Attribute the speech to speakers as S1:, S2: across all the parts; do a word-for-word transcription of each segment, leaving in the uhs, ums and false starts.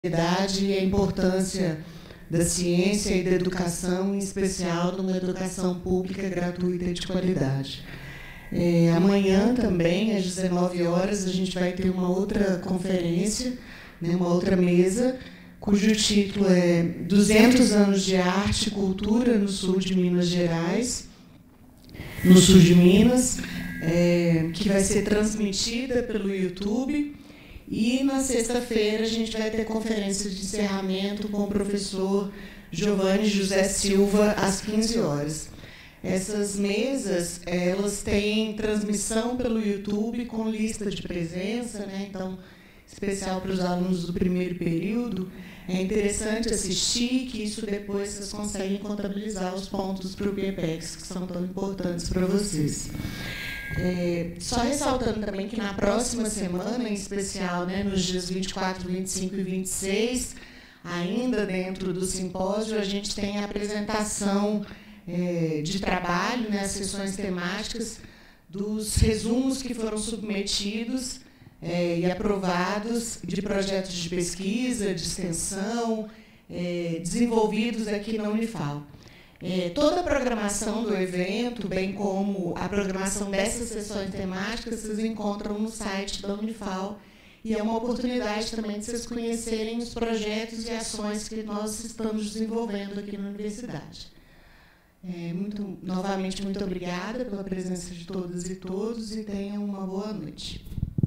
S1: e a importância da ciência e da educação, em especial numa educação pública gratuita e de qualidade. É, amanhã também, às dezenove horas, a gente vai ter uma outra conferência, né, uma outra mesa, cujo título é duzentos anos de arte e cultura no sul de Minas Gerais, no sul de Minas, é, que vai ser transmitida pelo YouTube. E, na sexta-feira, a gente vai ter conferência de encerramento com o professor Giovanni José Silva, às quinze horas. Essas mesas, elas têm transmissão pelo YouTube com lista de presença, né? Então, especial para os alunos do primeiro período. É interessante assistir, que isso depois vocês conseguem contabilizar os pontos para o BIEPEX, que são tão importantes para vocês. É, só ressaltando também que na próxima semana, em especial, né, nos dias vinte e quatro, vinte e cinco e vinte e seis, ainda dentro do simpósio, a gente tem a apresentação é, de trabalho, né, as sessões temáticas, dos resumos que foram submetidos é, e aprovados de projetos de pesquisa, de extensão, é, desenvolvidos aqui na Unifal. É, toda a programação do evento, bem como a programação dessas sessões temáticas, vocês encontram no site da Unifal, e é uma oportunidade também de vocês conhecerem os projetos e ações que nós estamos desenvolvendo aqui na universidade. É, muito, novamente, muito obrigada pela presença de todas e todos, e tenham uma boa noite.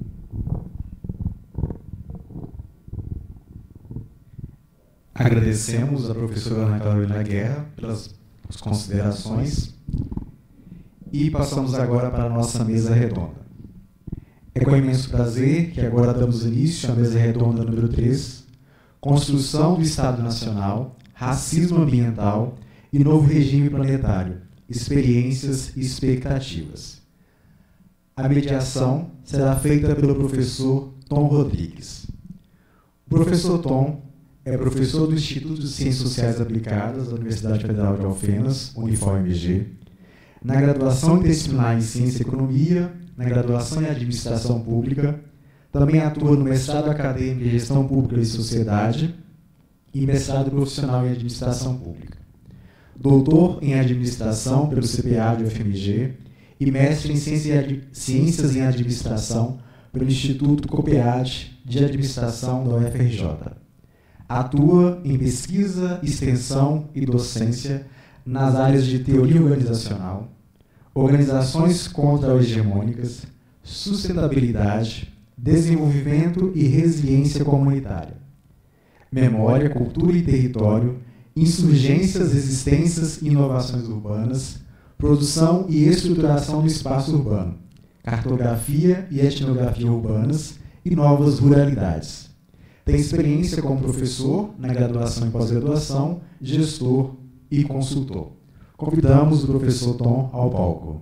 S2: Agradecemos a professora Ana Carolina Guerra pelas as considerações e passamos agora para a nossa mesa redonda. É com imenso prazer que agora damos início à mesa redonda número três, Construção do Estado Nacional, Racismo Ambiental e Novo Regime Planetário, Experiências e Expectativas. A mediação será feita pelo professor Tom Rodrigues. O professor Tom é professor do Instituto de Ciências Sociais Aplicadas da Universidade Federal de Alfenas, Unifal M G, na graduação interdisciplinar em Ciência e Economia, na graduação em Administração Pública, também atua no mestrado acadêmico em Gestão Pública e Sociedade e mestrado profissional em Administração Pública. Doutor em Administração pelo C P A de U F M G e mestre em Ciências em Administração pelo Instituto COPEAD de Administração da U F R J. Atua em pesquisa, extensão e docência nas áreas de teoria organizacional, organizações contra-hegemônicas, sustentabilidade, desenvolvimento e resiliência comunitária, memória, cultura e território, insurgências, resistências e inovações urbanas, produção e estruturação do espaço urbano, cartografia e etnografia urbanas e novas ruralidades. Tem experiência como professor na graduação e pós-graduação, gestor e consultor. Convidamos o professor Tom ao palco.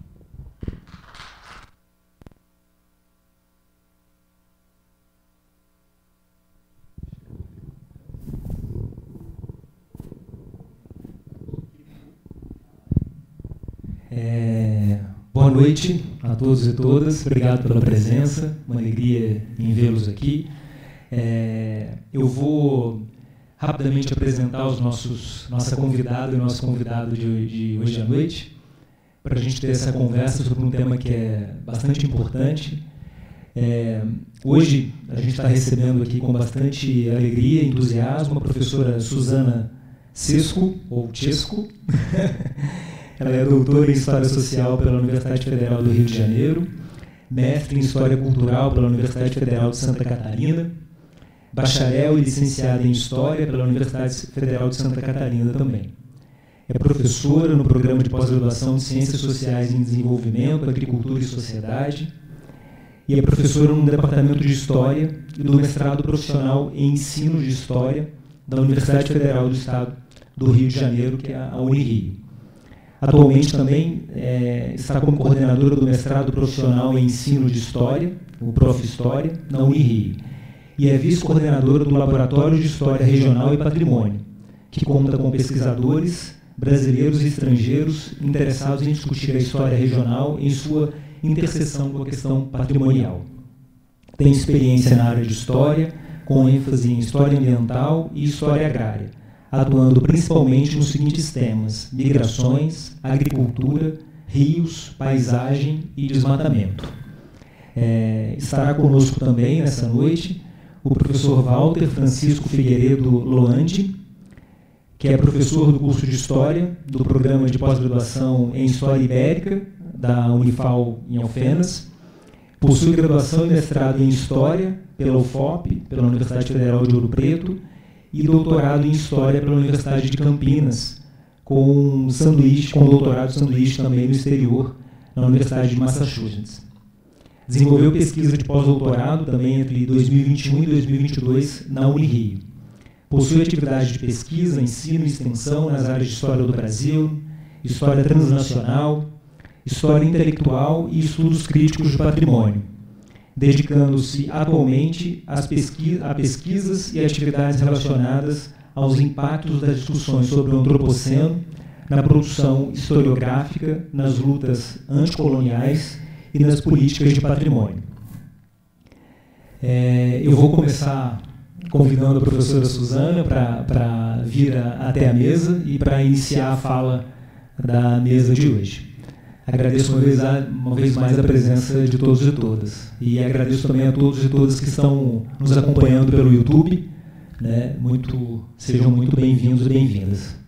S3: É, boa noite a todos e todas. Obrigado pela presença. Uma alegria em vê-los aqui. É, eu vou rapidamente apresentar os nossos, nossa convidada e nosso convidado de, de hoje à noite, para a gente ter essa conversa sobre um tema que é bastante importante. É, hoje a gente está recebendo aqui com bastante alegria e entusiasmo a professora Suzana Cesco, ou Chesco. Ela é doutora em História Social pela Universidade Federal do Rio de Janeiro, mestre em História Cultural pela Universidade Federal de Santa Catarina, bacharel e licenciada em História pela Universidade Federal de Santa Catarina também. É professora no programa de pós-graduação de Ciências Sociais em Desenvolvimento, Agricultura e Sociedade, e é professora no Departamento de História e do mestrado profissional em Ensino de História da Universidade Federal do Estado do Rio de Janeiro, que é a Unirio. Atualmente também é, está como coordenadora do mestrado profissional em Ensino de História, o Prof. História, na Unirio. E é vice-coordenadora do Laboratório de História Regional e Patrimônio, que conta com pesquisadores brasileiros e estrangeiros interessados em discutir a história regional em sua interseção com a questão patrimonial. Tem experiência na área de História, com ênfase em história ambiental e história agrária, atuando principalmente nos seguintes temas: migrações, agricultura, rios, paisagem e desmatamento. É, estará conosco também, nessa noite, o professor Walter Francisco Figueiredo Loandi, que é professor do curso de História do Programa de Pós-Graduação em História Ibérica, da Unifal em Alfenas. Possui graduação e mestrado em História pela U F O P, pela Universidade Federal de Ouro Preto, e doutorado em História pela Universidade de Campinas, com sanduíche, com doutorado sanduíche também no exterior, na Universidade de Massachusetts. Desenvolveu pesquisa de pós-doutorado também entre dois mil e vinte e um e dois mil e vinte e dois na Unirio. Possui atividade de pesquisa, ensino e extensão nas áreas de História do Brasil, História Transnacional, História Intelectual e Estudos Críticos de Patrimônio, dedicando-se atualmente às pesquis a pesquisas e atividades relacionadas aos impactos das discussões sobre o Antropoceno na produção historiográfica, nas lutas anticoloniais e nas políticas de patrimônio. É, eu vou começar convidando a professora Suzana para vir a, até a mesa e para iniciar a fala da mesa de hoje. Agradeço uma vez, a, uma vez mais a presença de todos e todas. E agradeço também a todos e todas que estão nos acompanhando pelo YouTube. Né? Muito, sejam muito bem-vindos e bem-vindas.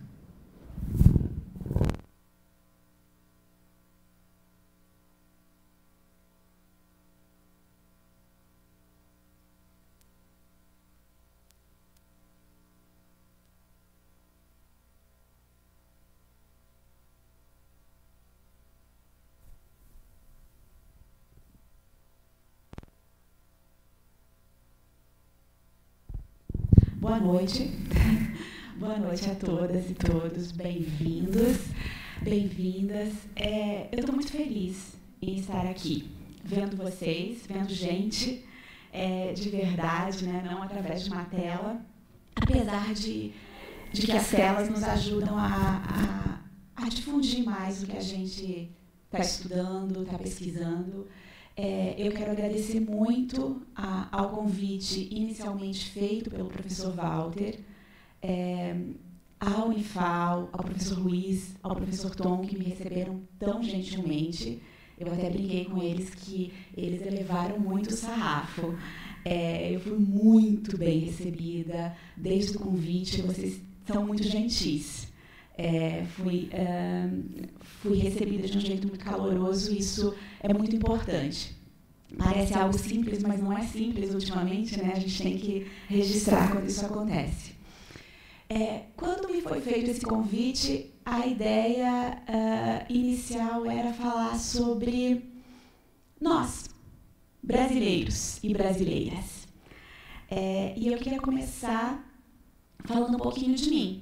S4: Boa noite. Boa noite a todas e todos. Bem-vindos, bem-vindas. É, eu estou muito feliz em estar aqui, vendo vocês, vendo gente é, de verdade, né, não através de uma tela, apesar de, de que as telas nos ajudam a, a, a difundir mais o que a gente está estudando, está pesquisando. É, eu quero agradecer muito a, ao convite inicialmente feito pelo professor Walter, é, à Unifal, ao professor Luiz, ao professor Tom, que me receberam tão gentilmente. Eu até brinquei com eles que eles elevaram muito o sarrafo. É, eu fui muito bem recebida desde o convite, vocês são muito gentis. É, fui, uh, fui recebida de um jeito muito caloroso, e isso é muito importante. Parece algo simples, mas não é simples ultimamente, né? A gente tem que registrar quando isso acontece. É, quando me foi feito esse convite, a ideia uh, inicial era falar sobre nós, brasileiros e brasileiras. É, e eu queria começar falando um pouquinho de mim.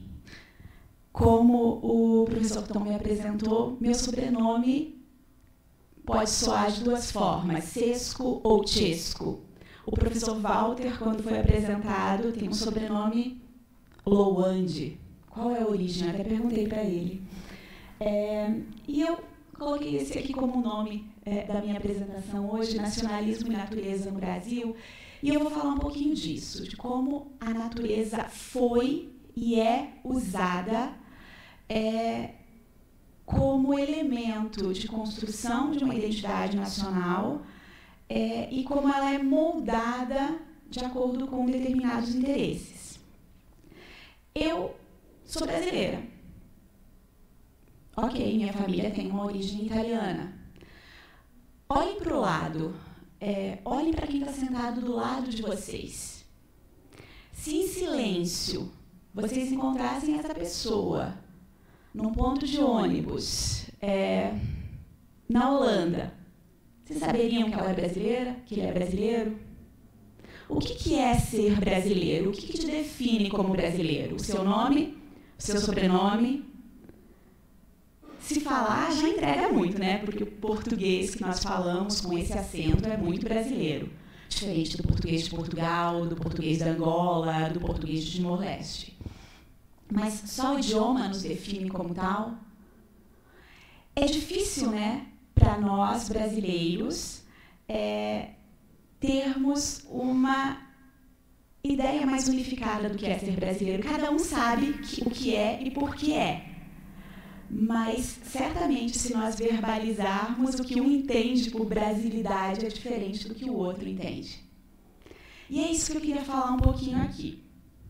S4: Como o professor Tom me apresentou, meu sobrenome pode soar de duas formas, Sesco ou Chesco. O professor Walter, quando foi apresentado, tem um sobrenome Loandi. Qual é a origem? Eu até perguntei para ele. É, e eu coloquei esse aqui como nome é, da minha apresentação hoje, Nacionalismo e Natureza no Brasil, e eu vou falar um pouquinho disso, de como a natureza foi e é usada É, como elemento de construção de uma identidade nacional é, e como ela é moldada de acordo com determinados interesses. Eu sou brasileira. Ok, minha família tem uma origem italiana. Olhem para o lado, é, olhem para quem está sentado do lado de vocês. Se em silêncio vocês encontrassem essa pessoa num ponto de ônibus, é, na Holanda, vocês saberiam que ela é brasileira? Que ele é brasileiro? O que, que é ser brasileiro? O que, que te define como brasileiro? O seu nome? O seu sobrenome? Se falar, já entrega muito, né? Porque o português que nós falamos com esse acento é muito brasileiro. Diferente do português de Portugal, do português da Angola, do português de Timor-Leste. Mas só o idioma nos define como tal? É difícil, né, para nós brasileiros é, termos uma ideia mais unificada do que é ser brasileiro. Cada um sabe que, o que é e por que é. Mas, certamente, se nós verbalizarmos, o que um entende por brasilidade é diferente do que o outro entende. E é isso que eu queria falar um pouquinho aqui.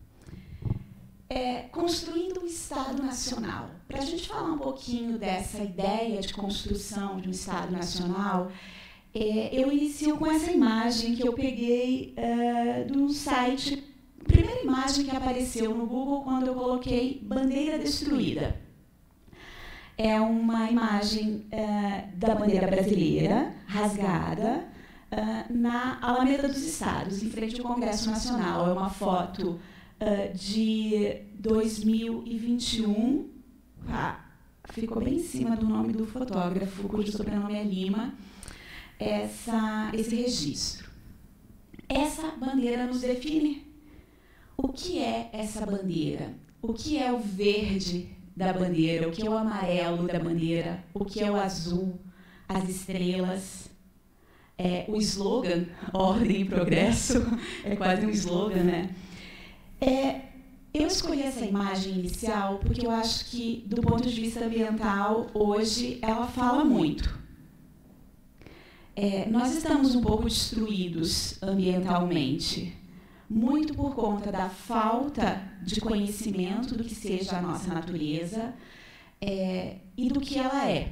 S4: É, construindo um Estado Nacional. Para a gente falar um pouquinho dessa ideia de construção de um Estado Nacional, é, eu inicio com essa imagem que eu peguei é, do site, a primeira imagem que apareceu no Google quando eu coloquei bandeira destruída. É uma imagem é, da bandeira brasileira, rasgada, é, na Alameda dos Estados, em frente ao Congresso Nacional. É uma foto Uh, de dois mil e vinte e um, ah, ficou bem em cima do nome do fotógrafo, cujo sobrenome é Lima, essa, esse registro. Essa bandeira nos define. O que é essa bandeira? O que é o verde da bandeira? O que é o amarelo da bandeira? O que é o azul? As estrelas? É, o slogan, ordem e progresso, é quase um slogan, né? É, eu escolhi essa imagem inicial porque eu acho que, do ponto de vista ambiental, hoje ela fala muito. É, nós estamos um pouco destruídos ambientalmente, muito por conta da falta de conhecimento do que seja a nossa natureza é, e do que ela é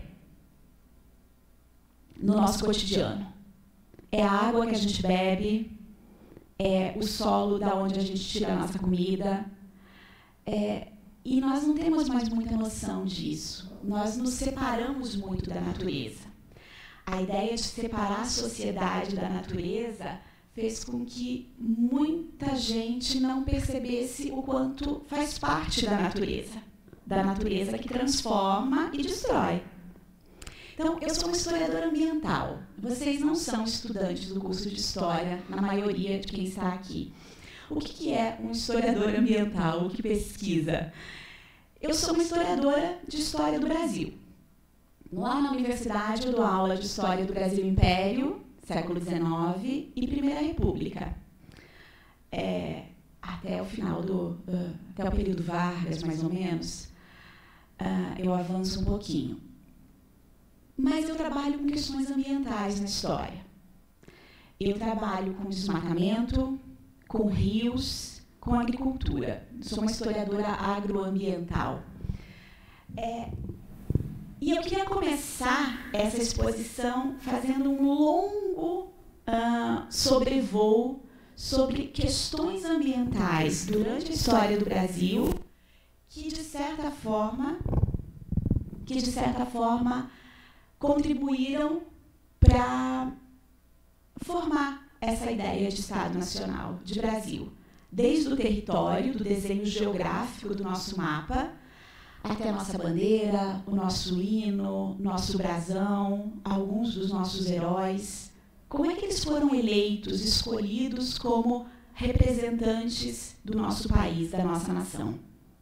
S4: no nosso cotidiano. É a água que a gente bebe, é o solo da onde a gente tira a nossa comida. É, e nós não temos mais muita noção disso. Nós nos separamos muito da natureza. A ideia de separar a sociedade da natureza fez com que muita gente não percebesse o quanto faz parte da natureza. Da natureza que transforma e destrói. Então, eu sou uma historiadora ambiental. Vocês não são estudantes do curso de História, na maioria de quem está aqui. O que é um historiador ambiental? O que pesquisa? Eu sou uma historiadora de História do Brasil. Lá na universidade, eu dou aula de História do Brasil Império, século dezenove, e Primeira República. É, até o final do... Uh, até o período Vargas, mais ou menos, uh, eu avanço um pouquinho. Mas eu trabalho com questões ambientais na história. Eu trabalho com desmatamento, com rios, com agricultura. Sou uma historiadora agroambiental. É, e eu queria começar essa exposição fazendo um longo uh, sobrevoo sobre questões ambientais durante a história do Brasil que, de certa forma, que, de certa forma, contribuíram para formar essa ideia de Estado Nacional, de Brasil. Desde o território, do desenho geográfico do nosso mapa, até a nossa bandeira, o nosso hino, nosso brasão, alguns dos nossos heróis. Como é que eles foram eleitos, escolhidos como representantes do nosso país, da nossa nação?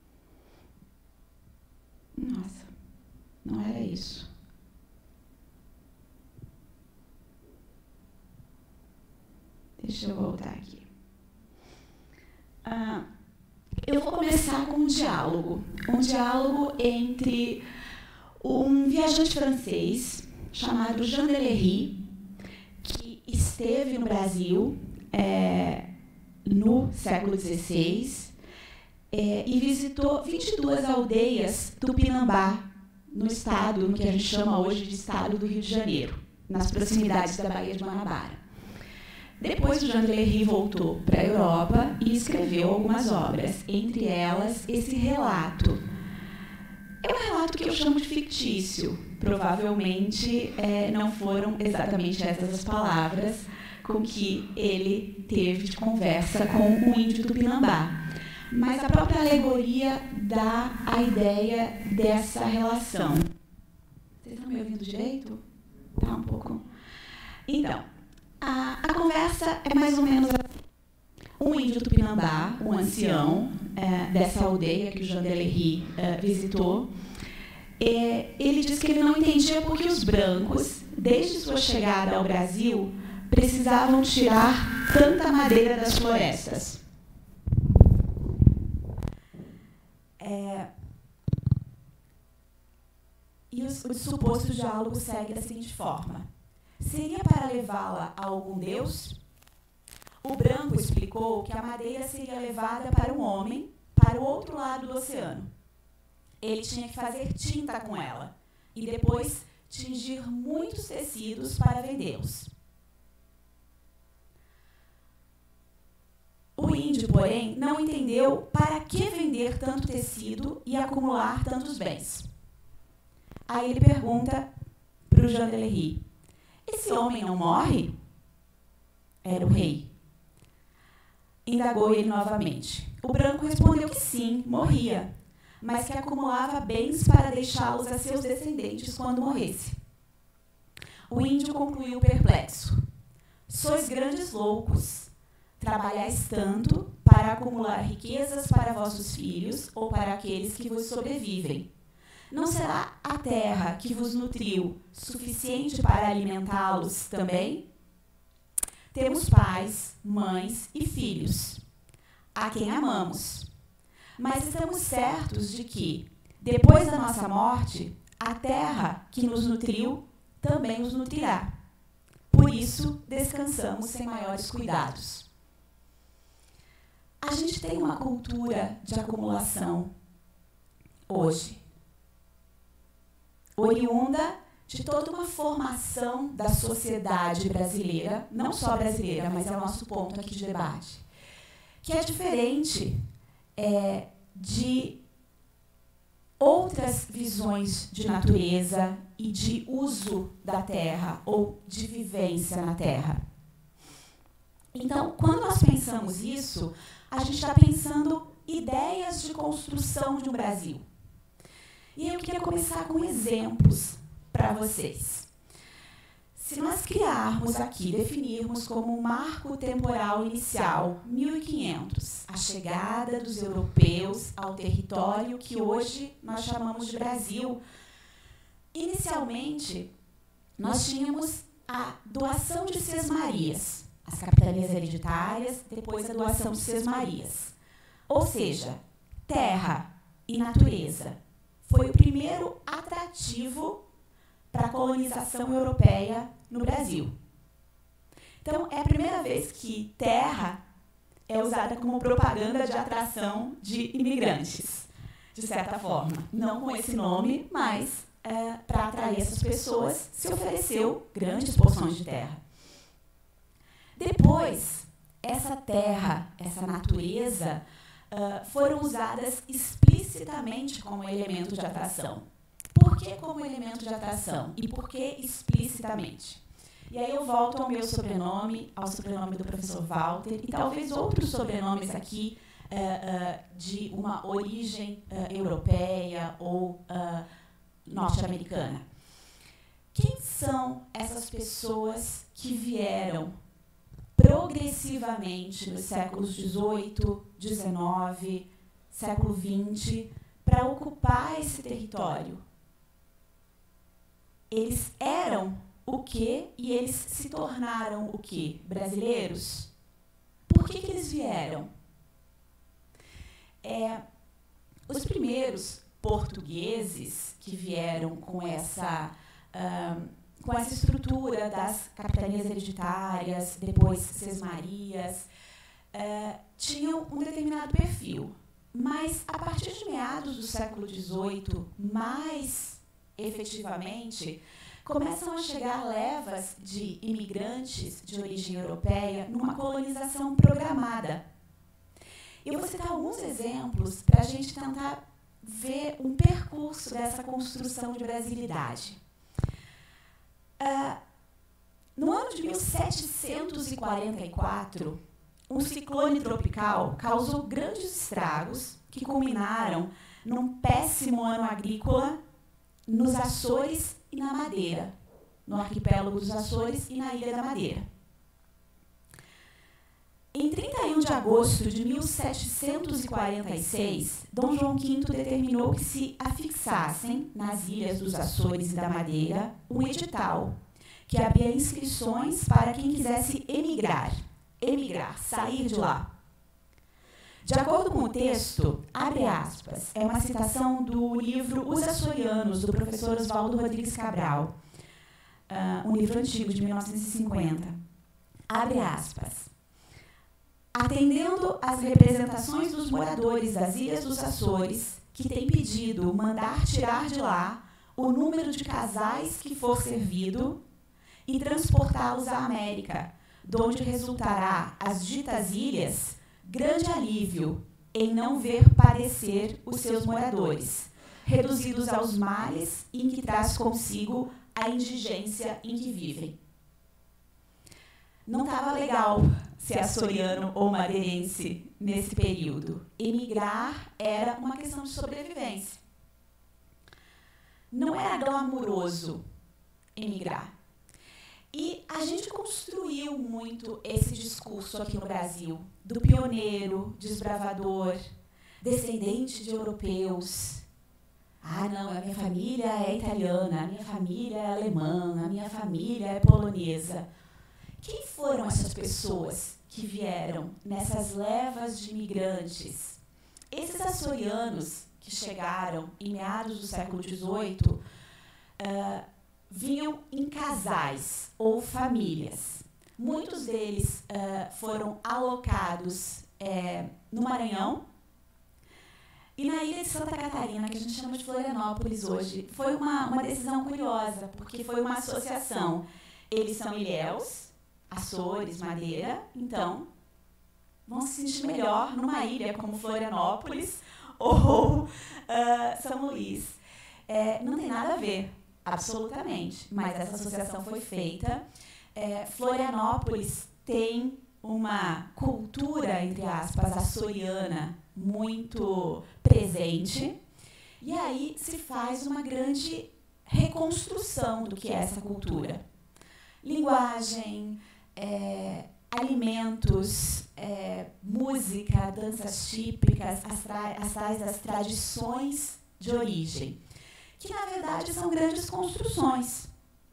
S4: Nossa, não era isso. Deixa eu voltar aqui. Ah, eu vou começar com um diálogo. Um diálogo entre um viajante francês chamado Jean Delery, que esteve no Brasil é, no século dezesseis é, e visitou vinte e duas aldeias tupinambá, no estado, no que a gente chama hoje de estado do Rio de Janeiro, nas proximidades da Baía de Guanabara. Depois, o Jean Delery voltou para a Europa e escreveu algumas obras, entre elas esse relato. É um relato que eu chamo de fictício. Provavelmente é, não foram exatamente essas as palavras com que ele teve de conversa com o índio tupinambá. Mas a própria alegoria dá a ideia dessa relação. Vocês estão me ouvindo direito? Tá um pouco... Então... A, a conversa é mais ou menos assim. Um índio tupinambá, um ancião é, dessa aldeia que o Jean Delery é, visitou, é, ele disse que ele não entendia por que os brancos, desde sua chegada ao Brasil, precisavam tirar tanta madeira das florestas. E o, o suposto diálogo segue da seguinte forma: seria para levá-la a algum deus? O branco explicou que a madeira seria levada para um homem, para o outro lado do oceano. Ele tinha que fazer tinta com ela e depois tingir muitos tecidos para vendê-los. O índio, porém, não entendeu para que vender tanto tecido e acumular tantos bens. Aí ele pergunta para o Jean Delery: esse homem não morre? Era o rei. Indagou ele novamente. O branco respondeu que sim, morria, mas que acumulava bens para deixá-los a seus descendentes quando morresse. O índio concluiu perplexo: sois grandes loucos. Trabalhais tanto para acumular riquezas para vossos filhos ou para aqueles que vos sobrevivem. Não será a terra que vos nutriu suficiente para alimentá-los também? Temos pais, mães e filhos, a quem amamos. Mas estamos certos de que, depois da nossa morte, a terra que nos nutriu também os nutrirá. Por isso, descansamos sem maiores cuidados. A gente tem uma cultura de acumulação hoje, oriunda de toda uma formação da sociedade brasileira, não só brasileira, mas é o nosso ponto aqui de debate, que é diferente é, de outras visões de natureza e de uso da terra ou de vivência na terra. Então, quando nós pensamos isso, a gente está pensando ideias de construção de um Brasil. E eu queria começar com exemplos para vocês. Se nós criarmos aqui, definirmos como um marco temporal inicial, mil e quinhentos, a chegada dos europeus ao território que hoje nós chamamos de Brasil, inicialmente, nós tínhamos a doação de sesmarias, as capitanias hereditárias, depois a doação de sesmarias. Ou seja, terra e natureza foi o primeiro atrativo para a colonização europeia no Brasil. Então, é a primeira vez que terra é usada como propaganda de atração de imigrantes, de certa forma. Não com esse nome, mas é, para atrair essas pessoas, se ofereceu grandes porções de terra. Depois, essa terra, essa natureza, uh, foram usadas explicitamente como elemento de atração. Por que como elemento de atração? E por que explicitamente? E aí eu volto ao meu sobrenome, ao sobrenome do professor Walter, e talvez outros sobrenomes aqui uh, uh, de uma origem uh, europeia ou uh, norte-americana. Quem são essas pessoas que vieram progressivamente nos séculos dezoito, dezenove, século vinte, para ocupar esse território? Eles eram o quê e eles se tornaram o quê? Brasileiros? Por que que eles vieram? É, os primeiros portugueses que vieram com essa, uh, com essa estrutura das capitanias hereditárias, depois sesmarias, uh, tinham um determinado perfil. Mas, a partir de meados do século dezoito, mais efetivamente, começam a chegar levas de imigrantes de origem europeia numa colonização programada. Eu vou citar alguns exemplos para a gente tentar ver um percurso dessa construção de brasilidade. Uh, no ano de mil setecentos e quarenta e quatro, um ciclone tropical causou grandes estragos que culminaram num péssimo ano agrícola nos Açores e na Madeira, no arquipélago dos Açores e na Ilha da Madeira. Em trinta e um de agosto de mil setecentos e quarenta e seis, Dom João quinto determinou que se afixassem nas ilhas dos Açores e da Madeira um edital que abria inscrições para quem quisesse emigrar, emigrar, sair de lá. De acordo com o texto, abre aspas, é uma citação do livro Os Açorianos, do professor Oswaldo Rodrigues Cabral, uh, um livro antigo, de mil novecentos e cinquenta. Abre aspas. Atendendo às representações dos moradores das Ilhas dos Açores, que têm pedido mandar tirar de lá o número de casais que for servido e transportá-los à América, donde resultará as ditas ilhas grande alívio em não ver padecer os seus moradores, reduzidos aos males em que traz consigo a indigência em que vivem. Não estava legal ser açoriano ou madeirense nesse período. Emigrar era uma questão de sobrevivência. Não era glamuroso emigrar. E a gente construiu muito esse discurso aqui no Brasil, do pioneiro, desbravador, descendente de europeus. Ah, não, a minha família é italiana, a minha família é alemã, a minha família é polonesa. Quem foram essas pessoas que vieram nessas levas de imigrantes? Esses açorianos que chegaram em meados do século dezoito uh, vinham em casais ou famílias. Muitos deles uh, foram alocados é, no Maranhão e na ilha de Santa Catarina, que a gente chama de Florianópolis hoje. Foi uma, uma decisão curiosa, porque foi uma associação. Eles são ilhéus, Açores, Madeira, então vão se sentir melhor numa ilha como Florianópolis ou uh, São Luís. É, não tem nada a ver, absolutamente, mas essa associação foi feita. É, Florianópolis tem uma cultura, entre aspas, açoriana muito presente, e aí se faz uma grande reconstrução do que é essa cultura. Linguagem, É, alimentos, é, música, danças típicas, as, tra- as tais das tradições de origem, que na verdade são grandes construções.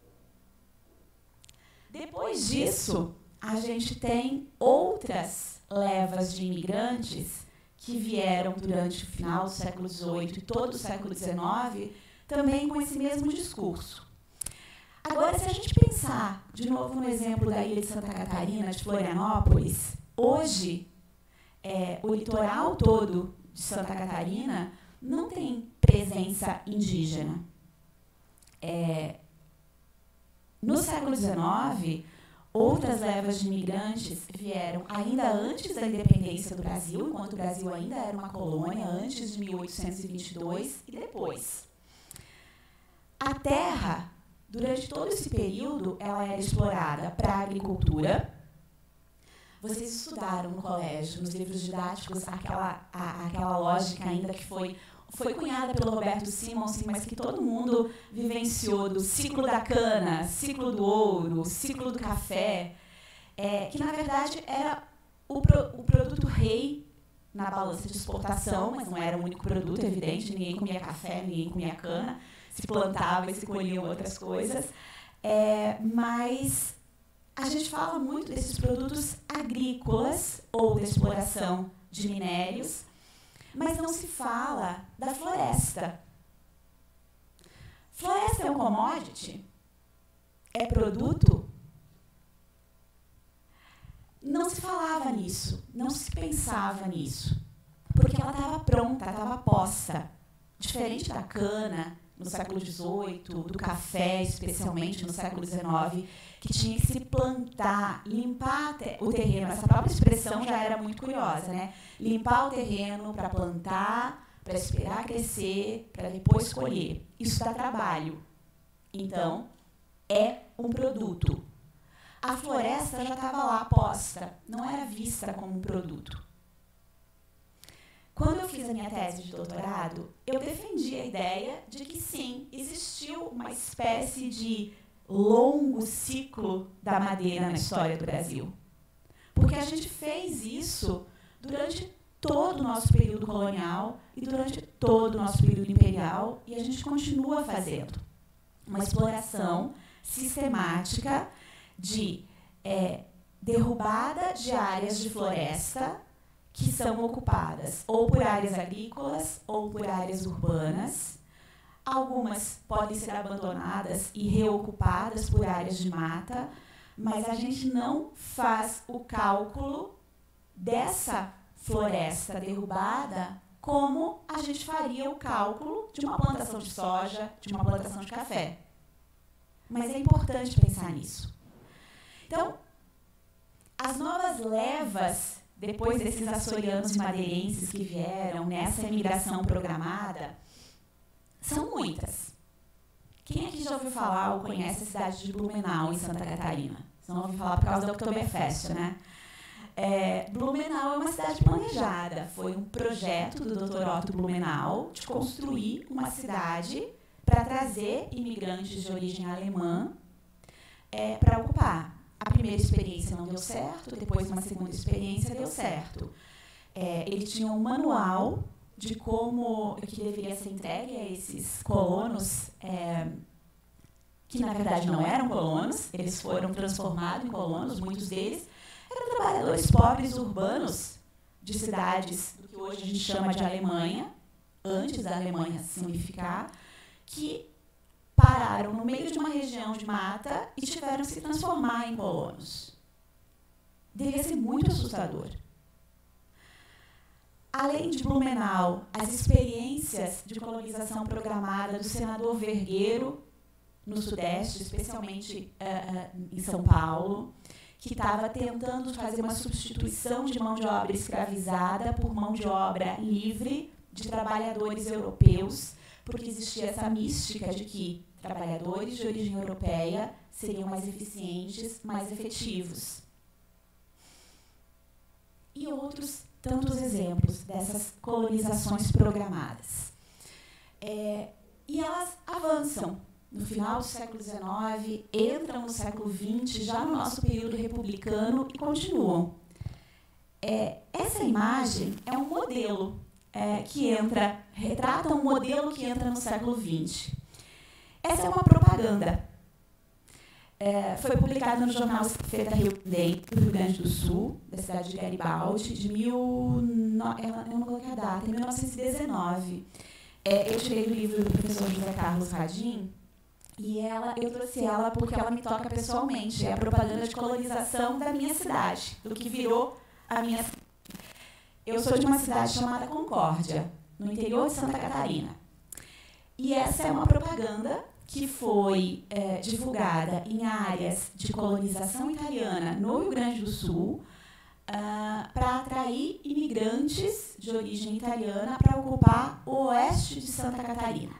S4: Depois disso, a gente tem outras levas de imigrantes que vieram durante o final do século dezoito e todo o século dezenove, também com esse mesmo discurso. Agora, se a gente pensar, de novo, no exemplo da ilha de Santa Catarina, de Florianópolis, hoje, é, o litoral todo de Santa Catarina não tem presença indígena. É, no século dezenove, outras levas de imigrantes vieram ainda antes da independência do Brasil, enquanto o Brasil ainda era uma colônia, antes de mil oitocentos e vinte e dois, e depois. A terra, durante todo esse período, ela era explorada para a agricultura. Vocês estudaram no colégio, nos livros didáticos, aquela, a, aquela lógica ainda que foi, foi cunhada pelo Roberto Simonsen, mas que todo mundo vivenciou, do ciclo da cana, ciclo do ouro, ciclo do café, é, que, na verdade, era o, pro, o produto rei na balança de exportação, mas não era o único produto, é evidente, ninguém comia café, ninguém comia cana, se plantava e se colhiam outras coisas, é, mas a gente fala muito desses produtos agrícolas ou da exploração de minérios, mas não se fala da floresta. Floresta é um commodity? É produto? Não se falava nisso, não se pensava nisso, porque ela estava pronta, estava posta. Diferente da cana, no século dezoito, do café, especialmente no século dezenove, que tinha que se plantar, limpar o terreno. Essa própria expressão já era muito curiosa, né? Limpar o terreno para plantar, para esperar crescer, para depois colher. Isso dá trabalho. Então, é um produto. A floresta já estava lá posta, não era vista como um produto. Quando eu fiz a minha tese de doutorado, eu defendi a ideia de que, sim, existiu uma espécie de longo ciclo da madeira na história do Brasil. Porque a gente fez isso durante todo o nosso período colonial e durante todo o nosso período imperial, e a gente continua fazendo uma exploração sistemática de é, derrubada de áreas de floresta que são ocupadas ou por áreas agrícolas ou por áreas urbanas. Algumas podem ser abandonadas e reocupadas por áreas de mata, mas a gente não faz o cálculo dessa floresta derrubada como a gente faria o cálculo de uma plantação de soja, de uma plantação de café. Mas é importante pensar nisso. Então, as novas levas, depois desses açorianos e madeirenses que vieram nessa imigração programada, são muitas. Quem aqui já ouviu falar ou conhece a cidade de Blumenau, em Santa Catarina? Vocês não ouviram falar por causa do Oktoberfest, né? É, Blumenau é uma cidade planejada. Foi um projeto do doutor Otto Blumenau de construir uma cidade para trazer imigrantes de origem alemã é, para ocupar. A primeira experiência não deu certo, depois uma segunda experiência deu certo. É, ele tinha um manual de como que deveria ser entregue a esses colonos, é, que na verdade não eram colonos, eles foram transformados em colonos, muitos deles eram trabalhadores pobres urbanos de cidades do que hoje a gente chama de Alemanha, antes da Alemanha se unificar, que pararam no meio de uma região de mata e tiveram que se transformar em colonos. Devia ser muito assustador. Além de Blumenau, as experiências de colonização programada do senador Vergueiro, no Sudeste, especialmente uh, em São Paulo, que estava tentando fazer uma substituição de mão de obra escravizada por mão de obra livre de trabalhadores europeus, porque existia essa mística de que trabalhadores de origem europeia seriam mais eficientes, mais efetivos. E outros tantos exemplos dessas colonizações programadas. É, e elas avançam. No final do século dezenove, entram no século vinte, já no nosso período republicano, e continuam. É, essa imagem é um modelo é, que entra, retrata um modelo que entra no século vinte. Essa é uma propaganda. É, foi publicada no jornal Feita Rio do Rio Grande do Sul, da cidade de Garibaldi, de mil, no, ela, eu não coloquei a data, em mil novecentos e dezenove. É, eu tirei do livro do professor José Carlos Radim, e ela, eu trouxe ela porque ela me toca pessoalmente. É a propaganda de colonização da minha cidade, do que virou a minha cidade. Eu sou de uma cidade chamada Concórdia, no interior de Santa Catarina. E essa é uma propaganda que foi é, divulgada em áreas de colonização italiana no Rio Grande do Sul, uh, para atrair imigrantes de origem italiana para ocupar o oeste de Santa Catarina.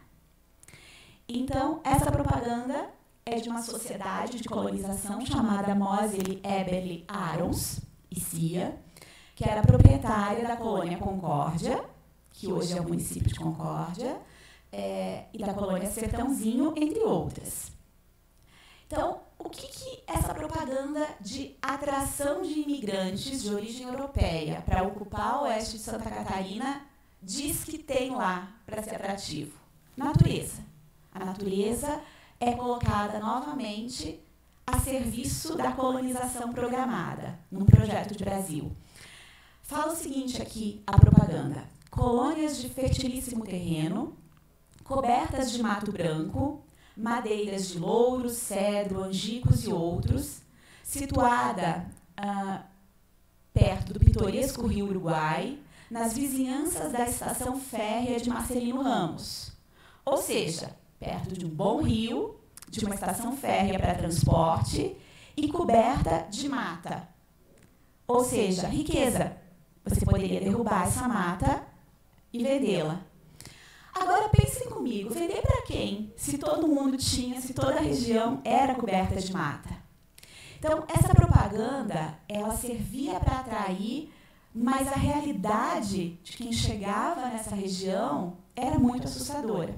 S4: Então, essa propaganda é de uma sociedade de colonização chamada Moseley Eberly Arons e Cia, que era proprietária da colônia Concórdia, que hoje é o município de Concórdia, É, e da colônia Sertãozinho, entre outras. Então, o que, que essa propaganda de atração de imigrantes de origem europeia para ocupar o oeste de Santa Catarina diz que tem lá para ser atrativo? Natureza. A natureza é colocada novamente a serviço da colonização programada, num projeto de Brasil. Fala o seguinte aqui, a propaganda: colônias de fertilíssimo terreno, cobertas de mato branco, madeiras de louro, cedro, angicos e outros, situada ah, perto do pitoresco Rio Uruguai, nas vizinhanças da estação férrea de Marcelino Ramos. Ou seja, perto de um bom rio, de uma estação férrea para transporte e coberta de mata. Ou seja, riqueza. Você poderia derrubar essa mata e vendê-la. Agora pensem comigo, vender para quem? Se todo mundo tinha, se toda a região era coberta de mata. Então, essa propaganda, ela servia para atrair, mas a realidade de quem chegava nessa região era muito assustadora.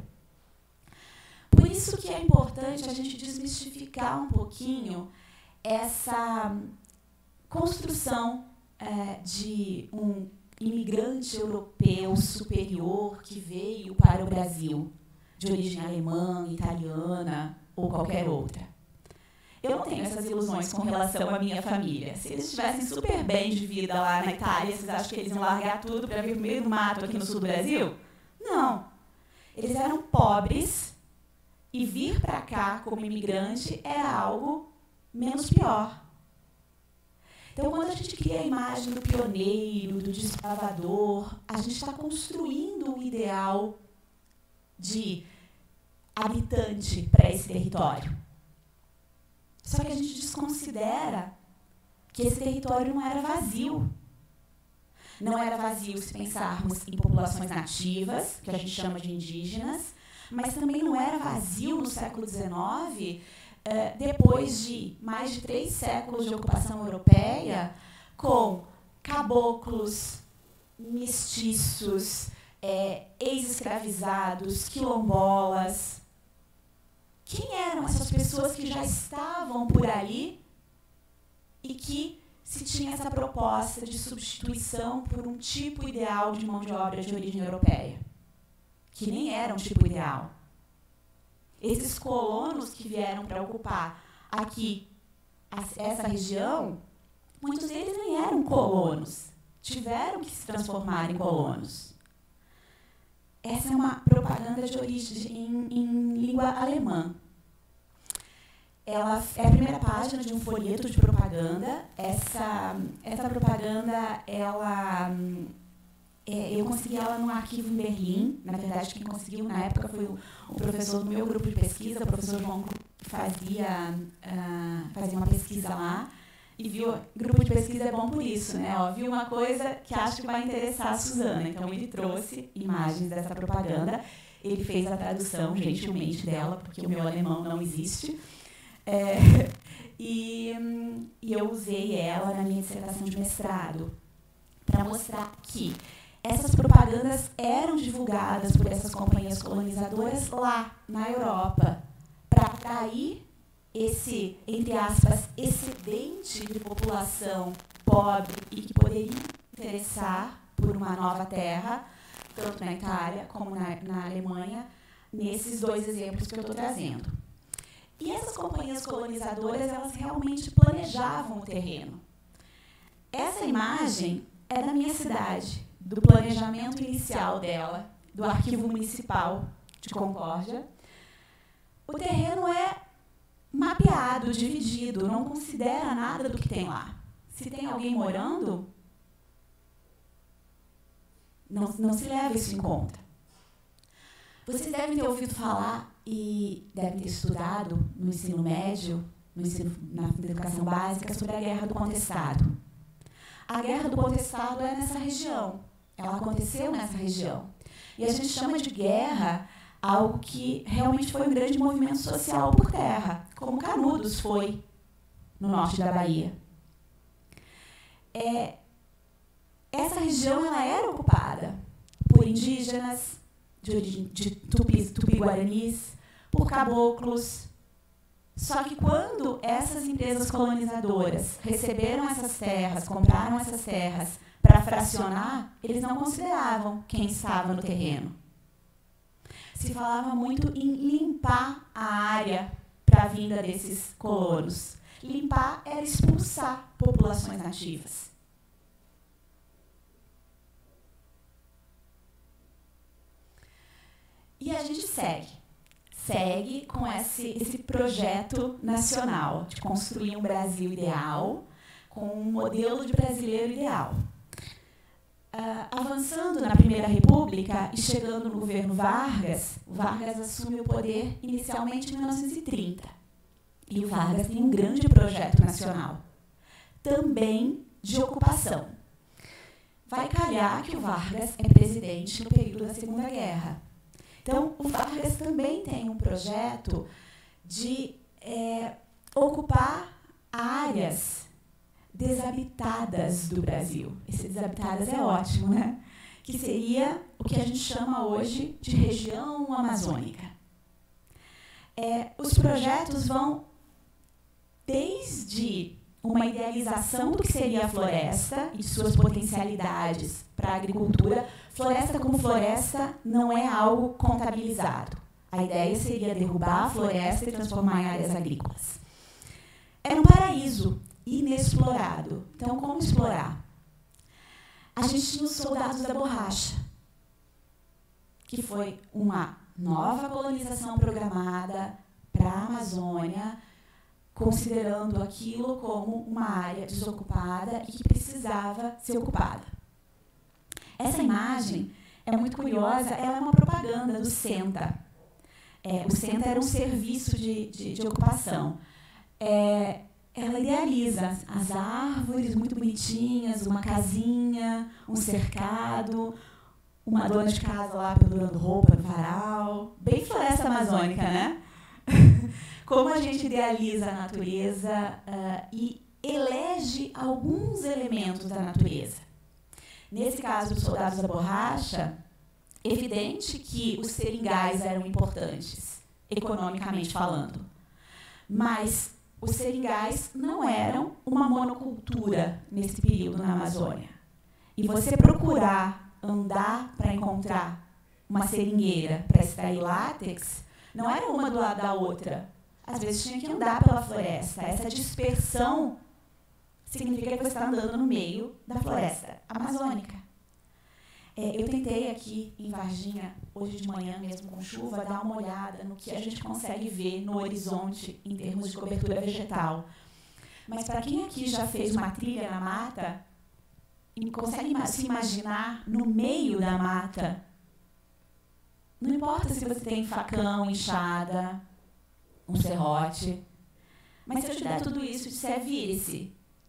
S4: Por isso que é importante a gente desmistificar um pouquinho essa construção é, de um imigrante europeu superior que veio para o Brasil, de origem alemã, italiana ou qualquer outra. eu não tenho essas ilusões com relação à minha família. Se eles estivessem super bem de vida lá na Itália, vocês acham que eles iam largar tudo para vir no meio do mato aqui no sul do Brasil? Não. Eles eram pobres e vir para cá como imigrante era algo menos pior. Então, quando a gente cria a imagem do pioneiro, do desbravador, a gente está construindo o ideal de habitante para esse território. Só que a gente desconsidera que esse território não era vazio. Não era vazio se pensarmos em populações nativas, que a gente chama de indígenas, mas também não era vazio no século dezenove, eh, depois de mais de três séculos de ocupação europeia, com caboclos, mestiços, eh, ex-escravizados, quilombolas. Quem eram essas pessoas que já estavam por ali e que se tinha essa proposta de substituição por um tipo ideal de mão de obra de origem europeia? Que nem era um tipo ideal. Esses colonos que vieram para ocupar aqui essa região, muitos deles nem eram colonos, tiveram que se transformar em colonos. Essa é uma propaganda de origem em, em língua alemã. Ela é a primeira página de um folheto de propaganda. Essa, essa propaganda, ela, é, eu consegui ela num arquivo em Berlim. Na verdade, quem conseguiu na época foi o, o professor do meu grupo de pesquisa, o professor João, que fazia, uh, fazia uma pesquisa lá. E viu, grupo de pesquisa é bom por isso, né? Ó, viu uma coisa que acho que vai interessar a Suzana. Então, ele trouxe imagens dessa propaganda. Ele fez a tradução, gentilmente, dela, porque o meu alemão não existe. É, e, e eu usei ela na minha dissertação de mestrado para mostrar que essas propagandas eram divulgadas por essas companhias colonizadoras lá na Europa para atrair esse, entre aspas, excedente de população pobre e que poderia interessar por uma nova terra, tanto na Itália como na, na Alemanha, nesses dois exemplos que eu estou trazendo. E essas companhias colonizadoras, elas realmente planejavam o terreno. Essa imagem é da minha cidade, do planejamento inicial dela, do Arquivo Municipal de Concórdia. O terreno é mapeado, dividido, não considera nada do que tem lá. Se tem alguém morando, não, não se leva isso em conta. Vocês devem ter ouvido falar e devem ter estudado no ensino médio, no ensino, na educação básica, sobre a Guerra do Contestado. A Guerra do Contestado é nessa região. Ela aconteceu nessa região. E a gente chama de guerra algo que realmente foi um grande movimento social por terra, como Canudos foi no norte da Bahia. É, essa região ela era ocupada por indígenas, de origem de tupi, tupi-guaranis, por caboclos. Só que quando essas empresas colonizadoras receberam essas terras, compraram essas terras para fracionar, eles não consideravam quem estava no terreno. Se falava muito em limpar a área para a vinda desses colonos. Limpar era expulsar populações nativas. E a gente segue. Segue com esse, esse projeto nacional de construir um Brasil ideal, com um modelo de brasileiro ideal. Uh, avançando na Primeira República e chegando no governo Vargas, o Vargas assume o poder inicialmente em mil novecentos e trinta. E o Vargas tem um grande projeto nacional, também de ocupação. Vai calhar que o Vargas é presidente no período da Segunda Guerra. Então, o Vargas também tem um projeto de é, ocupar áreas desabitadas do Brasil. Esse desabitadas é ótimo, né? Que seria o que a gente chama hoje de região amazônica. É, os projetos vão desde uma idealização do que seria a floresta e de suas potencialidades para a agricultura. Floresta como floresta não é algo contabilizado. A ideia seria derrubar a floresta e transformar em áreas agrícolas. era um paraíso inexplorado. Então, como explorar? A gente tinha os Soldados da Borracha, que foi uma nova colonização programada para a Amazônia, considerando aquilo como uma área desocupada e que precisava ser ocupada. Essa imagem é muito curiosa, ela é uma propaganda do SENTA. É, o SENTA era um serviço de, de, de ocupação. É, ela idealiza as árvores muito bonitinhas, uma casinha, um cercado, uma dona de casa lá pendurando roupa no varal. Bem floresta amazônica, né? Como a gente idealiza a natureza uh, e elege alguns elementos da natureza. Nesse caso dos Soldados da Borracha, evidente que os seringais eram importantes, economicamente falando. Mas os seringais não eram uma monocultura nesse período na Amazônia. E você procurar andar para encontrar uma seringueira para extrair látex, não era uma do lado da outra. Às vezes tinha que andar pela floresta. Essa dispersão significa que você está andando no meio da floresta amazônica. É, eu tentei aqui em Varginha, hoje de manhã mesmo com chuva, dar uma olhada no que a gente consegue ver no horizonte em termos de cobertura vegetal. Mas para quem aqui já fez uma trilha na mata, e consegue se imaginar no meio da mata, não importa se você tem facão, enxada, um serrote, mas se eu te der tudo isso e disser, vire-se,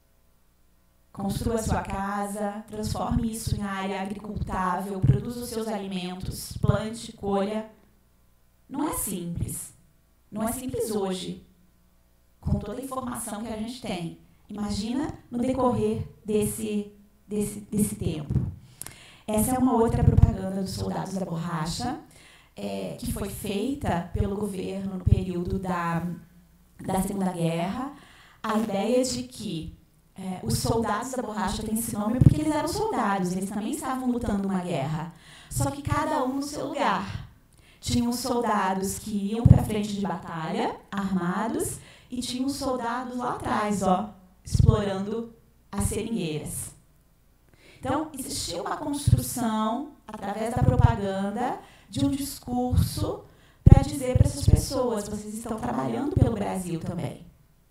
S4: construa sua casa, transforme isso em área agricultável, produza os seus alimentos, plante, colha. Não é simples. Não é simples hoje, com toda a informação que a gente tem. Imagina no decorrer desse, desse, desse tempo. Essa é uma outra propaganda dos Soldados da Borracha, é, que foi feita pelo governo no período da, da Segunda Guerra. A ideia de que É, os Soldados da Borracha têm esse nome porque eles eram soldados, eles também estavam lutando uma guerra. Só que cada um no seu lugar. Tinham soldados que iam para a frente de batalha, armados, e tinham soldados lá atrás, ó, explorando as seringueiras. Então, existia uma construção, através da propaganda, de um discurso para dizer para essas pessoas, vocês estão trabalhando pelo Brasil também.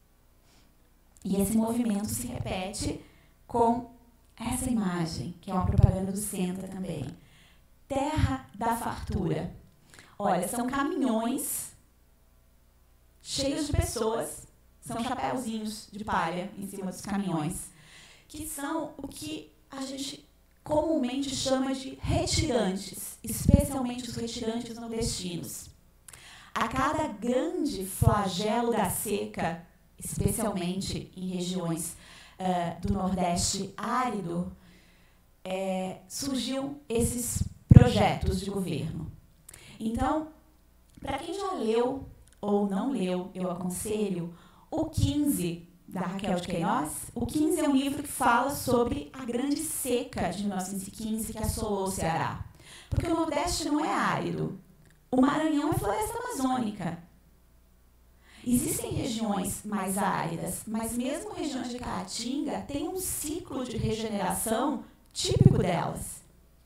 S4: E esse movimento se repete com essa imagem, que é uma propaganda do SENTA também. Terra da Fartura. Olha, são caminhões cheios de pessoas, são chapéuzinhos de palha em cima dos caminhões, que são o que a gente comumente chama de retirantes, especialmente os retirantes nordestinos. A cada grande flagelo da seca, especialmente em regiões uh, do Nordeste árido, é, surgiam esses projetos de governo. Então, para quem já leu ou não leu, eu aconselho o quinze, da Raquel de Queiroz. O quinze é um livro que fala sobre a grande seca de mil novecentos e quinze que assolou o Ceará. Porque o Nordeste não é árido. O Maranhão é floresta amazônica. Existem regiões mais áridas, mas mesmo regiões de Caatinga têm um ciclo de regeneração típico delas.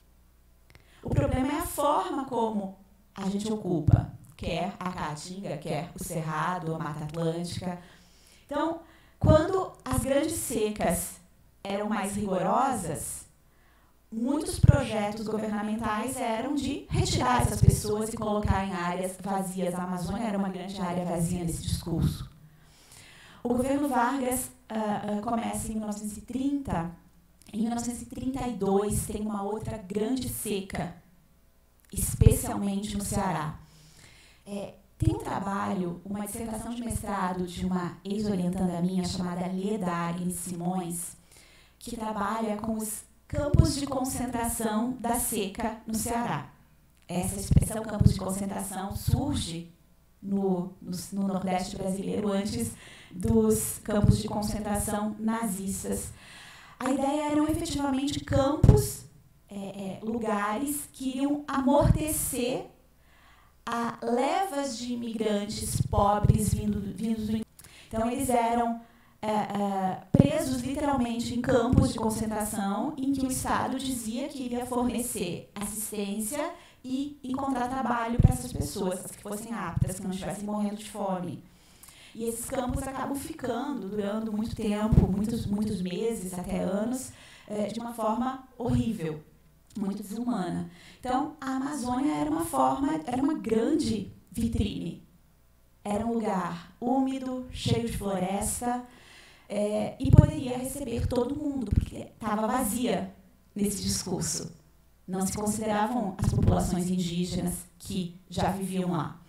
S4: O problema é a forma como a gente ocupa, quer a Caatinga, quer o Cerrado, a Mata Atlântica. Então, quando as grandes secas eram mais rigorosas, muitos projetos governamentais eram de retirar essas pessoas e colocar em áreas vazias. A Amazônia era uma grande área vazia nesse discurso. O governo Vargas uh, uh, começa em mil novecentos e trinta. Em mil novecentos e trinta e dois tem uma outra grande seca, especialmente no Ceará. É, tem um trabalho, uma dissertação de mestrado de uma ex-orientanda minha chamada Leda Agnes Simões, que trabalha com os campos de concentração da seca no Ceará. Essa expressão campos de concentração surge no, no, no Nordeste brasileiro antes dos campos de concentração nazistas. A ideia eram efetivamente campos, é, é, lugares que iriam amortecer a levas de imigrantes pobres vindo, vindos do. Então, eles eram é, é, presos literalmente em campos de concentração em que o Estado dizia que iria fornecer assistência e encontrar trabalho para essas pessoas, que fossem aptas, que não estivessem morrendo de fome. E esses campos acabam ficando, durando muito tempo, muitos, muitos meses, até anos, é, de uma forma horrível, muito desumana. Então, a Amazônia era uma forma, era uma grande vitrine. Era um lugar úmido, cheio de floresta, é, e poderia receber todo mundo, porque estava vazia nesse discurso. Não se consideravam as populações indígenas que já viviam lá.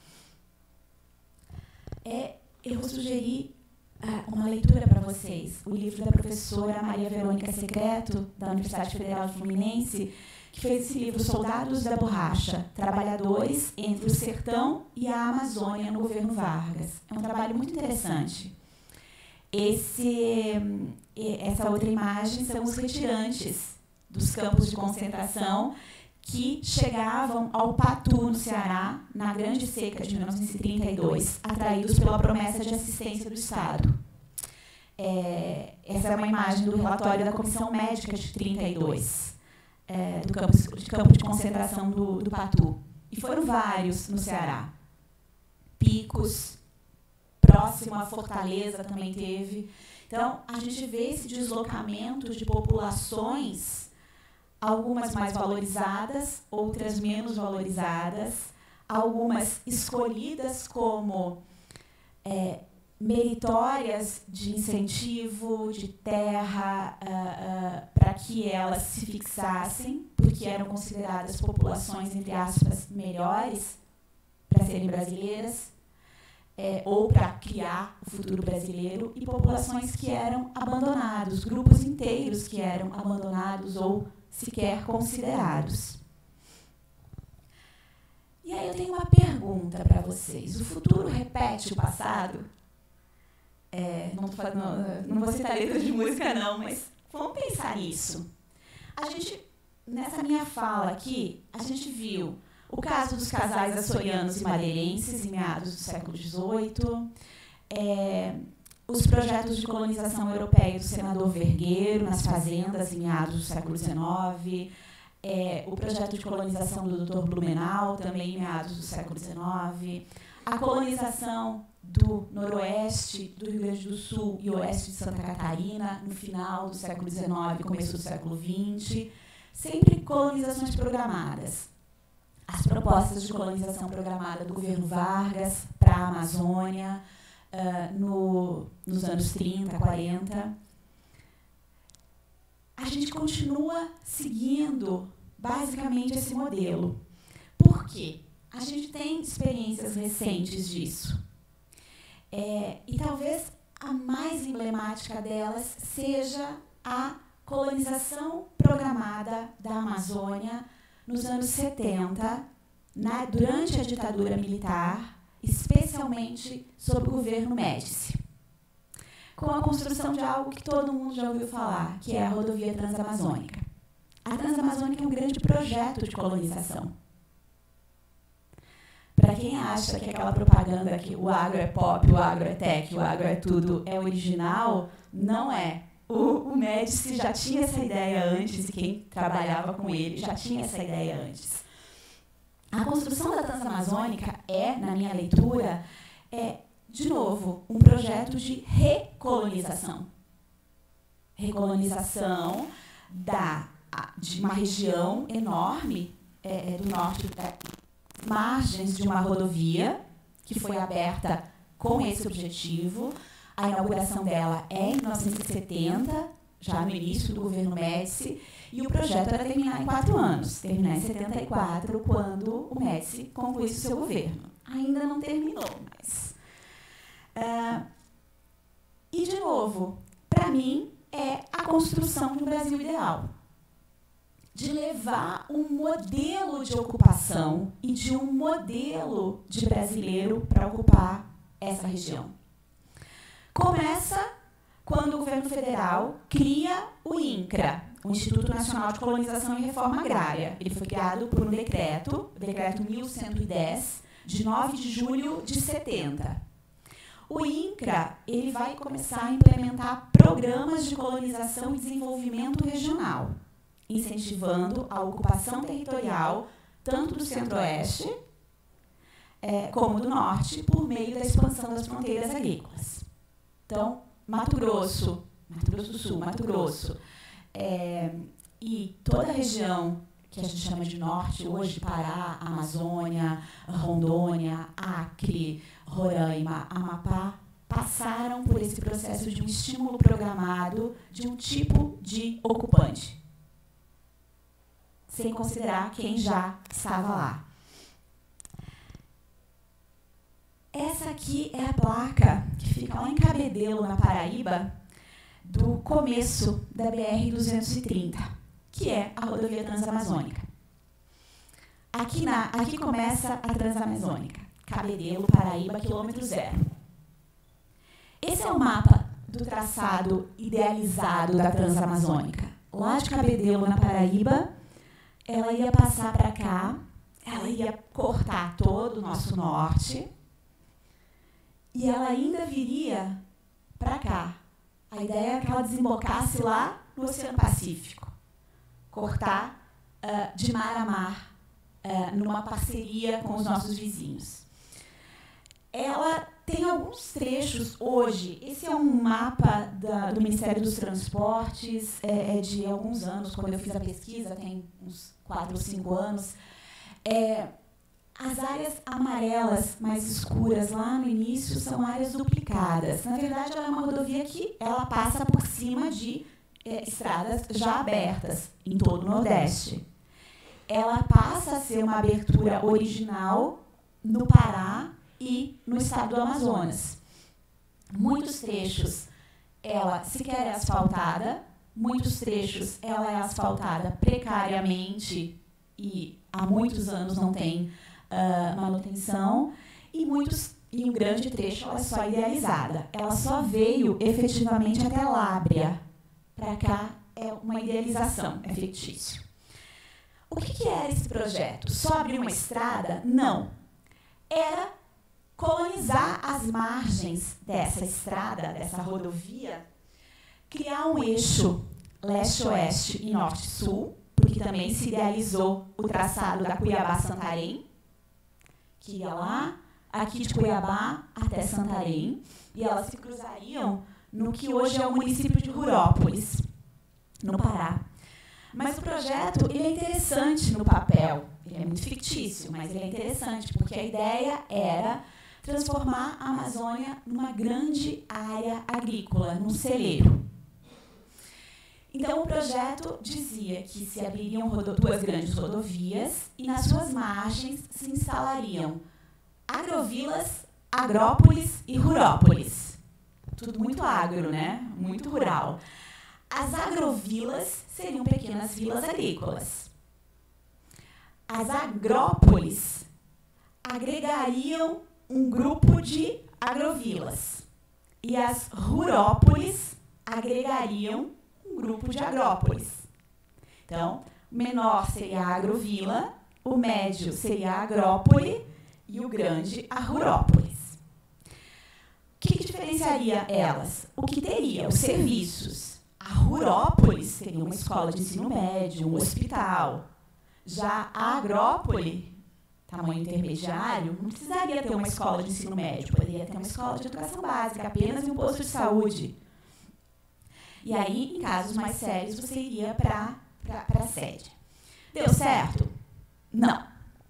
S4: É, eu vou sugerir uh, uma leitura para vocês, o livro da professora Maria Verônica Secreto, da Universidade Federal Fluminense, que fez esse livro, Soldados da Borracha, Trabalhadores entre o Sertão e a Amazônia no governo Vargas. É um trabalho muito interessante. Esse, essa outra imagem são os retirantes dos campos de concentração que chegavam ao Patu, no Ceará, na Grande Seca de mil novecentos e trinta e dois, atraídos pela promessa de assistência do Estado. É, essa é uma imagem do relatório da Comissão Médica de trinta e dois, é, do campo de, campo de concentração do, do Patu. E foram vários no Ceará. Picos, próximo à Fortaleza também teve. Então, a gente vê esse deslocamento de populações, algumas mais valorizadas, outras menos valorizadas, algumas escolhidas como é, meritórias de incentivo, de terra, uh, uh, para que elas se fixassem, porque eram consideradas populações, entre aspas, melhores para serem brasileiras, é, ou para criar o futuro brasileiro, e populações que eram abandonados, grupos inteiros que eram abandonados ou sequer considerados. E aí eu tenho uma pergunta para vocês. O futuro repete o passado? É, não, não, não vou citar letras de música, não, mas vamos pensar nisso. A gente, nessa minha fala aqui, a gente viu o caso dos casais açorianos e madeirenses em meados do século dezoito, é, os projetos de colonização europeia do senador Vergueiro nas fazendas em meados do século dezenove, é, o projeto de colonização do doutor Blumenau, também em meados do século dezenove, a colonização do noroeste do Rio Grande do Sul e oeste de Santa Catarina, no final do século dezenove e começo do século vinte, sempre colonizações programadas. As propostas de colonização programada do governo Vargas para a Amazônia, uh, no, nos anos trinta, quarenta. A gente continua seguindo, basicamente, esse modelo. Por quê? A gente tem experiências recentes disso. É, e talvez a mais emblemática delas seja a colonização programada da Amazônia nos anos setenta, na, durante a ditadura militar, especialmente sob o governo Médici, com a construção de algo que todo mundo já ouviu falar, que é a rodovia Transamazônica. A Transamazônica é um grande projeto de colonização. Para quem acha que aquela propaganda que o agro é pop, o agro é tech, o agro é tudo, é original, não é. O, o Médici já tinha essa ideia antes, e quem trabalhava com ele já tinha essa ideia antes. A construção da Transamazônica é, na minha leitura, é, de novo, um projeto de recolonização. Recolonização da, de uma região enorme é, do norte, é, margens de uma rodovia que foi aberta com esse objetivo. A inauguração dela é em mil novecentos e setenta, já no início do governo Médici, e o projeto era terminar em quatro anos, terminar em setenta e quatro, quando o Médici concluísse o seu governo. Ainda não terminou, mas... Uh, e, de novo, para mim, é a construção de um Brasil ideal. De levar um modelo de ocupação e de um modelo de brasileiro para ocupar essa região. Começa quando o governo federal cria o INCRA, o Instituto Nacional de Colonização e Reforma Agrária. Ele foi criado por um decreto, o decreto mil cento e dez, de nove de julho de setenta. O INCRA ele vai começar a implementar programas de colonização e desenvolvimento regional, incentivando a ocupação territorial tanto do Centro-Oeste é, como do Norte, por meio da expansão das fronteiras agrícolas. Então, Mato Grosso, Mato Grosso do Sul, Mato Grosso, é, e toda a região que a gente chama de Norte hoje, Pará, Amazônia, Rondônia, Acre, Roraima, Amapá, passaram por esse processo de um estímulo programado de um tipo de ocupante, sem considerar quem já estava lá. Essa aqui é a placa que fica lá em Cabedelo, na Paraíba, do começo da B R duzentos e trinta, que é a rodovia transamazônica. Aqui, na, aqui começa a transamazônica, Cabedelo, Paraíba, quilômetro zero. Esse é o mapa do traçado idealizado da transamazônica. Lá de Cabedelo, na Paraíba, ela ia passar para cá, ela ia cortar todo o nosso norte, e ela ainda viria para cá. A ideia é que ela desembocasse lá no Oceano Pacífico, cortar uh, de mar a mar, uh, numa parceria com os nossos vizinhos. Ela tem alguns trechos hoje. Esse é um mapa da, do Ministério dos Transportes, é, é de alguns anos, quando eu fiz a pesquisa, tem uns quatro ou cinco anos. É, as áreas amarelas mais escuras lá no início são áreas duplicadas. Na verdade, ela é uma rodovia que ela passa por cima de é, estradas já abertas em todo o Nordeste. Ela passa a ser uma abertura original no Pará e no estado do Amazonas. Muitos trechos ela sequer é asfaltada, muitos trechos ela é asfaltada precariamente e há muitos anos não tem uh, manutenção, e, muitos, e um grande trecho ela é só idealizada. Ela só veio efetivamente até Lábrea. Para cá é uma idealização, é fictício. O que, que era esse projeto? Só abrir uma estrada? Não. Era colonizar as margens dessa estrada, dessa rodovia, criar um eixo leste-oeste e norte-sul, porque também se idealizou o traçado da Cuiabá-Santarém, que ia lá, aqui de Cuiabá até Santarém, e elas se cruzariam no que hoje é o município de Rurópolis, no Pará. Mas o projeto ele é interessante no papel, ele é muito fictício, mas ele é interessante, porque a ideia era transformar a Amazônia numa grande área agrícola, num celeiro. Então, o projeto dizia que se abririam duas grandes rodovias e nas suas margens se instalariam agrovilas, agrópolis e rurópolis. Tudo muito agro, né? Muito rural. As agrovilas seriam pequenas vilas agrícolas. As agrópolis agregariam um grupo de agrovilas. E as rurópolis agregariam um grupo de agrópolis. Então, o menor seria a agrovila, o médio seria a agrópole e o grande a rurópolis. O que, que diferenciaria elas? O que teria? Os serviços. A rurópolis seria uma escola de ensino médio, um hospital. Já a agrópole, tamanho intermediário, não precisaria ter uma escola de ensino médio, poderia ter uma escola de educação básica, apenas um posto de saúde. E aí, em casos mais sérios, você iria para a sede. Deu certo? Não.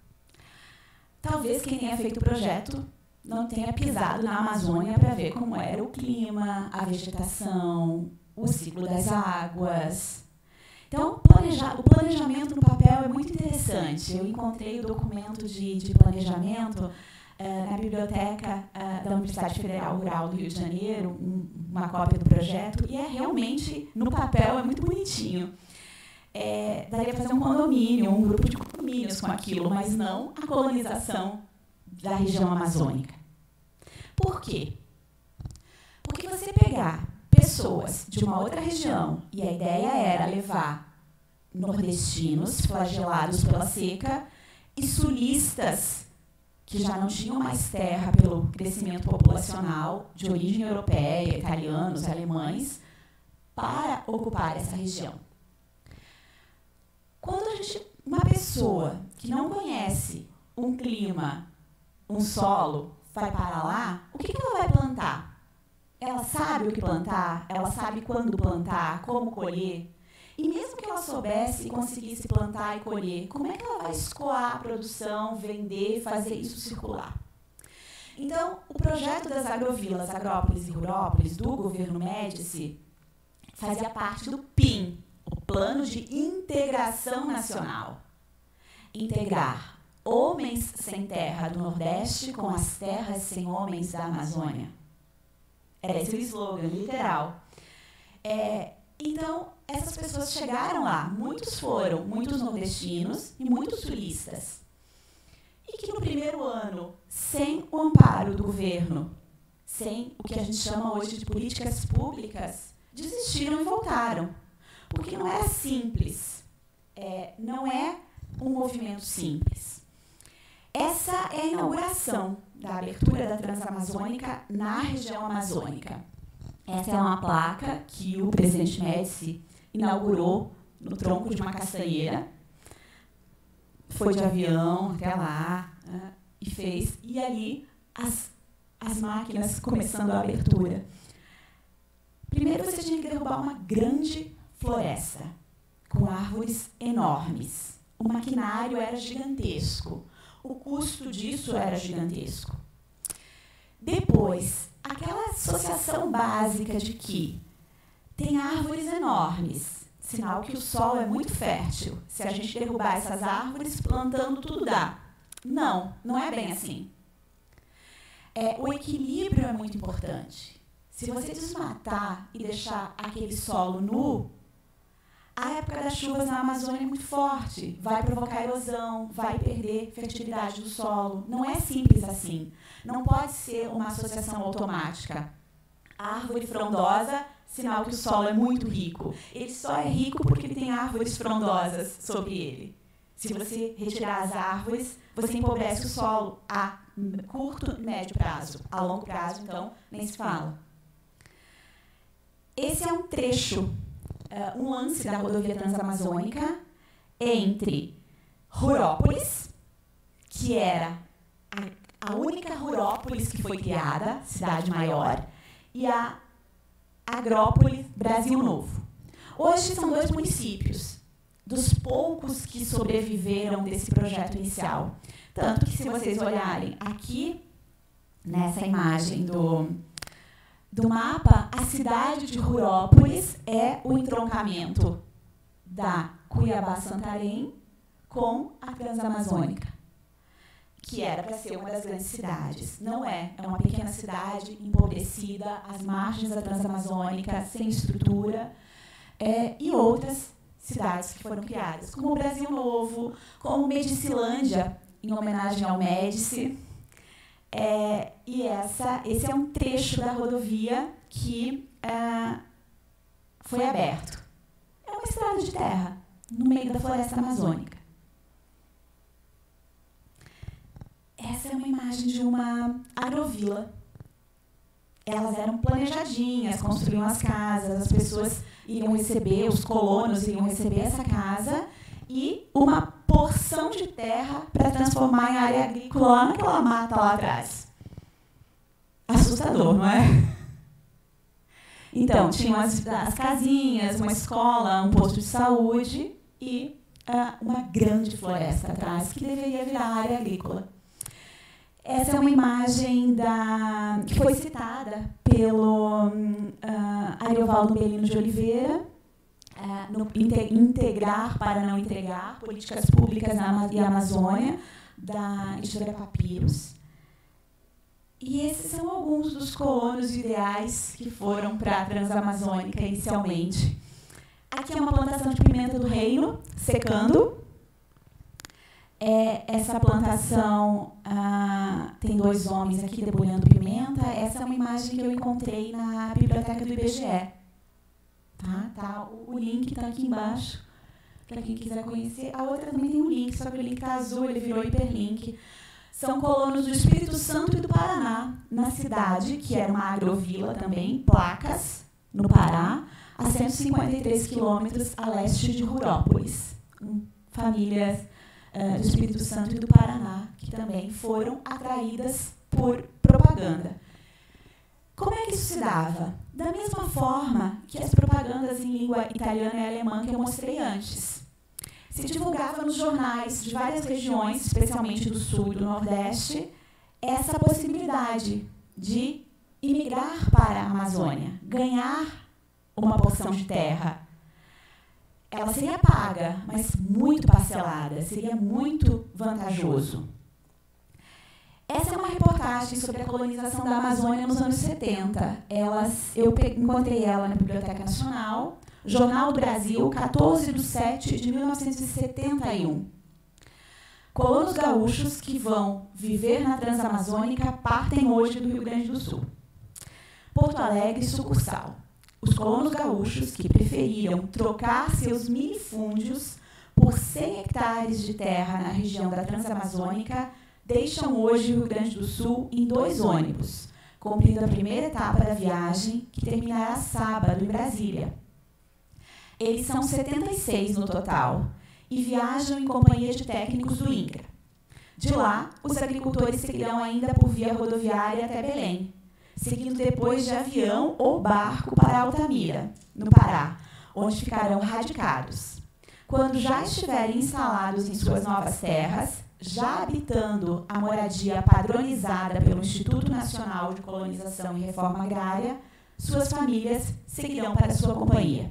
S4: Talvez quem tenha feito o projeto não tenha pisado na Amazônia para ver como era o clima, a vegetação, o ciclo das águas. Então, planejar, o planejamento no papel é muito interessante. Eu encontrei o documento de, de planejamento uh, na biblioteca uh, da Universidade Federal Rural do Rio de Janeiro, um, uma cópia do projeto, e é realmente, no papel, é muito bonitinho. É, daria para fazer um condomínio, um grupo de condomínios com aquilo, mas não a colonização da região amazônica. Por quê? Porque você pegar pessoas de uma outra região, e a ideia era levar nordestinos flagelados pela seca e sulistas que já não tinham mais terra pelo crescimento populacional de origem europeia, italianos, alemães, para ocupar essa região. Quando a gente, uma pessoa que não conhece um clima, um solo, vai para lá, o que, que ela vai plantar? Ela sabe o que plantar, ela sabe quando plantar, como colher. E mesmo que ela soubesse e conseguisse plantar e colher, como é que ela vai escoar a produção, vender, fazer isso circular? Então, o projeto das agrovilas, Agrópolis e Rurópolis, do governo Médici, fazia parte do P I N, o Plano de Integração Nacional. Integrar homens sem terra do Nordeste com as terras sem homens da Amazônia. Era esse o slogan, literal. É, então, essas pessoas chegaram lá, muitos foram, muitos nordestinos e muitos turistas. E que no primeiro ano, sem o amparo do governo, sem o que a gente chama hoje de políticas públicas, desistiram e voltaram. Porque não era simples, é, não é um movimento simples. Essa é a inauguração da abertura da Transamazônica na região amazônica. Essa é uma placa que o presidente Médici inaugurou no tronco de uma castanheira. Foi de avião até lá, né, e fez. E ali as, as máquinas começando a abertura. Primeiro você tinha que derrubar uma grande floresta, com árvores enormes. O maquinário era gigantesco. O custo disso era gigantesco. Depois, aquela associação básica de que tem árvores enormes, sinal que o solo é muito fértil. Se a gente derrubar essas árvores, plantando tudo dá. Não, não é bem assim. É, o equilíbrio é muito importante. Se você desmatar e deixar aquele solo nu, a época das chuvas na Amazônia é muito forte, vai provocar erosão, vai perder fertilidade do solo. Não é simples assim. Não pode ser uma associação automática. A árvore frondosa, sinal que o solo é muito rico. Ele só é rico porque ele tem árvores frondosas sobre ele. Se você retirar as árvores, você empobrece o solo a curto e médio prazo. A longo prazo, então, nem se fala. Esse é um trecho, Uh, um lance da rodovia transamazônica entre Rurópolis, que era a, a única Rurópolis que foi criada, cidade maior, e a Agrópolis Brasil Novo. Hoje são dois municípios, dos poucos que sobreviveram desse projeto inicial. Tanto que, se vocês olharem aqui, nessa imagem do... do mapa, a cidade de Rurópolis é o entroncamento da Cuiabá-Santarém com a Transamazônica, que era para ser uma das grandes cidades. Não é, é uma pequena cidade empobrecida, às margens da Transamazônica, sem estrutura, é, e outras cidades que foram criadas, como o Brasil Novo, como Medicilândia, em homenagem ao Médici. É, e essa, esse é um trecho da rodovia que ah, foi aberto. É uma estrada de terra, no meio da floresta amazônica. Essa é uma imagem de uma agrovila. Elas eram planejadinhas, construíam as casas, as pessoas iriam receber, os colonos iriam receber essa casa e uma porção de terra para transformar em área agrícola lá naquela mata lá atrás. Assustador, não é? Então, tinham as, as casinhas, uma escola, um posto de saúde e uh, uma grande floresta atrás, que deveria virar área agrícola. Essa é uma imagem da, que foi citada pelo uh, Ariovaldo Belino de Oliveira, Uh, no Integrar para Não Entregar, Políticas Públicas na e Amazônia, da editora Papiros. E esses são alguns dos colonos ideais que foram para a Transamazônica inicialmente. Aqui é uma plantação de pimenta do reino, secando. É, essa plantação ah, tem dois homens aqui debulhando pimenta. Essa é uma imagem que eu encontrei na biblioteca do I B G E. Tá, tá, o link está aqui embaixo, para quem quiser conhecer. A outra também tem um link, só que o link está azul, ele virou hiperlink. são colonos do Espírito Santo e do Paraná, na cidade, que era uma agrovila também, Placas, no Pará, a cento e cinquenta e três quilômetros a leste de Rurópolis. Um, famílias uh, do Espírito Santo e do Paraná, que também foram atraídas por propaganda. Como é que isso se dava? Da mesma forma que as propagandas em língua italiana e alemã que eu mostrei antes. Se divulgava nos jornais de várias regiões, especialmente do Sul e do Nordeste, essa possibilidade de imigrar para a Amazônia, ganhar uma porção de terra. Ela seria paga, mas muito parcelada, seria muito vantajoso. Essa é uma reportagem sobre a colonização da Amazônia nos anos setenta. Elas, eu encontrei ela na Biblioteca Nacional, Jornal do Brasil, quatorze de setembro de mil novecentos e setenta e um. Colonos gaúchos que vão viver na Transamazônica partem hoje do Rio Grande do Sul. Porto Alegre, sucursal. Os colonos gaúchos que preferiram trocar seus minifúndios por cem hectares de terra na região da Transamazônica deixam hoje o Rio Grande do Sul em dois ônibus, cumprindo a primeira etapa da viagem, que terminará sábado em Brasília. Eles são setenta e seis no total e viajam em companhia de técnicos do INCRA. De lá, os agricultores seguirão ainda por via rodoviária até Belém, seguindo depois de avião ou barco para Altamira, no Pará, onde ficarão radicados. Quando já estiverem instalados em suas novas terras, já habitando a moradia padronizada pelo Instituto Nacional de Colonização e Reforma Agrária, suas famílias seguirão para sua companhia.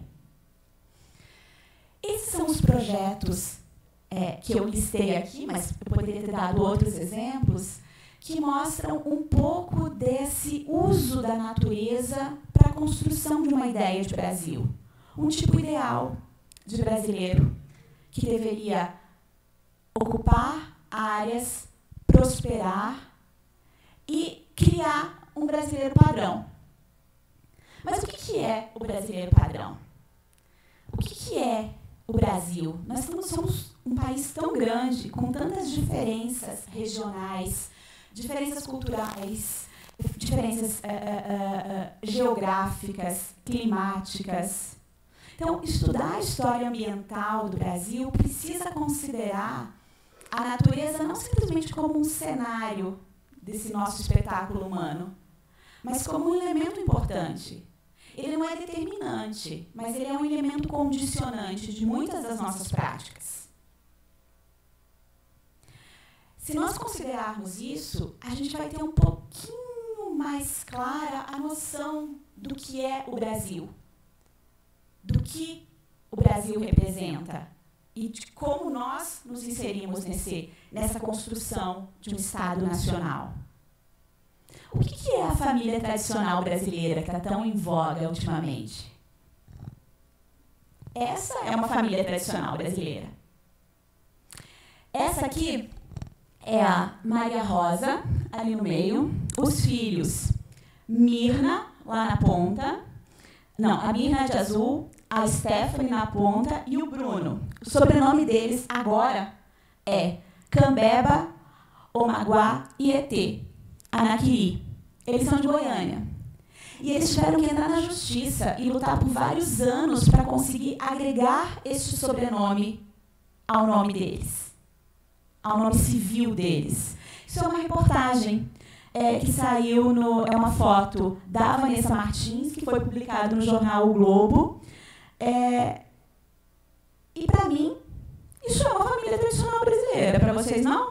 S4: Esses são os projetos é, que eu listei aqui, mas eu poderia ter dado outros exemplos, que mostram um pouco desse uso da natureza para a construção de uma ideia de Brasil. Um tipo ideal de brasileiro que deveria ocupar áreas, prosperar e criar um brasileiro padrão. Mas o que é o brasileiro padrão? O que é o Brasil? Nós somos um país tão grande, com tantas diferenças regionais, diferenças culturais, diferenças uh, uh, uh, geográficas, climáticas. Então, estudar a história ambiental do Brasil precisa considerar a natureza não simplesmente como um cenário desse nosso espetáculo humano, mas como um elemento importante. Ele não é determinante, mas ele é um elemento condicionante de muitas das nossas práticas. Se nós considerarmos isso, a gente vai ter um pouquinho mais clara a noção do que é o Brasil, do que o Brasil representa e de como nós nos inserimos nesse, nessa construção de um Estado nacional. O que, que é a família tradicional brasileira que está tão em voga ultimamente? Essa é uma família tradicional brasileira. Essa aqui é a Maria Rosa, ali no meio, os filhos Mirna, lá na ponta, não, a Mirna de azul, a Stephanie na ponta e o Bruno. O sobrenome deles agora é Cambeba, Omaguá e Etê, Anaquiri. Eles são de Goiânia. E eles tiveram que entrar na justiça e lutar por vários anos para conseguir agregar este sobrenome ao nome deles, ao nome civil deles. Isso é uma reportagem é, que saiu, no, é uma foto da Vanessa Martins, que foi publicado no jornal O Globo. É, e, para mim, isso é uma família tradicional brasileira. Para vocês, não?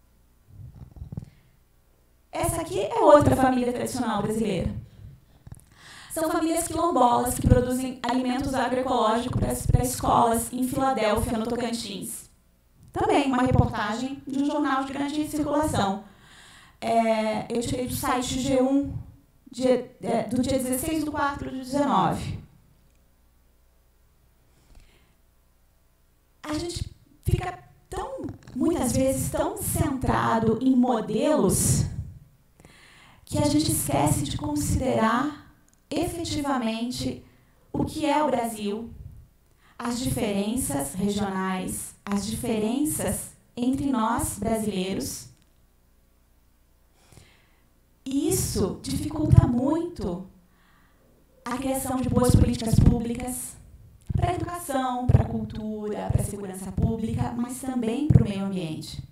S4: Essa aqui é outra família tradicional brasileira. São famílias quilombolas que produzem alimentos agroecológicos para escolas em Filadélfia, no Tocantins. Também uma reportagem de um jornal de grande circulação. É, eu tirei do site G um, dia, é, do dia dezesseis de quatro de dezenove. A gente fica tão, muitas vezes, tão centrado em modelos que a gente esquece de considerar efetivamente o que é o Brasil, as diferenças regionais, as diferenças entre nós, brasileiros, isso dificulta muito a criação de boas políticas públicas para a educação, para a cultura, para a segurança pública, mas também para o meio ambiente.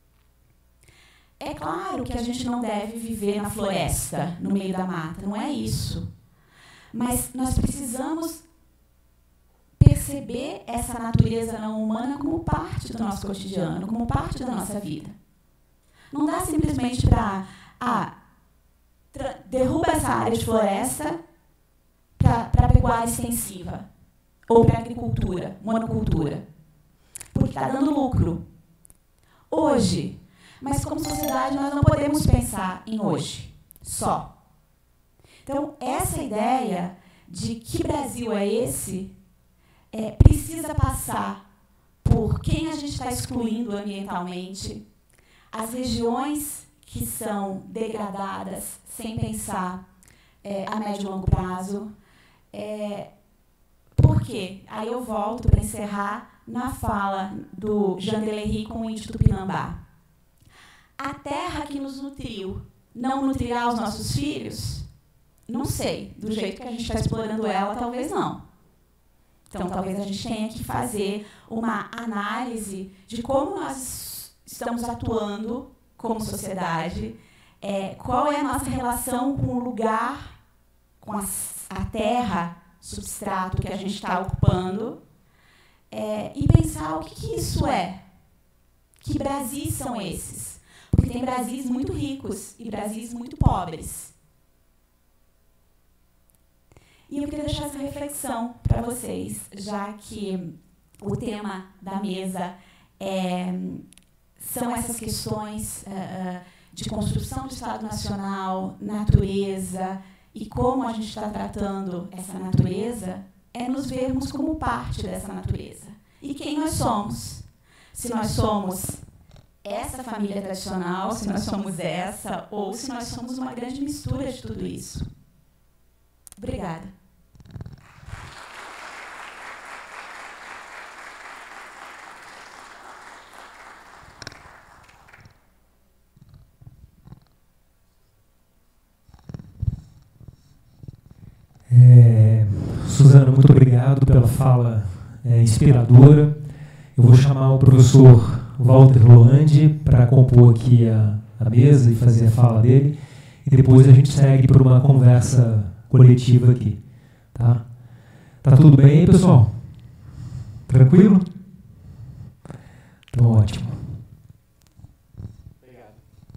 S4: É claro que a gente não deve viver na floresta, no meio da mata, não é isso. Mas nós precisamos perceber essa natureza não humana como parte do nosso cotidiano, como parte da nossa vida. Não dá simplesmente para, ah, derruba essa área de floresta para a pecuária extensiva, ou para a agricultura, monocultura, porque está dando lucro. Hoje, mas como sociedade nós não podemos pensar em hoje, só. Então, essa ideia de que Brasil é esse, é, precisa passar por quem a gente está excluindo ambientalmente, as regiões que são degradadas sem pensar é, a médio e longo prazo. É, por quê? Aí eu volto para encerrar na fala do Jean Delery com o índio Tupinambá. A terra que nos nutriu não nutrirá os nossos filhos? Não sei. Do jeito que a gente está explorando ela, talvez não. Então, talvez a gente tenha que fazer uma análise de como nós estamos atuando como sociedade, é, qual é a nossa relação com o lugar, com a, a terra, substrato que a gente está ocupando, é, e pensar o que, que isso é. Que Brasis são esses? Porque tem Brasis muito ricos e Brasis muito pobres. E eu queria deixar essa reflexão para vocês, já que o tema da mesa é, são essas questões uh, de construção do Estado Nacional, natureza, e como a gente está tratando essa natureza, é nos vermos como parte dessa natureza. E quem nós somos? Se nós somos essa família tradicional, se nós somos essa, ou se nós somos uma grande mistura de tudo isso. Obrigada.
S3: É, Suzana, muito obrigado pela fala é, inspiradora. Eu vou chamar o professor Walter Loandi para compor aqui a, a mesa e fazer a fala dele, e depois a gente segue para uma conversa coletiva aqui. Tá? Tá tudo bem aí, pessoal? Tranquilo? Então, ótimo.
S5: Obrigado.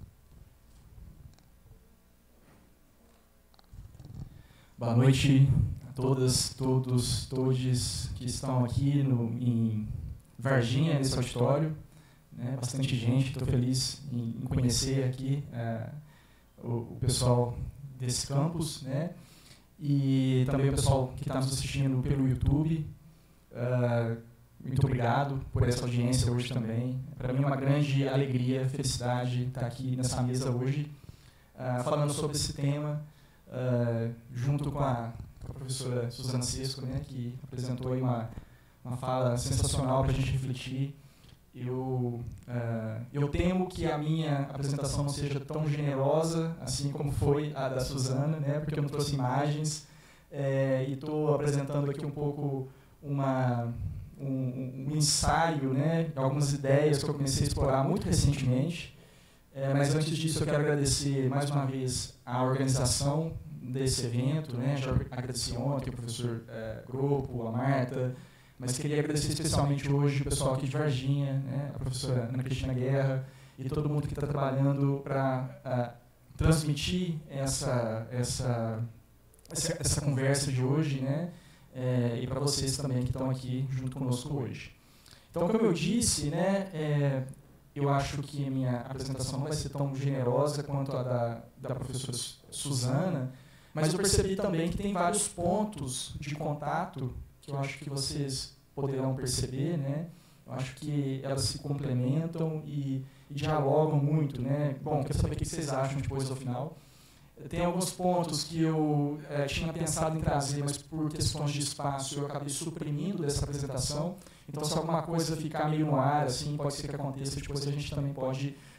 S5: Boa noite a todas, todos, todes que estão aqui no, em Varginha, nesse auditório. Né, bastante gente, estou feliz em, em conhecer aqui é, o, o pessoal desse campus, né, e também o pessoal que está nos assistindo pelo YouTube. Uh, muito obrigado por essa audiência hoje também. Para mim é uma grande alegria, felicidade estar aqui nessa mesa hoje, uh, falando sobre esse tema, uh, junto com a, com a professora Suzana Sesco, né, que apresentou aí uma, uma fala sensacional para a gente refletir. Eu, uh, eu temo que a minha apresentação não seja tão generosa assim como foi a da Suzana, né, porque eu não trouxe imagens, é, e estou apresentando aqui um pouco uma, um, um ensaio, né, algumas ideias que eu comecei a explorar muito recentemente. É, mas antes disso eu quero agradecer mais uma vez a organização desse evento, né, já agradeci ontem o professor é, Grupo, a Marta, mas queria agradecer especialmente hoje o pessoal aqui de Varginha, né, a professora Ana Cristina Guerra e todo mundo que está trabalhando para uh, transmitir essa, essa, essa, essa conversa de hoje, né, é, e para vocês também que estão aqui junto conosco hoje. Então, como eu disse, né, é, eu acho que a minha apresentação não vai ser tão generosa quanto a da, da professora Suzana, mas eu percebi também que tem vários pontos de contato que eu acho que vocês poderão perceber, né? Eu acho que elas se complementam e, e dialogam muito, né? Bom, quero saber o que vocês acham depois ao final. Tem alguns pontos que eu é, tinha pensado em trazer, mas por questões de espaço eu acabei suprimindo dessa apresentação. Então, se alguma coisa ficar meio no ar, assim, pode ser que aconteça, depois a gente também pode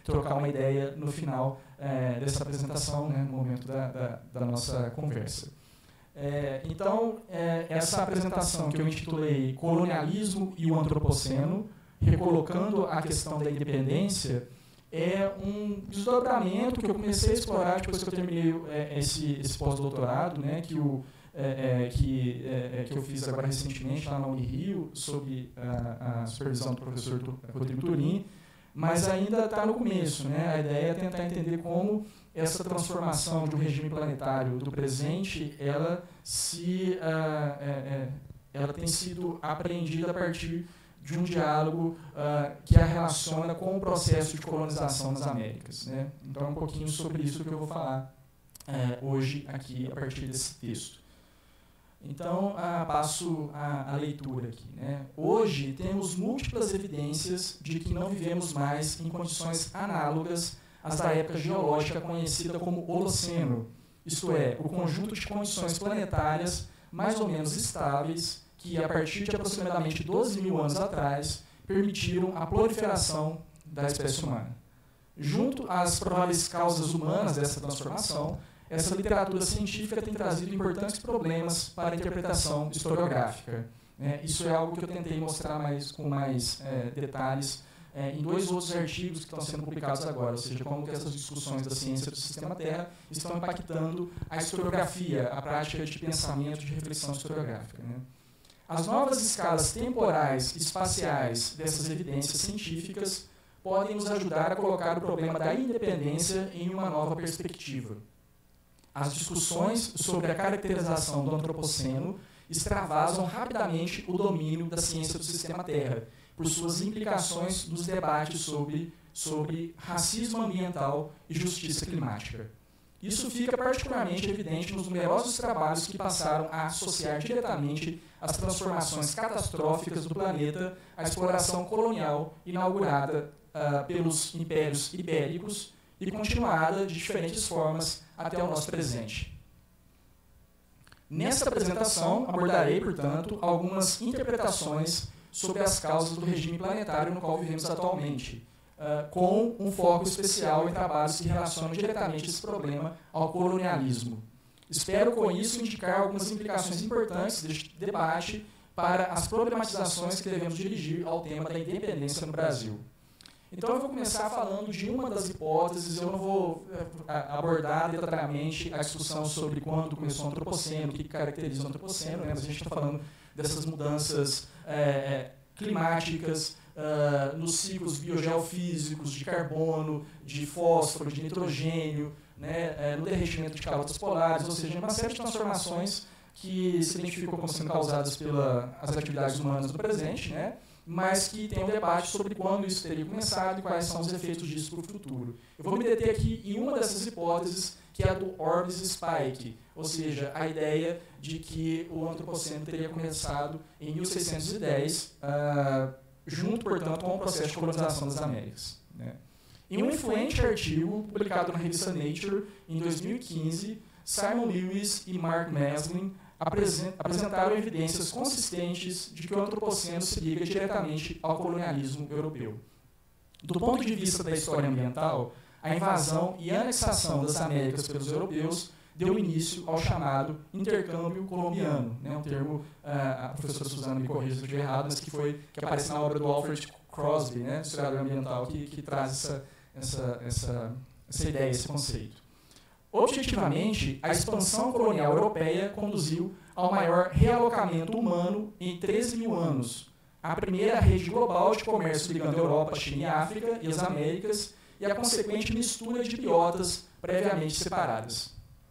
S5: trocar uma ideia no final é, dessa apresentação, né, no momento da, da, da nossa conversa. É, então, é, essa apresentação que eu intitulei Colonialismo e o Antropoceno, recolocando a questão da independência, é um desdobramento que eu comecei a explorar depois que eu terminei é, esse, esse pós-doutorado, né, que, o, é, é, que, é, que eu fiz agora recentemente lá na Unirio, sob a, a supervisão do professor Rodrigo Turin, mas ainda está no começo, né? A ideia é tentar entender como essa transformação de um regime planetário do presente, ela, se, uh, é, é, ela tem sido apreendida a partir de um diálogo uh, que a relaciona com o processo de colonização nas Américas, né? Então, é um pouquinho sobre isso que eu vou falar uh, hoje aqui, a partir desse texto. Então, uh, passo a, a leitura aqui, né? Hoje, temos múltiplas evidências de que não vivemos mais em condições análogas às da época geológica conhecida como Holoceno, isto é, o conjunto de condições planetárias mais ou menos estáveis que, a partir de aproximadamente doze mil anos atrás, permitiram a proliferação da espécie humana. Junto às prováveis causas humanas dessa transformação, essa literatura científica tem trazido importantes problemas para a interpretação historiográfica. É, isso é algo que eu tentei mostrar mais, com mais é, detalhes é, em dois outros artigos que estão sendo publicados agora, ou seja, como que essas discussões da ciência do sistema Terra estão impactando a historiografia, a prática de pensamento, de reflexão historiográfica, né? As novas escalas temporais e espaciais dessas evidências científicas podem nos ajudar a colocar o problema da independência em uma nova perspectiva. As discussões sobre a caracterização do Antropoceno extravasam rapidamente o domínio da ciência do sistema Terra, por suas implicações nos debates sobre, sobre racismo ambiental e justiça climática. Isso fica particularmente evidente nos numerosos trabalhos que passaram a associar diretamente as transformações catastróficas do planeta à exploração colonial inaugurada uh, pelos impérios ibéricos e continuada de diferentes formas até o nosso presente. Nesta apresentação, abordarei, portanto, algumas interpretações sobre as causas do regime planetário no qual vivemos atualmente, Uh, com um foco especial em trabalhos que relacionam diretamente esse problema ao colonialismo. Espero, com isso, indicar algumas implicações importantes deste debate para as problematizações que devemos dirigir ao tema da independência no Brasil. Então, eu vou começar falando de uma das hipóteses. Eu não vou uh, abordar detalhadamente a discussão sobre quando começou o Antropoceno, o que caracteriza o Antropoceno, né? Mas a gente está falando dessas mudanças é, climáticas, Uh, nos ciclos biogeofísicos de carbono, de fósforo, de nitrogênio, né, uh, no derretimento de calotas polares, ou seja, uma série de transformações que se identificam como sendo causadas pelas atividades humanas do presente, né, mas que tem um debate sobre quando isso teria começado e quais são os efeitos disso para o futuro. Eu vou me deter aqui em uma dessas hipóteses, que é a do Orbis Spike, ou seja, a ideia de que o Antropoceno teria começado em mil seiscentos e dez, uh, junto, portanto, com o processo de colonização das Américas, né? Em um influente artigo publicado na revista Nature, em dois mil e quinze, Simon Lewis e Mark Maslin apresentaram evidências consistentes de que o Antropoceno se liga diretamente ao colonialismo europeu. Do ponto de vista da história ambiental, a invasão e anexação das Américas pelos europeus deu início ao chamado intercâmbio colombiano, né, um termo, uh, a professora Suzana me corrija se eu estiver errado, mas que, foi, que aparece na obra do Alfred Crosby, né, historiador ambiental, que, que traz essa, essa, essa, essa ideia, esse conceito. Objetivamente, a expansão colonial europeia conduziu ao maior realocamento humano em treze mil anos, a primeira rede global de comércio ligando a Europa, China e África e as Américas, e a consequente mistura de biotas previamente separadas.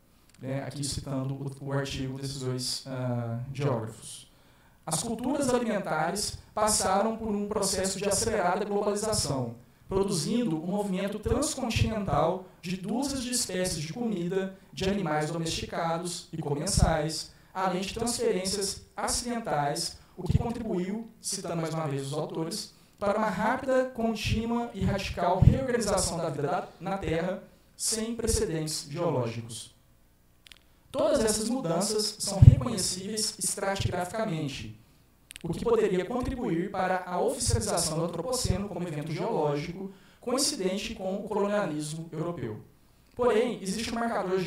S5: É, aqui citando o, o artigo desses dois uh, geógrafos. As culturas alimentares passaram por um processo de acelerada globalização, produzindo um movimento transcontinental de dúzias de espécies de comida, de animais domesticados e comensais, além de transferências acidentais, o que contribuiu, citando mais uma vez os autores, para uma rápida, contínua e radical reorganização da vida da, na Terra, sem precedentes geológicos. Todas essas mudanças são reconhecíveis estratigraficamente, o que poderia contribuir para a oficialização do Antropoceno como evento geológico, coincidente com o colonialismo europeu. Porém, existe um marcador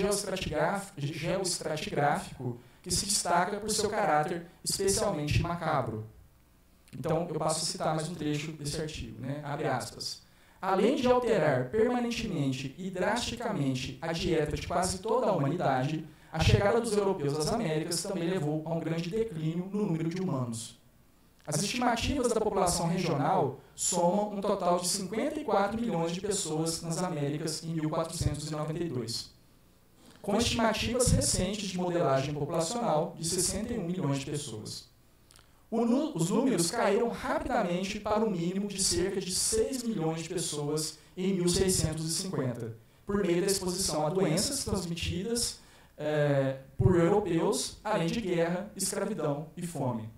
S5: geoestratigráfico que se destaca por seu caráter especialmente macabro. Então, eu passo a citar mais um trecho desse artigo, né? Abre aspas. Além de alterar permanentemente e drasticamente a dieta de quase toda a humanidade, a chegada dos europeus às Américas também levou a um grande declínio no número de humanos. As estimativas da população regional somam um total de cinquenta e quatro milhões de pessoas nas Américas em mil quatrocentos e noventa e dois, com estimativas recentes de modelagem populacional de sessenta e um milhões de pessoas. Os números caíram rapidamente para o mínimo de cerca de seis milhões de pessoas em mil seiscentos e cinquenta, por meio da exposição a doenças transmitidas eh, por europeus, além de guerra, escravidão e fome.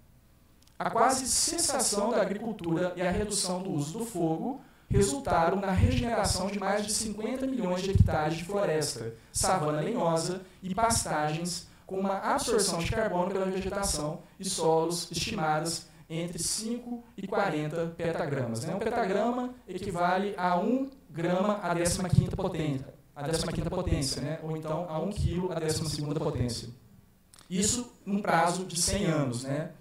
S5: A quase cessação da agricultura e a redução do uso do fogo resultaram na regeneração de mais de cinquenta milhões de hectares de floresta, savana lenhosa e pastagens, com uma absorção de carbono pela vegetação e solos estimadas entre cinco e quarenta petagramas. Né? Um petagrama equivale a um grama à décima quinta potência, a décima quinta potência, né? Ou então a um quilo à décima segunda potência. Isso num prazo de cem anos. Né?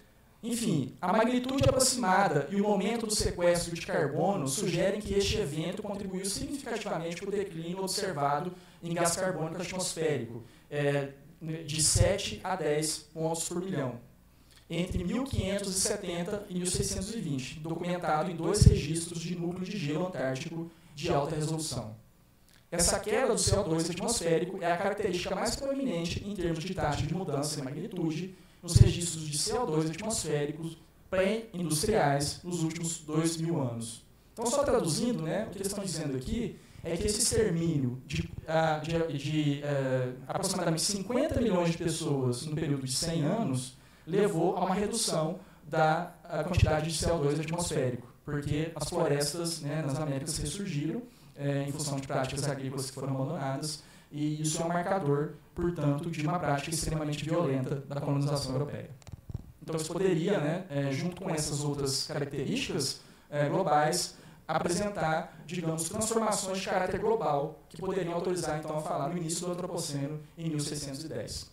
S5: Enfim, a magnitude aproximada e o momento do sequestro de carbono sugerem que este evento contribuiu significativamente para o declínio observado em gás carbônico atmosférico, é, de sete a dez pontos por milhão, entre mil quinhentos e setenta e mil seiscentos e vinte, documentado em dois registros de núcleo de gelo antártico de alta resolução. Essa queda do C O dois atmosférico é a característica mais proeminente em termos de taxa de mudança e magnitude nos registros de C O dois atmosféricos pré-industriais nos últimos dois mil anos. Então, só traduzindo, né, o que eles estão dizendo aqui é que esse extermínio de, de, de uh, aproximadamente cinquenta milhões de pessoas no período de cem anos levou a uma redução da quantidade de C O dois atmosférico, porque as florestas, né, nas Américas ressurgiram é, em função de práticas agrícolas que foram abandonadas, e isso é um marcador, portanto, de uma prática extremamente violenta da colonização europeia. Então, isso poderia, né, é, junto com essas outras características é, globais, apresentar, digamos, transformações de caráter global que poderiam autorizar, então, a falar no início do Antropoceno em mil seiscentos e dez.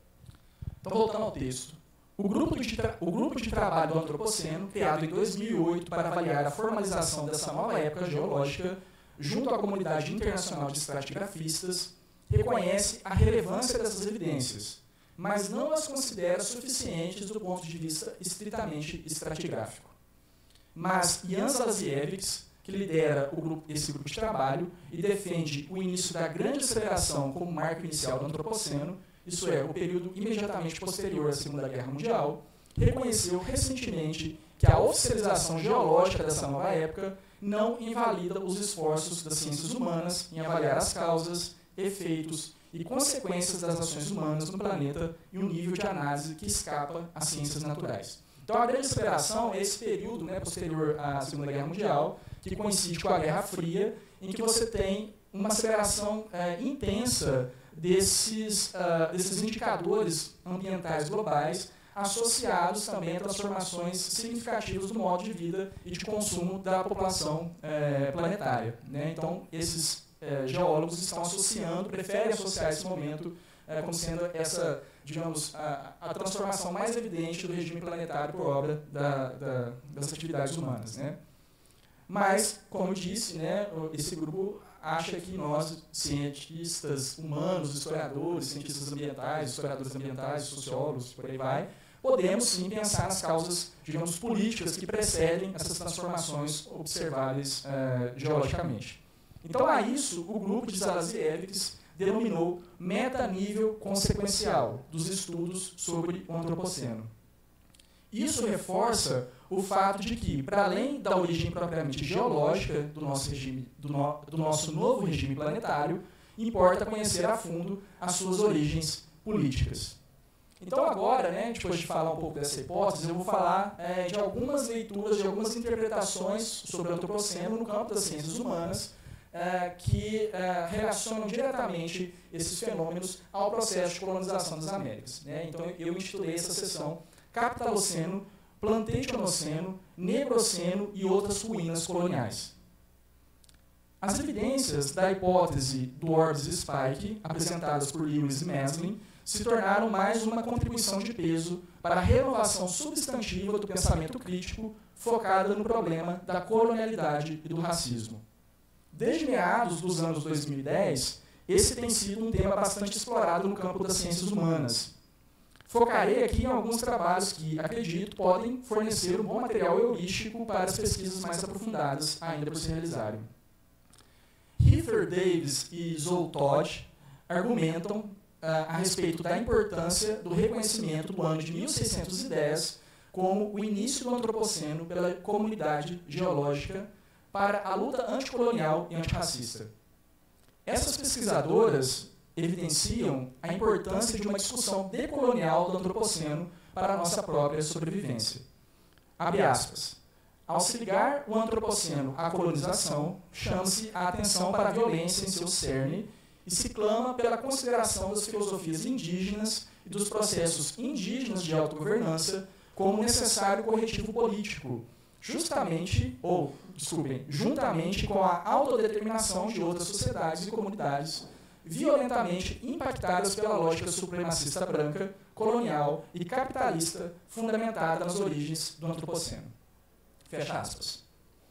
S5: Então, voltando ao texto. O grupo, de o grupo de trabalho do Antropoceno, criado em dois mil e oito para avaliar a formalização dessa nova época geológica, junto à comunidade internacional de estratigrafistas, reconhece a relevância dessas evidências, mas não as considera suficientes do ponto de vista estritamente estratigráfico. Mas Jan Zalasiewicz, que lidera o grupo, esse grupo de trabalho e defende o início da grande aceleração como marco inicial do Antropoceno, isso é, o período imediatamente posterior à Segunda Guerra Mundial, reconheceu recentemente que a oficialização geológica dessa nova época não invalida os esforços das ciências humanas em avaliar as causas, efeitos e consequências das ações humanas no planeta em um nível de análise que escapa às ciências naturais. Então, a grande aceleração é esse período, né, posterior à Segunda Guerra Mundial, que coincide com a Guerra Fria, em que você tem uma aceleração é, intensa desses, uh, desses indicadores ambientais globais, associados também a transformações significativas do modo de vida e de consumo da população é, planetária. Né? Então, esses é, geólogos estão associando, preferem associar esse momento é, como sendo essa, digamos, a, a transformação mais evidente do regime planetário por obra da, da, das atividades humanas. Né? Mas, como eu disse, né, esse grupo acha que nós, cientistas humanos, historiadores, cientistas ambientais, historiadores ambientais, sociólogos, por aí vai, podemos sim pensar nas causas, digamos, políticas que precedem essas transformações observáveis eh, geologicamente. Então, a isso, o grupo de Zalasiewicz denominou metanível consequencial dos estudos sobre o Antropoceno. Isso reforça o fato de que, para além da origem propriamente geológica do nosso, regime, do, no, do nosso novo regime planetário, importa conhecer a fundo as suas origens políticas. Então agora, né, depois de falar um pouco dessa hipótese, eu vou falar é, de algumas leituras, de algumas interpretações sobre o Antropoceno no campo das ciências humanas, é, que é, relacionam diretamente esses fenômenos ao processo de colonização das Américas. Né? Então eu intitulei essa sessão Capitaloceno, Plantationoceno, Negroceno e outras ruínas coloniais. As evidências da hipótese do Orbis-Spike, apresentadas por Lewis e Meslin, se tornaram mais uma contribuição de peso para a renovação substantiva do pensamento crítico focada no problema da colonialidade e do racismo. Desde meados dos anos dois mil e dez, esse tem sido um tema bastante explorado no campo das ciências humanas. Focarei aqui em alguns trabalhos que, acredito, podem fornecer um bom material heurístico para as pesquisas mais aprofundadas ainda por se realizarem. Heather Davis e Zoe Todd argumentam uh, a respeito da importância do reconhecimento do ano de mil seiscentos e dez como o início do antropoceno pela comunidade geológica para a luta anticolonial e antirracista. Essas pesquisadoras evidenciam a importância de uma discussão decolonial do antropoceno para a nossa própria sobrevivência. Abre aspas. Ao se ligar o antropoceno à colonização, chama-se a atenção para a violência em seu cerne e se clama pela consideração das filosofias indígenas e dos processos indígenas de autogovernança como necessário corretivo político, justamente, ou, desculpem, juntamente com a autodeterminação de outras sociedades e comunidades violentamente impactadas pela lógica supremacista branca, colonial e capitalista fundamentada nas origens do antropoceno. Fecha aspas.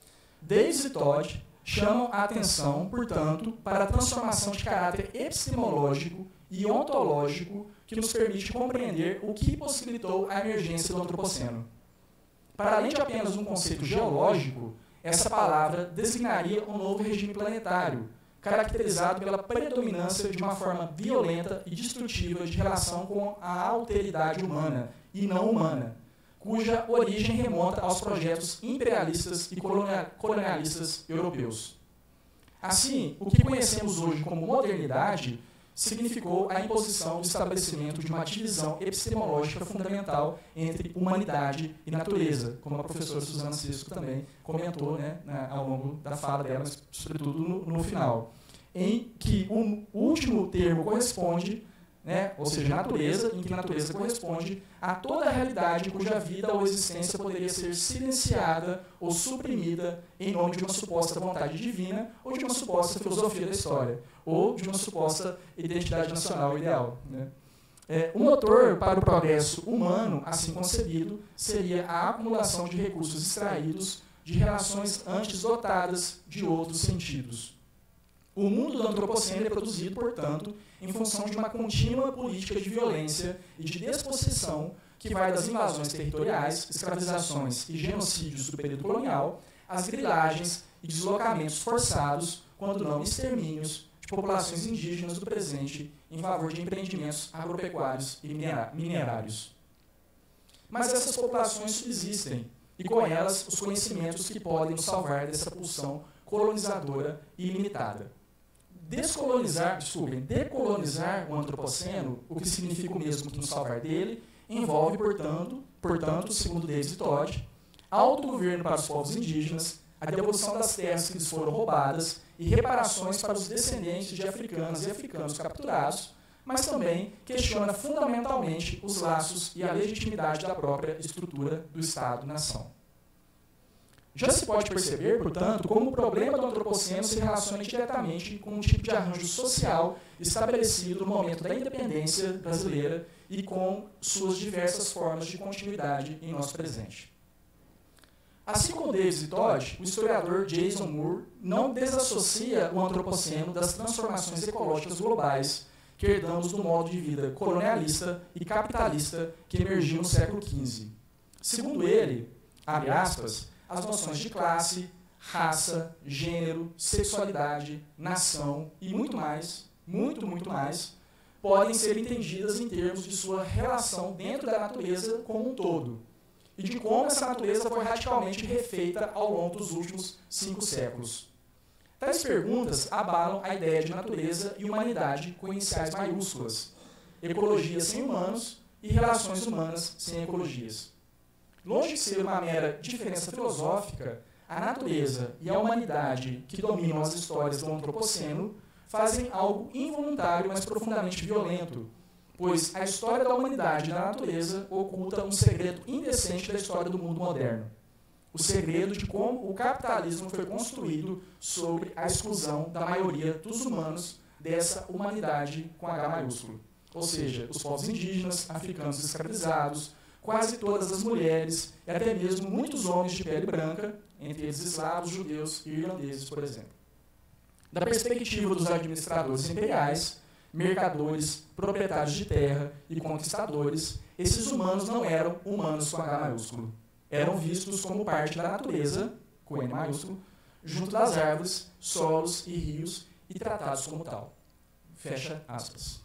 S5: Davis e Todd chamam a atenção, portanto, para a transformação de caráter epistemológico e ontológico que nos permite compreender o que possibilitou a emergência do antropoceno. Para além de apenas um conceito geológico, essa palavra designaria um novo regime planetário, caracterizado pela predominância de uma forma violenta e destrutiva de relação com a alteridade humana e não humana, cuja origem remonta aos projetos imperialistas e colonialistas europeus. Assim, o que conhecemos hoje como modernidade significou a imposição do estabelecimento de uma divisão epistemológica fundamental entre humanidade e natureza, como a professora Suzana Cisco também comentou, né, ao longo da fala dela, mas sobretudo no, no final, em que o último termo corresponde, né, ou seja, natureza, em que natureza corresponde a toda a realidade cuja vida ou existência poderia ser silenciada ou suprimida em nome de uma suposta vontade divina ou de uma suposta filosofia da história, ou de uma suposta identidade nacional ideal. Né? É, o motor para o progresso humano, assim concebido, seria a acumulação de recursos extraídos de relações antes dotadas de outros sentidos. O mundo do antropoceno é produzido, portanto, em função de uma contínua política de violência e de despossessão que vai das invasões territoriais, escravizações e genocídios do período colonial, às grilagens e deslocamentos forçados, quando não extermínios, de populações indígenas do presente em favor de empreendimentos agropecuários e minerários. Mas essas populações subsistem, e com elas os conhecimentos que podem nos salvar dessa pulsão colonizadora e ilimitada. Descolonizar, desculpem, decolonizar o antropoceno, o que significa o mesmo que nos salvar dele, envolve, portanto, portanto, segundo Davis e Todd, autogoverno para os povos indígenas, a devolução das terras que lhes foram roubadas e reparações para os descendentes de africanas e africanos capturados, mas também questiona fundamentalmente os laços e a legitimidade da própria estrutura do Estado-nação. Já se pode perceber, portanto, como o problema do antropoceno se relaciona diretamente com um tipo de arranjo social estabelecido no momento da independência brasileira e com suas diversas formas de continuidade em nosso presente. Assim como Davis e Todd, o historiador Jason Moore não desassocia o antropoceno das transformações ecológicas globais que herdamos do modo de vida colonialista e capitalista que emergiu no século quinze. Segundo ele, abre aspas, as noções de classe, raça, gênero, sexualidade, nação e muito mais, muito, muito mais, podem ser entendidas em termos de sua relação dentro da natureza como um todo, e de como essa natureza foi radicalmente refeita ao longo dos últimos cinco séculos. Tais perguntas abalam a ideia de natureza e humanidade com iniciais maiúsculas, ecologia sem humanos e relações humanas sem ecologias. Longe de ser uma mera diferença filosófica, a natureza e a humanidade que dominam as histórias do antropoceno fazem algo involuntário, mas profundamente violento, pois a história da humanidade e da natureza oculta um segredo indecente da história do mundo moderno. o segredo de como o capitalismo foi construído sobre a exclusão da maioria dos humanos dessa humanidade com H maiúsculo. Ou seja, os povos indígenas, africanos escravizados, quase todas as mulheres e até mesmo muitos homens de pele branca, entre eles eslavos, judeus e irlandeses, por exemplo. Da perspectiva dos administradores imperiais, mercadores, proprietários de terra e conquistadores, esses humanos não eram humanos com H maiúsculo. Eram vistos como parte da natureza, com N maiúsculo, junto das árvores, solos e rios, e tratados como tal. Fecha aspas.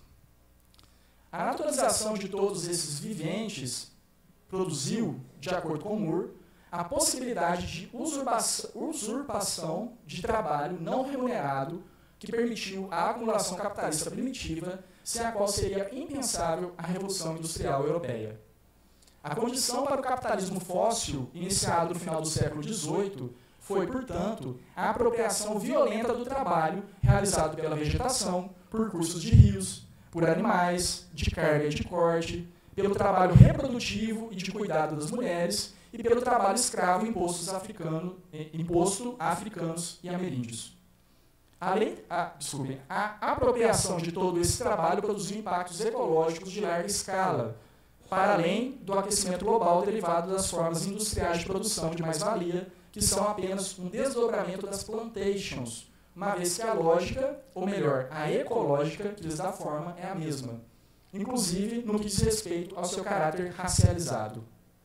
S5: A naturalização de todos esses viventes produziu, de acordo com Moore, a possibilidade de usurpação, usurpação de trabalho não remunerado que permitiu a acumulação capitalista primitiva, sem a qual seria impensável a Revolução Industrial Europeia. A condição para o capitalismo fóssil, iniciado no final do século dezoito, foi, portanto, a apropriação violenta do trabalho realizado pela vegetação, por cursos de rios, por animais, de carga e de corte, pelo trabalho reprodutivo e de cuidado das mulheres e pelo trabalho escravo imposto a, africano, imposto a africanos e ameríndios. Além, a, desculpe, a apropriação de todo esse trabalho produziu impactos ecológicos de larga escala, para além do aquecimento global derivado das formas industriais de produção de mais-valia, que são apenas um desdobramento das plantations, uma vez que a lógica, ou melhor, a ecológica que lhes dá forma é a mesma, inclusive no que diz respeito ao seu caráter racializado.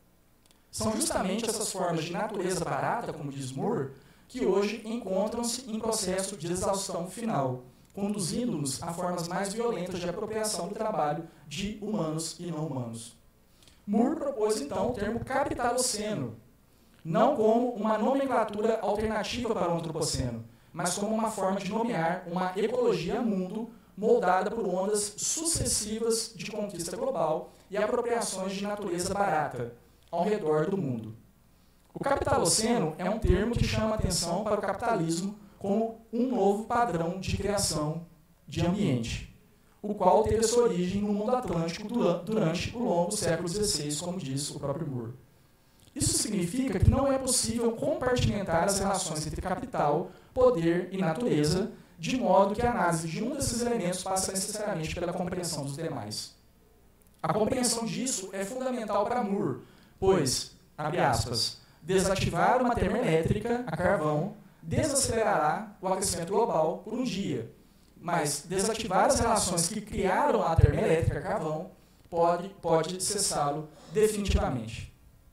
S5: São justamente essas formas de natureza barata, como diz Moore, que hoje encontram-se em processo de exaustão final, conduzindo-nos a formas mais violentas de apropriação do trabalho de humanos e não humanos. Moore propôs, então, o termo capitaloceno, não como uma nomenclatura alternativa para o antropoceno, mas como uma forma de nomear uma ecologia-mundo moldada por ondas sucessivas de conquista global e apropriações de natureza barata ao redor do mundo. O capitaloceno é um termo que chama atenção para o capitalismo como um novo padrão de criação de ambiente, o qual teve sua origem no mundo atlântico durante o longo século dezesseis, como diz o próprio Moore. Isso significa que não é possível compartimentar as relações entre capital, poder e natureza, de modo que a análise de um desses elementos passa necessariamente pela compreensão dos demais. A compreensão disso é fundamental para Moore, pois, abre aspas, desativar uma termoelétrica a carvão desacelerará o aquecimento global por um dia, mas desativar as relações que criaram a termoelétrica a carvão pode, pode cessá-lo definitivamente.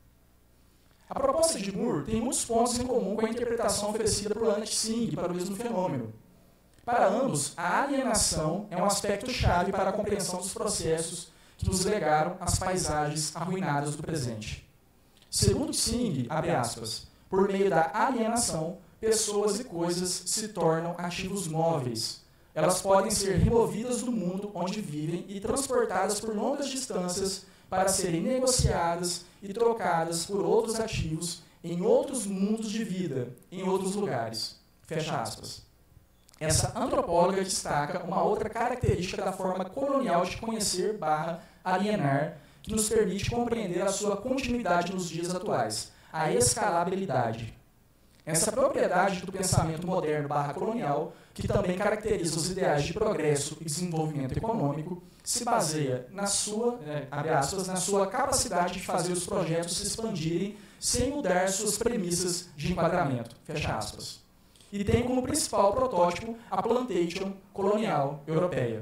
S5: A proposta de Moore tem muitos pontos em comum com a interpretação oferecida por Anant Singh para o mesmo fenômeno. Para ambos, a alienação é um aspecto-chave para a compreensão dos processos que nos legaram as paisagens arruinadas do presente. Segundo Singh, abre aspas, por meio da alienação, pessoas e coisas se tornam ativos móveis. Elas podem ser removidas do mundo onde vivem e transportadas por longas distâncias para serem negociadas e trocadas por outros ativos em outros mundos de vida, em outros lugares. Fecha aspas. Essa antropóloga destaca uma outra característica da forma colonial de conhecer barra alienar, que nos permite compreender a sua continuidade nos dias atuais, a escalabilidade. Essa propriedade do pensamento moderno barra colonial, que também caracteriza os ideais de progresso e desenvolvimento econômico, se baseia na sua, é, abre aspas, na sua capacidade de fazer os projetos se expandirem sem mudar suas premissas de enquadramento, fecha aspas. E tem como principal protótipo a plantation colonial europeia.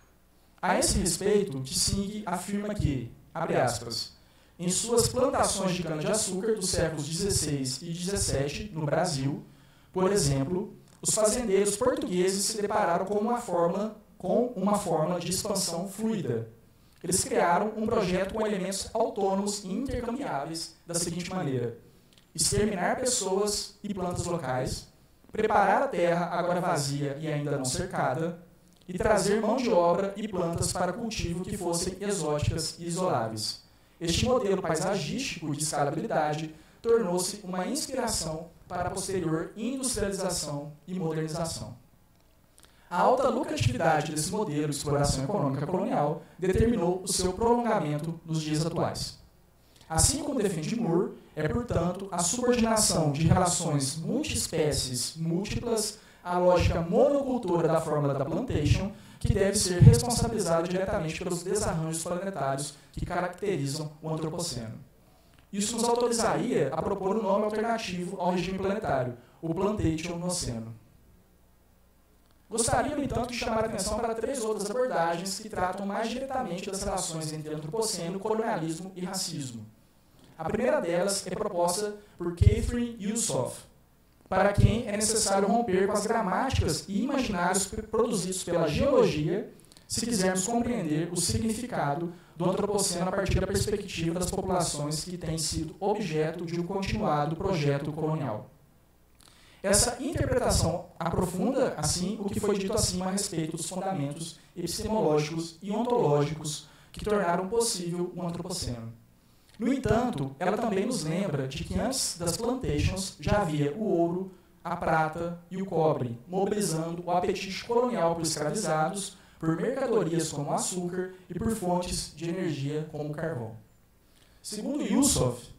S5: A esse respeito, Singh afirma que, abre aspas, em suas plantações de cana-de-açúcar dos séculos dezesseis e dezessete, no Brasil, por exemplo, os fazendeiros portugueses se depararam com uma fórmula, com uma fórmula de expansão fluida. Eles criaram um projeto com elementos autônomos e intercambiáveis da seguinte maneira: exterminar pessoas e plantas locais, preparar a terra agora vazia e ainda não cercada, e trazer mão de obra e plantas para cultivo que fossem exóticas e isoláveis. Este modelo paisagístico de escalabilidade tornou-se uma inspiração para a posterior industrialização e modernização. A alta lucratividade desse modelo de exploração econômica colonial determinou o seu prolongamento nos dias atuais. Assim como defende Moore, É, portanto, a subordinação de relações multiespécies múltiplas à lógica monocultora da fórmula da plantation, que deve ser responsabilizada diretamente pelos desarranjos planetários que caracterizam o antropoceno. Isso nos autorizaria a propor um nome alternativo ao regime planetário, o plantation no oceano. Gostaria, no entanto, de chamar a atenção para três outras abordagens que tratam mais diretamente das relações entre antropoceno, colonialismo e racismo. A primeira delas é proposta por Catherine Yusuf, para quem é necessário romper com as gramáticas e imaginários produzidos pela geologia, se quisermos compreender o significado do antropoceno a partir da perspectiva das populações que têm sido objeto de um continuado projeto colonial. Essa interpretação aprofunda, assim, o que foi dito acima a respeito dos fundamentos epistemológicos e ontológicos que tornaram possível o antropoceno. No entanto, ela também nos lembra de que antes das plantations já havia o ouro, a prata e o cobre, mobilizando o apetite colonial por escravizados, por mercadorias como o açúcar e por fontes de energia como o carvão. Segundo Yusuf,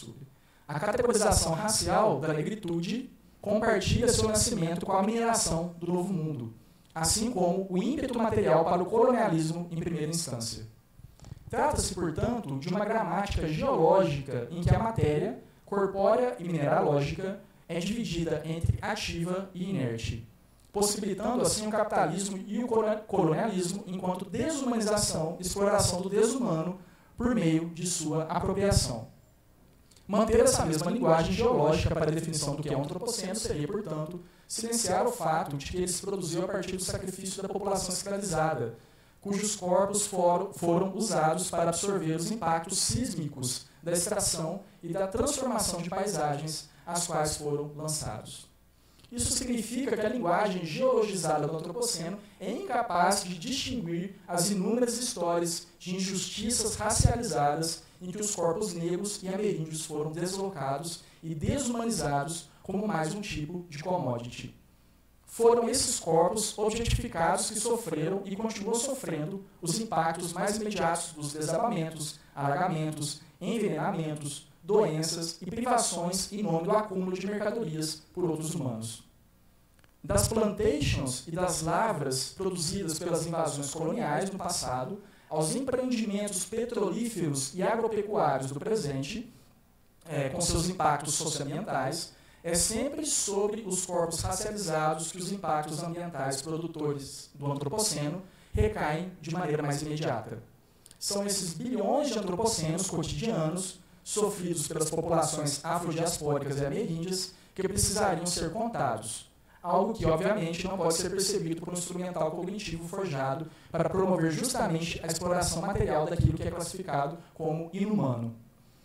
S5: a categorização racial da negritude compartilha seu nascimento com a mineração do Novo Mundo, assim como o ímpeto material para o colonialismo em primeira instância. Trata-se, portanto, de uma gramática geológica em que a matéria, corpórea e mineralógica, é dividida entre ativa e inerte, possibilitando assim o capitalismo e o colonialismo enquanto desumanização e exploração do desumano por meio de sua apropriação. Manter essa mesma linguagem geológica para a definição do que é um antropoceno seria, portanto, silenciar o fato de que ele se produziu a partir do sacrifício da população escravizada, cujos corpos foram, foram usados para absorver os impactos sísmicos da extração e da transformação de paisagens às quais foram lançados. Isso significa que a linguagem geologizada do antropoceno é incapaz de distinguir as inúmeras histórias de injustiças racializadas em que os corpos negros e ameríndios foram deslocados e desumanizados como mais um tipo de commodity. Foram esses corpos objetificados que sofreram e continuam sofrendo os impactos mais imediatos dos desabamentos, alagamentos, envenenamentos, doenças e privações em nome do acúmulo de mercadorias por outros humanos. Das plantations e das lavras produzidas pelas invasões coloniais no passado, aos empreendimentos petrolíferos e agropecuários do presente, é, com seus impactos socioambientais, é sempre sobre os corpos racializados que os impactos ambientais produtores do antropoceno recaem de maneira mais imediata. São esses bilhões de antropocenos cotidianos sofridos pelas populações afrodiaspóricas e ameríndias que precisariam ser contados, algo que, obviamente, não pode ser percebido por um instrumental cognitivo forjado para promover justamente a exploração material daquilo que é classificado como inumano.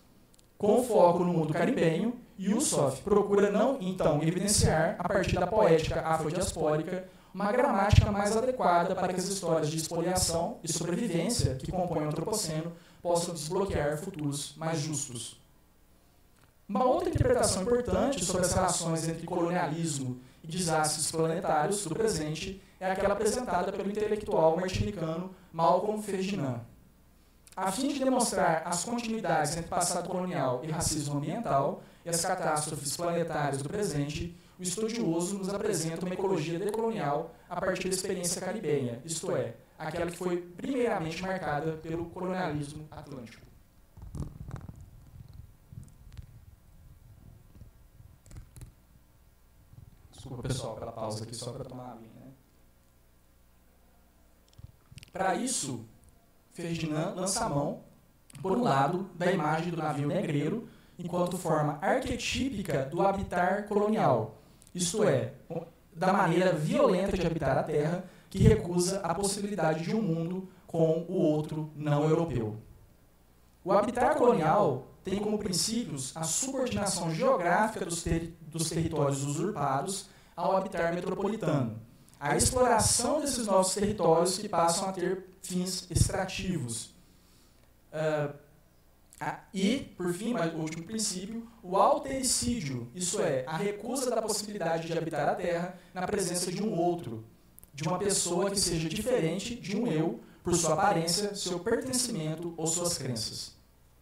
S5: Com foco no mundo caribenho, Yusuf procura não, então, evidenciar, a partir da poética afrodiaspórica, uma gramática mais adequada para que as histórias de expoliação e sobrevivência que compõem o antropoceno possam desbloquear futuros mais justos. Uma outra interpretação importante sobre as relações entre colonialismo e desastres planetários do presente é aquela apresentada pelo intelectual martinicano Malcolm Ferdinand. A fim de demonstrar as continuidades entre passado colonial e racismo ambiental e as catástrofes planetárias do presente, o estudioso nos apresenta uma ecologia decolonial a partir da experiência caribenha, isto é, aquela que foi primeiramente marcada pelo colonialismo atlântico. Desculpa, pessoal, pela pausa aqui, só para tomar a aguinha, né? Para isso, Ferdinand lança a mão, por um lado, da imagem do navio negreiro, enquanto forma arquetípica do habitar colonial, isto é, da maneira violenta de habitar a Terra, que recusa a possibilidade de um mundo com o outro não europeu. O habitar colonial tem como princípios a subordinação geográfica dos, ter dos territórios usurpados ao habitar metropolitano, a exploração desses novos territórios que passam a ter fins extrativos. Uh, Ah, e, por fim, mas o último princípio, o altericídio, isso é, a recusa da possibilidade de habitar a Terra na presença de um outro, de uma pessoa que seja diferente de um eu, por sua aparência, seu pertencimento ou suas crenças.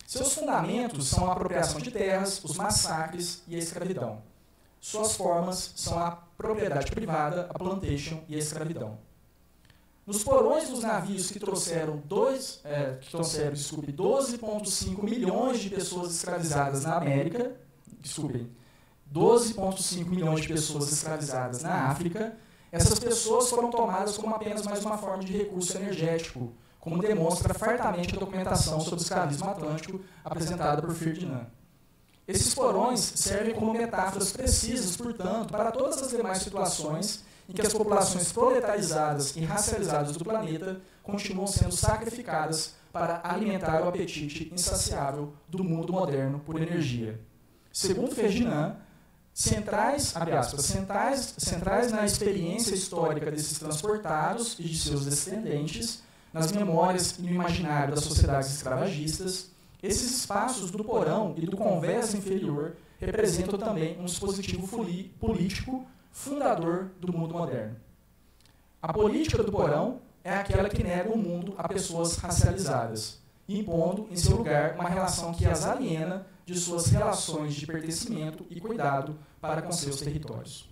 S5: Seus fundamentos são a apropriação de terras, os massacres e a escravidão. Suas formas são a propriedade privada, a plantation e a escravidão. Nos porões dos navios que trouxeram, dois, é, que trouxeram desculpe, doze vírgula cinco milhões de pessoas escravizadas na América, desculpem, doze vírgula cinco milhões de pessoas escravizadas na África, essas pessoas foram tomadas como apenas mais uma forma de recurso energético, como demonstra fartamente a documentação sobre o escravismo atlântico apresentada por Ferdinand. Esses porões servem como metáforas precisas, portanto, para todas as demais situações em que as populações proletarizadas e racializadas do planeta continuam sendo sacrificadas para alimentar o apetite insaciável do mundo moderno por energia. Segundo Ferdinand, centrais, abre aspas, centrais, centrais na experiência histórica desses transportados e de seus descendentes, nas memórias e no imaginário das sociedades escravagistas, esses espaços do porão e do convés inferior representam também um dispositivo político fundador do mundo moderno. A política do porão é aquela que nega o mundo a pessoas racializadas, impondo em seu lugar uma relação que as aliena de suas relações de pertencimento e cuidado para com seus territórios.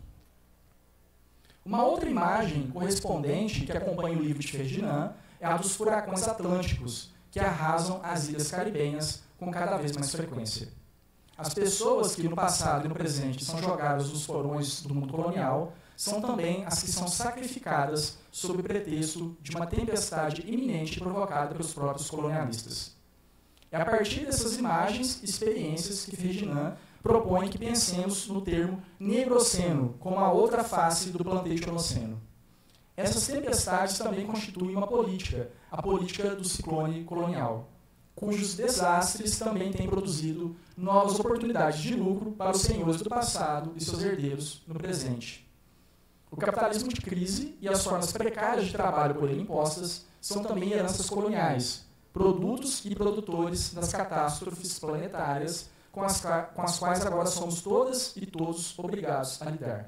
S5: Uma outra imagem correspondente que acompanha o livro de Ferdinand é a dos furacões atlânticos, que arrasam as ilhas caribenhas com cada vez mais frequência. As pessoas que no passado e no presente são jogadas nos porões do mundo colonial são também as que são sacrificadas sob o pretexto de uma tempestade iminente provocada pelos próprios colonialistas. É a partir dessas imagens e experiências que Ferdinand propõe que pensemos no termo negroceno como a outra face do plantationoceno. Essas tempestades também constituem uma política, a política do ciclone colonial, cujos desastres também têm produzido novas oportunidades de lucro para os senhores do passado e seus herdeiros no presente. O capitalismo de crise e as formas precárias de trabalho por ele impostas são também heranças coloniais, produtos e produtores das catástrofes planetárias com as, com as quais agora somos todas e todos obrigados a lidar.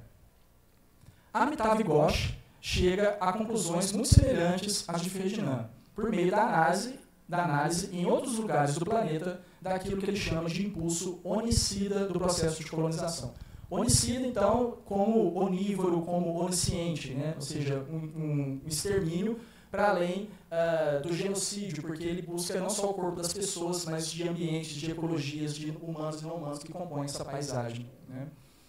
S5: Amitav Ghosh chega a conclusões muito semelhantes às de Ferdinand, por meio da análise, da análise em outros lugares do planeta daquilo que ele chama de impulso onicida do processo de colonização. Onicida, então, como onívoro, como onisciente, né? Ou seja, um, um extermínio para além uh, do genocídio, porque ele busca não só o corpo das pessoas, mas de ambientes, de ecologias, de humanos e não humanos que compõem essa paisagem. Né?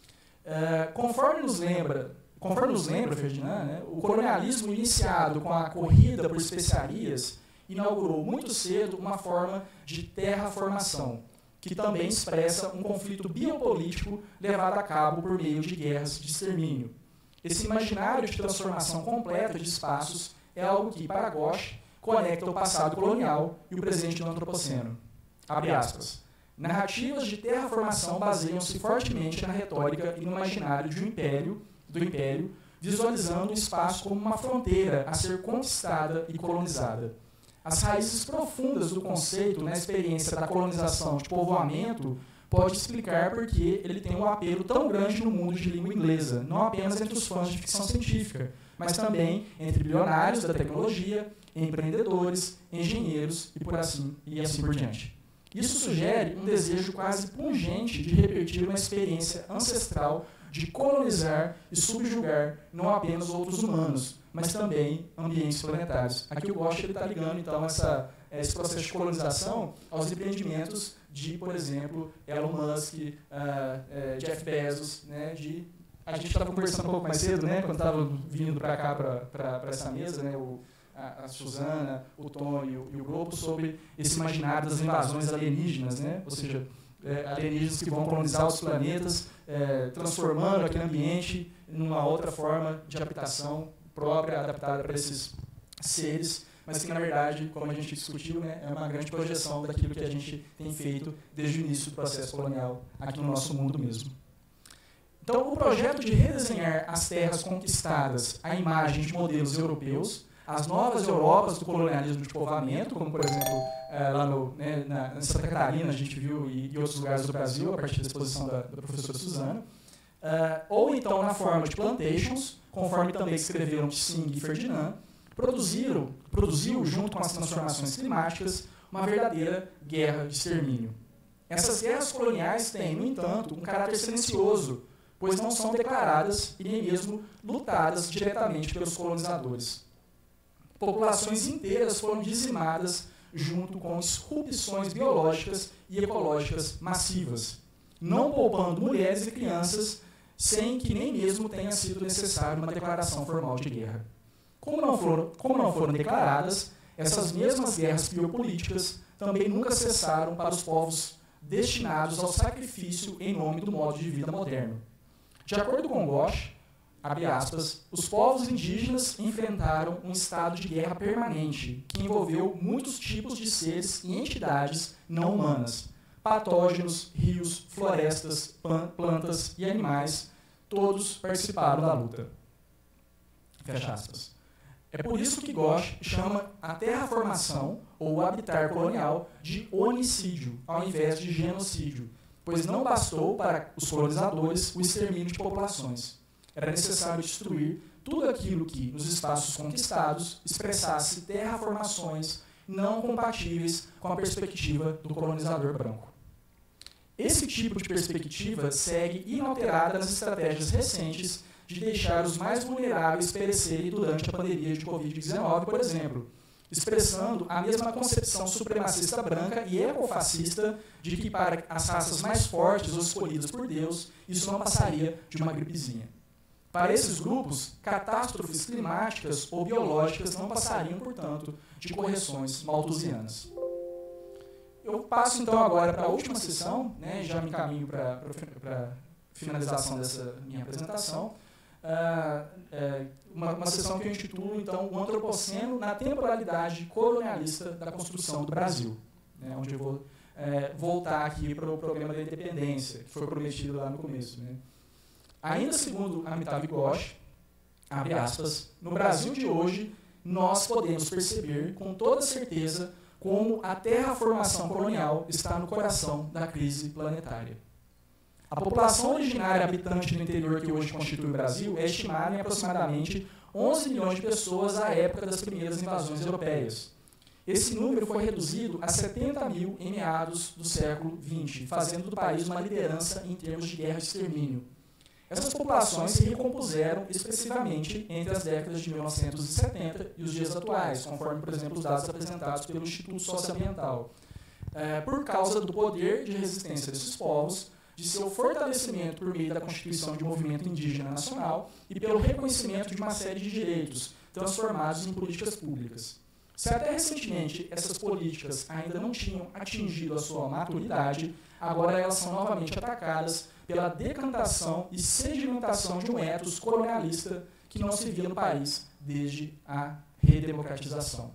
S5: Uh, conforme nos lembra Conforme nos lembra Ferdinand, né, o colonialismo iniciado com a corrida por especiarias inaugurou muito cedo uma forma de terraformação, que também expressa um conflito biopolítico levado a cabo por meio de guerras de extermínio. Esse imaginário de transformação completa de espaços é algo que, para Ghosh, conecta o passado colonial e o presente do antropoceno. Abre aspas. Narrativas de terraformação baseiam-se fortemente na retórica e no imaginário de um império do Império, visualizando o espaço como uma fronteira a ser conquistada e colonizada. As raízes profundas do conceito na experiência da colonização de povoamento pode explicar por que ele tem um apelo tão grande no mundo de língua inglesa, não apenas entre os fãs de ficção científica, mas também entre bilionários da tecnologia, empreendedores, engenheiros e, por assim, e assim por diante. Isso sugere um desejo quase pungente de repetir uma experiência ancestral de colonizar e subjugar não apenas outros humanos, mas também ambientes planetários. Aqui o Ghosh está ligando, então, essa, esse processo de colonização aos empreendimentos de, por exemplo, Elon Musk, uh, uh, Jeff Bezos, né, de... A gente estava conversando um pouco mais cedo, né, quando estava vindo para cá, para essa mesa, né, o, a, a Suzana, o Tom e o, e o Globo, sobre esse imaginário das invasões alienígenas, né, ou seja, É, alienígenas que vão colonizar os planetas, é, transformando aquele ambiente numa outra forma de habitação própria, adaptada para esses seres, mas que, na verdade, como a gente discutiu, né, é uma grande projeção daquilo que a gente tem feito desde o início do processo colonial aqui no nosso mundo mesmo. Então, o projeto de redesenhar as terras conquistadas à imagem de modelos europeus, as novas Europas do colonialismo de povoamento, como, por exemplo, é, lá no, né, na, em Santa Catarina, a gente viu, e, e outros lugares do Brasil, a partir da exposição da, da professora Suzana, uh, ou então na forma de plantations, conforme também escreveram Tsing e Ferdinand, produziram, produziu, junto com as transformações climáticas, uma verdadeira guerra de extermínio. Essas guerras coloniais têm, no entanto, um caráter silencioso, pois não são declaradas e nem mesmo lutadas diretamente pelos colonizadores. Populações inteiras foram dizimadas junto com disrupções biológicas e ecológicas massivas, não poupando mulheres e crianças, sem que nem mesmo tenha sido necessária uma declaração formal de guerra. Como não foram, como não foram declaradas, essas mesmas guerras biopolíticas também nunca cessaram para os povos destinados ao sacrifício em nome do modo de vida moderno. De acordo com Ghosh, abre aspas, os povos indígenas enfrentaram um estado de guerra permanente, que envolveu muitos tipos de seres e entidades não humanas, patógenos, rios, florestas, plantas e animais, todos participaram da luta. Fecha aspas. É por isso que Ghosh chama a terraformação, ou habitar colonial, de onicídio, ao invés de genocídio, pois não bastou para os colonizadores o extermínio de populações. Era necessário destruir tudo aquilo que, nos espaços conquistados, expressasse terraformações não compatíveis com a perspectiva do colonizador branco. Esse tipo de perspectiva segue inalterada nas estratégias recentes de deixar os mais vulneráveis perecerem durante a pandemia de covid dezenove, por exemplo, expressando a mesma concepção supremacista branca e ecofascista de que para as raças mais fortes ou escolhidas por Deus, isso não passaria de uma gripezinha. Para esses grupos, catástrofes climáticas ou biológicas não passariam, portanto, de correções malthusianas. Eu passo, então, agora para a última sessão, né, já me encaminho para a finalização dessa minha apresentação, uh, é, uma, uma sessão que eu intitulo, então, o Antropoceno na temporalidade colonialista da construção do Brasil, né, onde eu vou é, voltar aqui para o problema da independência, que foi prometido lá no começo. Né. Ainda segundo Amitav Ghosh, abre aspas, no Brasil de hoje, nós podemos perceber com toda certeza como a terraformação colonial está no coração da crise planetária. A população originária habitante do interior que hoje constitui o Brasil é estimada em aproximadamente onze milhões de pessoas à época das primeiras invasões europeias. Esse número foi reduzido a setenta mil em meados do século vinte, fazendo do país uma liderança em termos de guerra de extermínio. Essas populações se recompuseram expressivamente entre as décadas de mil novecentos e setenta e os dias atuais, conforme, por exemplo, os dados apresentados pelo Instituto Socioambiental, é, por causa do poder de resistência desses povos, de seu fortalecimento por meio da constituição de um movimento indígena nacional e pelo reconhecimento de uma série de direitos transformados em políticas públicas. Se até recentemente essas políticas ainda não tinham atingido a sua maturidade, agora elas são novamente atacadas pela decantação e sedimentação de um ethos colonialista que não se via no país desde a redemocratização.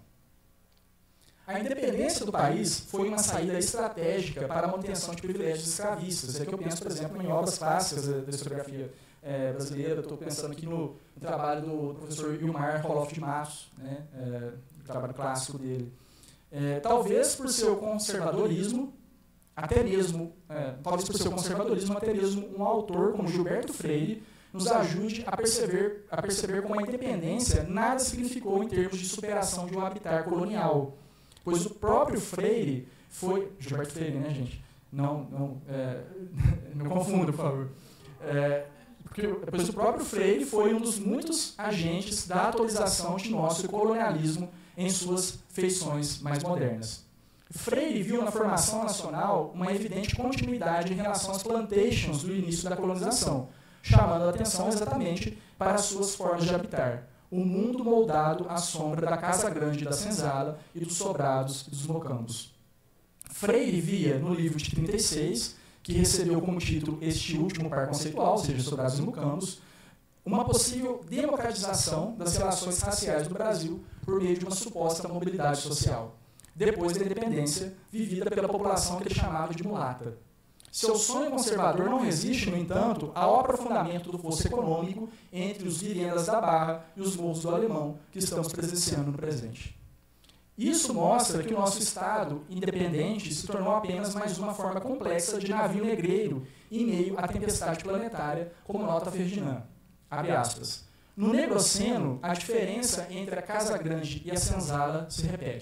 S5: A independência do país foi uma saída estratégica para a manutenção de privilégios escravistas. É que eu penso, por exemplo, em obras clássicas da historiografia é, brasileira. Estou pensando aqui no, no trabalho do professor Ilmar Roloff de Matos, né, é, o trabalho clássico dele. É, talvez por seu conservadorismo, até mesmo, é, talvez por seu conservadorismo, até mesmo um autor como Gilberto Freire nos ajude a perceber, a perceber como a independência nada significou em termos de superação de um habitat colonial. Pois o próprio Freire foi... Gilberto Freire, né, gente? Não, não, é, não confunda, por favor. É, porque, pois o próprio Freire foi um dos muitos agentes da atualização de nosso colonialismo em suas feições mais modernas. Freire viu na formação nacional uma evidente continuidade em relação às plantations do início da colonização, chamando a atenção exatamente para as suas formas de habitar. O mundo moldado à sombra da Casa Grande da Senzala e dos sobrados e dos mocambos. Freire via, no livro de trinta e seis, que recebeu como título Este Último Par Conceitual, ou seja, Sobrados e Mocambos, uma possível democratização das relações raciais do Brasil por meio de uma suposta mobilidade social, depois da independência vivida pela população que ele chamava de mulata. Seu sonho conservador não resiste, no entanto, ao aprofundamento do fosso econômico entre os virendas da Barra e os morros do Alemão que estamos presenciando no presente. Isso mostra que o nosso Estado independente se tornou apenas mais uma forma complexa de navio negreiro em meio à tempestade planetária, como nota Ferdinand. Abre aspas. No Negroceno, a diferença entre a Casa Grande e a Senzala se repete.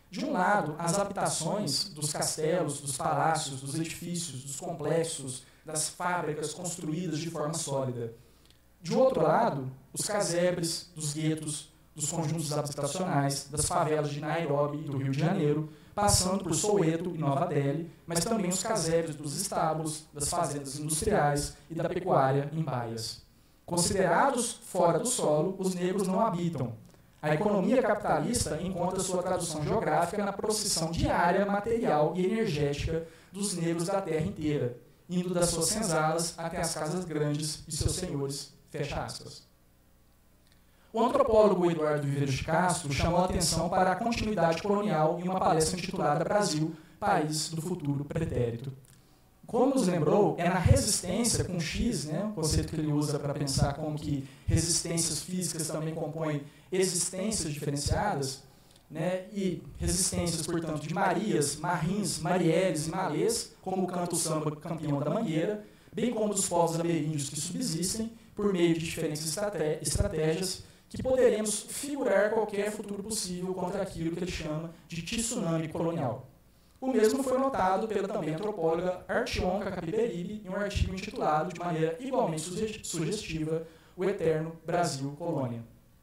S5: De um lado, as habitações dos castelos, dos palácios, dos edifícios, dos complexos, das fábricas construídas de forma sólida. De outro lado, os casebres dos guetos, dos conjuntos habitacionais, das favelas de Nairobi e do Rio de Janeiro, passando por Soweto e Nova Delhi, mas também os casebres dos estábulos, das fazendas industriais e da pecuária em baias. Considerados fora do solo, os negros não habitam. A economia capitalista encontra sua tradução geográfica na procissão diária, material e energética dos negros da terra inteira, indo das suas senzalas até as casas grandes de seus senhores. Fecha aspas. O antropólogo Eduardo Viveiros de Castro chamou a atenção para a continuidade colonial em uma palestra intitulada Brasil, País do Futuro Pretérito. Como nos lembrou, é na resistência, com X, né, o conceito que ele usa para pensar como que resistências físicas também compõem existências diferenciadas, né, e resistências, portanto, de Marias, Marins, Marielles e Malês, como canta o samba Campeão da Mangueira, bem como dos povos ameríndios que subsistem, por meio de diferentes estratégias, que poderemos figurar qualquer futuro possível contra aquilo que ele chama de tsunami colonial. O mesmo foi notado pela também antropóloga Artionka Capiberibe em um artigo intitulado, de maneira igualmente sugestiva, O Eterno Brasil Colônia.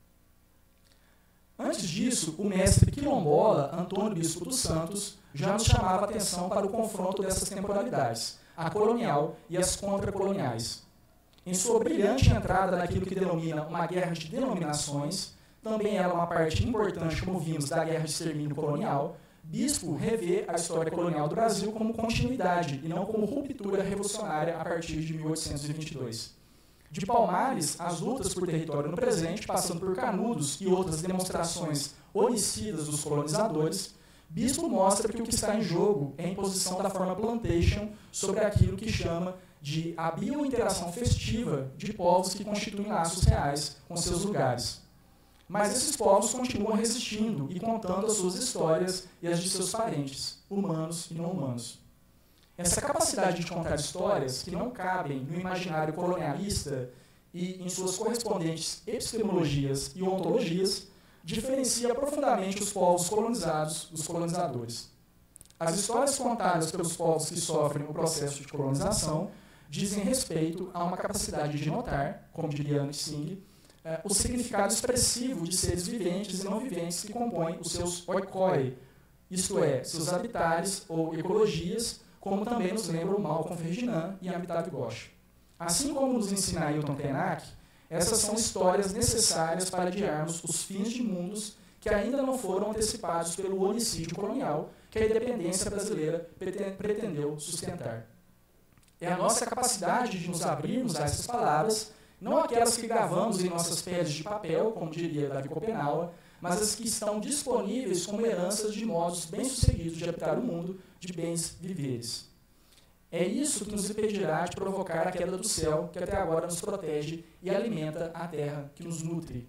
S5: Antes disso, o mestre quilombola Antônio Bispo dos Santos já nos chamava a atenção para o confronto dessas temporalidades, a colonial e as contracoloniais. Em sua brilhante entrada naquilo que denomina uma guerra de denominações, também ela uma parte importante, como vimos, da guerra de extermínio colonial, Bispo revê a história colonial do Brasil como continuidade e não como ruptura revolucionária a partir de mil oitocentos e vinte e dois. De Palmares, as lutas por território no presente, passando por Canudos e outras demonstrações homicidas dos colonizadores, Bispo mostra que o que está em jogo é a imposição da forma plantation sobre aquilo que chama de a biointeração festiva de povos que constituem laços reais com seus lugares. Mas esses povos continuam resistindo e contando as suas histórias e as de seus parentes, humanos e não humanos. Essa capacidade de contar histórias que não cabem no imaginário colonialista e em suas correspondentes epistemologias e ontologias diferencia profundamente os povos colonizados dos colonizadores. As histórias contadas pelos povos que sofrem o processo de colonização dizem respeito a uma capacidade de notar, como diria Anne Singh, eh, o significado expressivo de seres viventes e não viventes que compõem os seus oikoi, isto é, seus habitares ou ecologias, como também nos lembram Malcolm Ferdinand e Amitav Ghosh. Assim como nos ensina Ailton Krenak, essas são histórias necessárias para adiarmos os fins de mundos que ainda não foram antecipados pelo onicídio colonial que a independência brasileira pretendeu sustentar. É a nossa capacidade de nos abrirmos a essas palavras, não aquelas que gravamos em nossas peles de papel, como diria Davi Copenhague, mas as que estão disponíveis como heranças de modos bem-sucedidos de habitar o mundo, de bens viveres. É isso que nos impedirá de provocar a queda do céu, que até agora nos protege e alimenta a terra que nos nutre.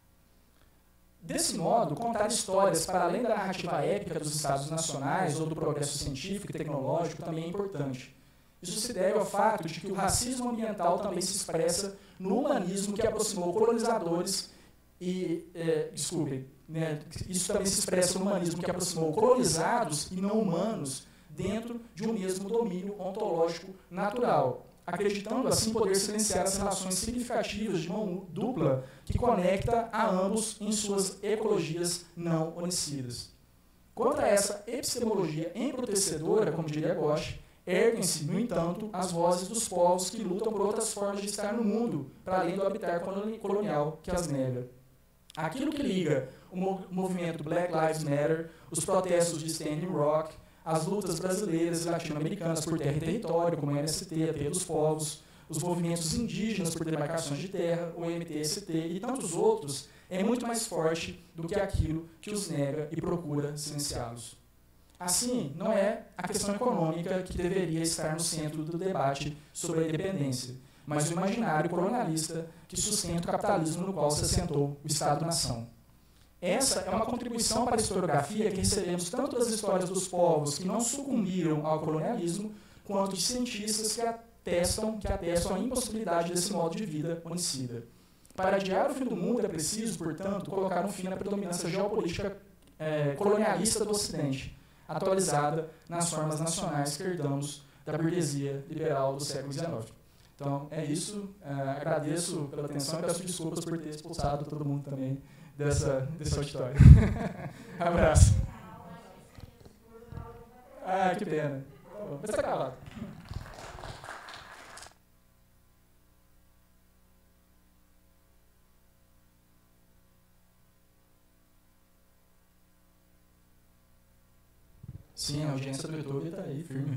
S5: Desse modo, contar histórias para além da narrativa épica dos estados nacionais ou do progresso científico e tecnológico também é importante. Isso se deve ao fato de que o racismo ambiental também se expressa no humanismo que aproximou colonizadores e, é, desculpem, né, isso também se expressa no humanismo que aproximou colonizados e não humanos dentro de um mesmo domínio ontológico natural, acreditando assim poder silenciar as relações significativas de mão dupla que conecta a ambos em suas ecologias não onicidas. Contra essa epistemologia embrutecedora, como diria Ghosh, erguem-se, no entanto, as vozes dos povos que lutam por outras formas de estar no mundo, para além do habitar colonial que as nega. Aquilo que liga o movimento Black Lives Matter, os protestos de Standing Rock, as lutas brasileiras e latino-americanas por terra e território, como o M S T, a Teia dos Povos, os movimentos indígenas por demarcações de terra, o M T S T e tantos outros, é muito mais forte do que aquilo que os nega e procura silenciá-los. Assim, não é a questão econômica que deveria estar no centro do debate sobre a independência, mas o imaginário colonialista que sustenta o capitalismo no qual se assentou o Estado-nação. Essa é uma contribuição para a historiografia que recebemos tanto das histórias dos povos que não sucumbiram ao colonialismo, quanto de cientistas que atestam, que atestam a impossibilidade desse modo de vida onicida. Para adiar o fim do mundo é preciso, portanto, colocar um fim na predominância geopolítica é, colonialista do Ocidente, atualizada nas formas nacionais que herdamos da burguesia liberal do século dezenove. Então, é isso. É, agradeço pela atenção e peço desculpas por ter expulsado todo mundo também dessa, desse auditório. Abraço. Ah, que pena. Mas está calado. Sim, a audiência do YouTube está aí, firme.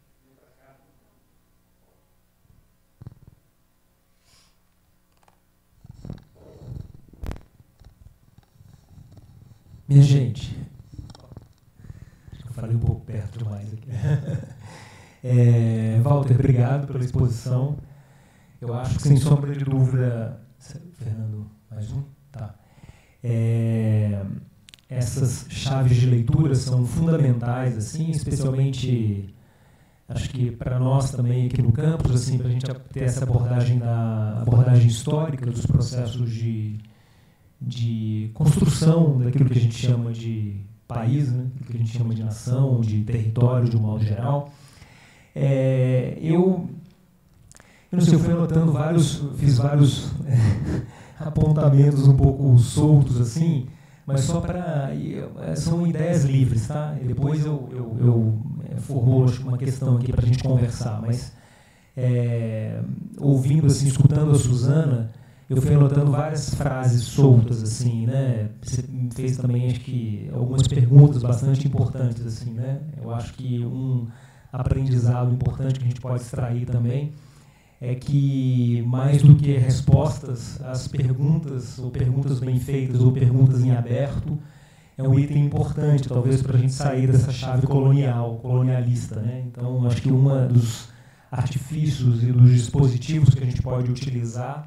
S3: Minha gente, eu falei um pouco perto demais aqui. É, Walter, obrigado pela exposição. Eu acho que, sem sombra de dúvida... Fernando, mais um? Tá. É, essas chaves de leitura são fundamentais, assim, especialmente, acho que para nós também aqui no campus, assim, para a gente ter essa abordagem, da, abordagem histórica dos processos de... de construção daquilo que a gente chama de país, né? Que a gente chama de nação, de território, de um modo geral. É, eu, eu não sei, eu fui anotando vários, fiz vários é, apontamentos um pouco soltos, assim, mas só para... São ideias livres, tá? E depois eu, eu, eu formulo uma questão aqui para a gente conversar, mas é, ouvindo, assim, escutando a Suzana, eu fui anotando várias frases soltas, assim, né? Você me fez também, acho que, algumas perguntas bastante importantes, assim, né? Eu acho que um aprendizado importante que a gente pode extrair também é que, mais do que respostas, as perguntas, ou perguntas bem feitas, ou perguntas em aberto, é um item importante, talvez, para a gente sair dessa chave colonial, colonialista, né? Então, acho que um dos artifícios e dos dispositivos que a gente pode utilizar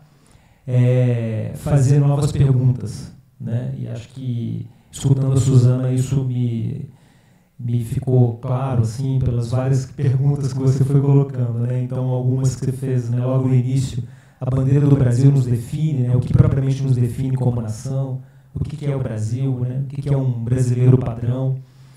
S3: é fazer novas perguntas, né? E acho que, escutando a Suzana, isso me, me ficou claro, assim, pelas várias perguntas que você foi colocando, né? Então, algumas que você fez, né, logo no início, a bandeira do Brasil nos define, né? O que propriamente nos define como nação, o que é o Brasil, né? O que é um brasileiro padrão.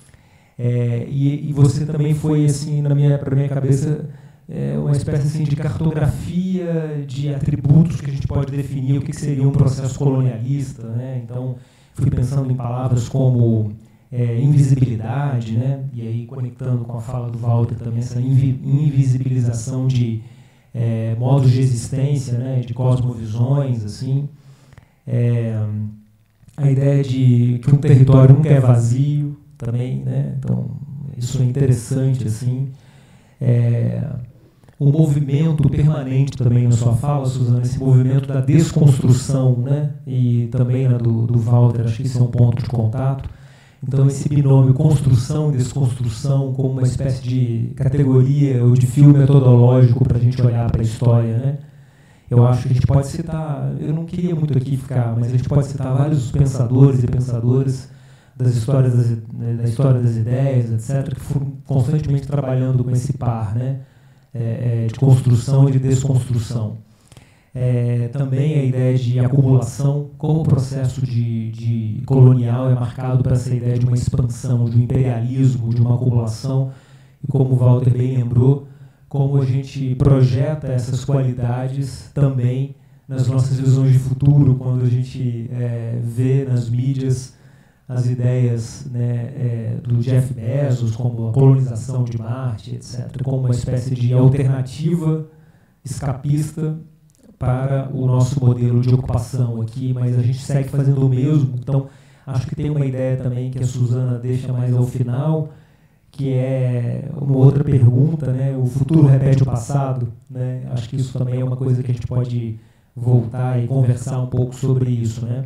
S3: É, e, e você também foi, assim, na minha, para minha cabeça, é uma espécie, assim, de cartografia de atributos que a gente pode definir o que seria um processo colonialista, né? Então, fui pensando em palavras como é, invisibilidade, né? E aí conectando com a fala do Walter também, essa invi invisibilização de é, modos de existência, né? De cosmovisões, assim. É, a ideia de que um território nunca é vazio também, né? Então, isso é interessante, assim. É, um movimento permanente também na sua fala, Suzana, esse movimento da desconstrução, né? E também, né, do, do Walter, acho que isso é um ponto de contato. Então, esse binômio construção e desconstrução como uma espécie de categoria ou de fio metodológico para a gente olhar para a história, né? Eu acho que a gente pode citar, eu não queria muito aqui ficar, mas a gente pode citar vários pensadores e pensadoras das histórias das, da história das ideias, etcétera, que foram constantemente trabalhando com esse par, né? É, é, de construção e de desconstrução. É, também a ideia de acumulação, como o processo de, de colonial é marcado por essa ideia de uma expansão, de um imperialismo, de uma acumulação, e como o Walter bem lembrou, como a gente projeta essas qualidades também nas nossas visões de futuro, quando a gente é, vê nas mídias as ideias, né, é, do Jeff Bezos, como a colonização de Marte, etcétera, como uma espécie de alternativa escapista para o nosso modelo de ocupação aqui, mas a gente segue fazendo o mesmo. Então, acho que tem uma ideia também que a Suzana deixa mais ao final, que é uma outra pergunta, né? O futuro repete o passado, né? Acho que isso também é uma coisa que a gente pode voltar e conversar um pouco sobre isso, né?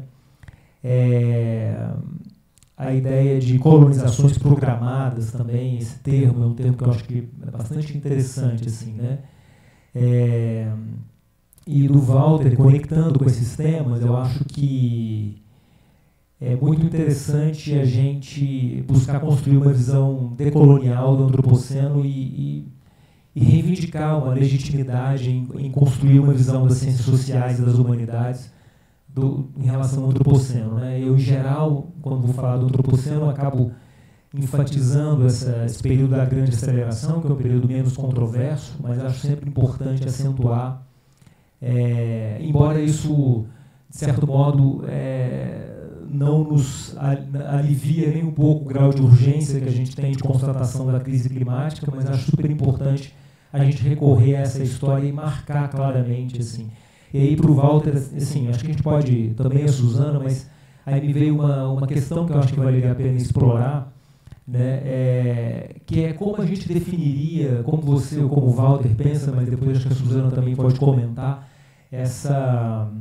S3: É, a ideia de colonizações programadas também, esse termo é um termo que eu acho que é bastante interessante, assim, né? É, e do Walter, conectando com esses temas, eu acho que é muito interessante a gente buscar construir uma visão decolonial do antropoceno e, e, e reivindicar uma legitimidade em, em construir uma visão das ciências sociais e das humanidades do, em relação ao antropoceno, né? Eu, em geral, quando vou falar do antropoceno, acabo enfatizando essa, esse período da grande aceleração, que é um período menos controverso, mas acho sempre importante acentuar, é, embora isso, de certo modo, é, não nos alivia nem um pouco o grau de urgência que a gente tem de constatação da crise climática, mas acho super importante a gente recorrer a essa história e marcar claramente, assim. E aí, para o Walter, assim, acho que a gente pode, também a Suzana, mas aí me veio uma, uma questão que eu acho que valeria a pena explorar, né, é, que é como a gente definiria, como você ou como o Walter pensa, mas depois acho que a Suzana também pode comentar, essa,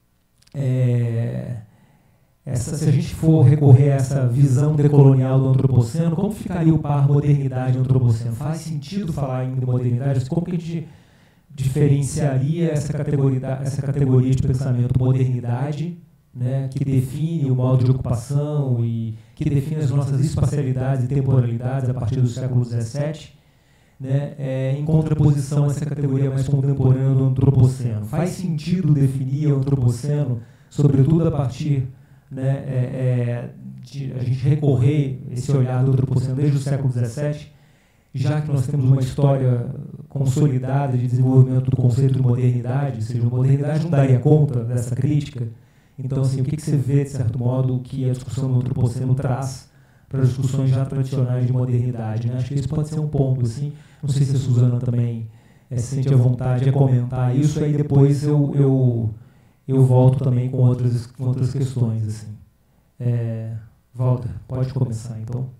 S3: é, essa, se a gente for recorrer a essa visão decolonial do antropoceno, como ficaria o par modernidade e antropoceno? Faz sentido falar em modernidade? Como que a gente diferenciaria essa categoria, essa categoria de pensamento modernidade, né, que define o modo de ocupação e que define as nossas espacialidades e temporalidades a partir do século dezessete, né, é, em contraposição a essa categoria mais contemporânea do antropoceno? Faz sentido definir o antropoceno, sobretudo a partir, né, é, é, de a gente recorrer esse olhar do antropoceno desde o século dezessete, já que nós temos uma história consolidada de desenvolvimento do conceito de modernidade, ou seja, a modernidade não daria conta dessa crítica. Então, assim, o que, que você vê, de certo modo, que a discussão do antropoceno traz para as discussões já tradicionais de modernidade, né? Acho que isso pode ser um ponto, assim. Não sei se a Suzana também é, se sente à vontade de comentar isso, aí depois eu, eu, eu volto também com outras, com outras questões, assim. É, Walter, pode começar, então.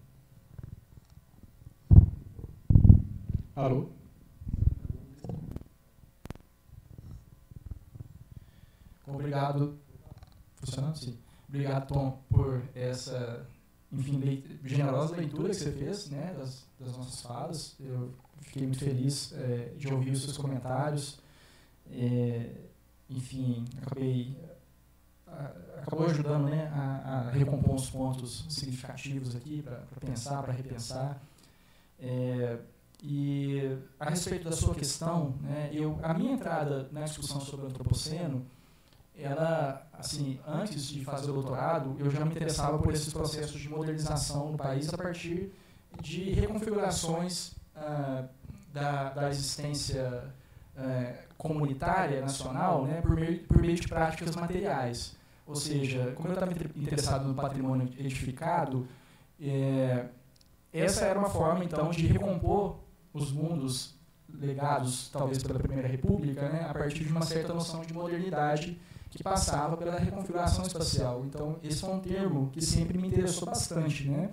S5: Alô? Obrigado. Funcionando? Sim. Obrigado, Tom, por essa, enfim, leit generosa leitura que você fez, né, das, das nossas falas. Eu fiquei muito feliz é, de ouvir os seus comentários. É, enfim, acabei a, acabou ajudando, né, a, a recompor os pontos significativos aqui para pensar, para repensar. É, e a respeito da sua questão, né, eu, a minha entrada na discussão sobre o antropoceno, ela, assim, antes de fazer o doutorado, eu já me interessava por esses processos de modernização no país a partir de reconfigurações ah, da, da existência ah, comunitária, nacional, né, por meio, por meio de práticas materiais. Ou seja, como eu estava interessado no patrimônio edificado, é, essa era uma forma, então, de recompor os mundos legados, talvez, pela Primeira República, né, a partir de uma certa noção de modernidade que passava pela reconfiguração espacial. Então, esse foi um termo que sempre me interessou bastante, né?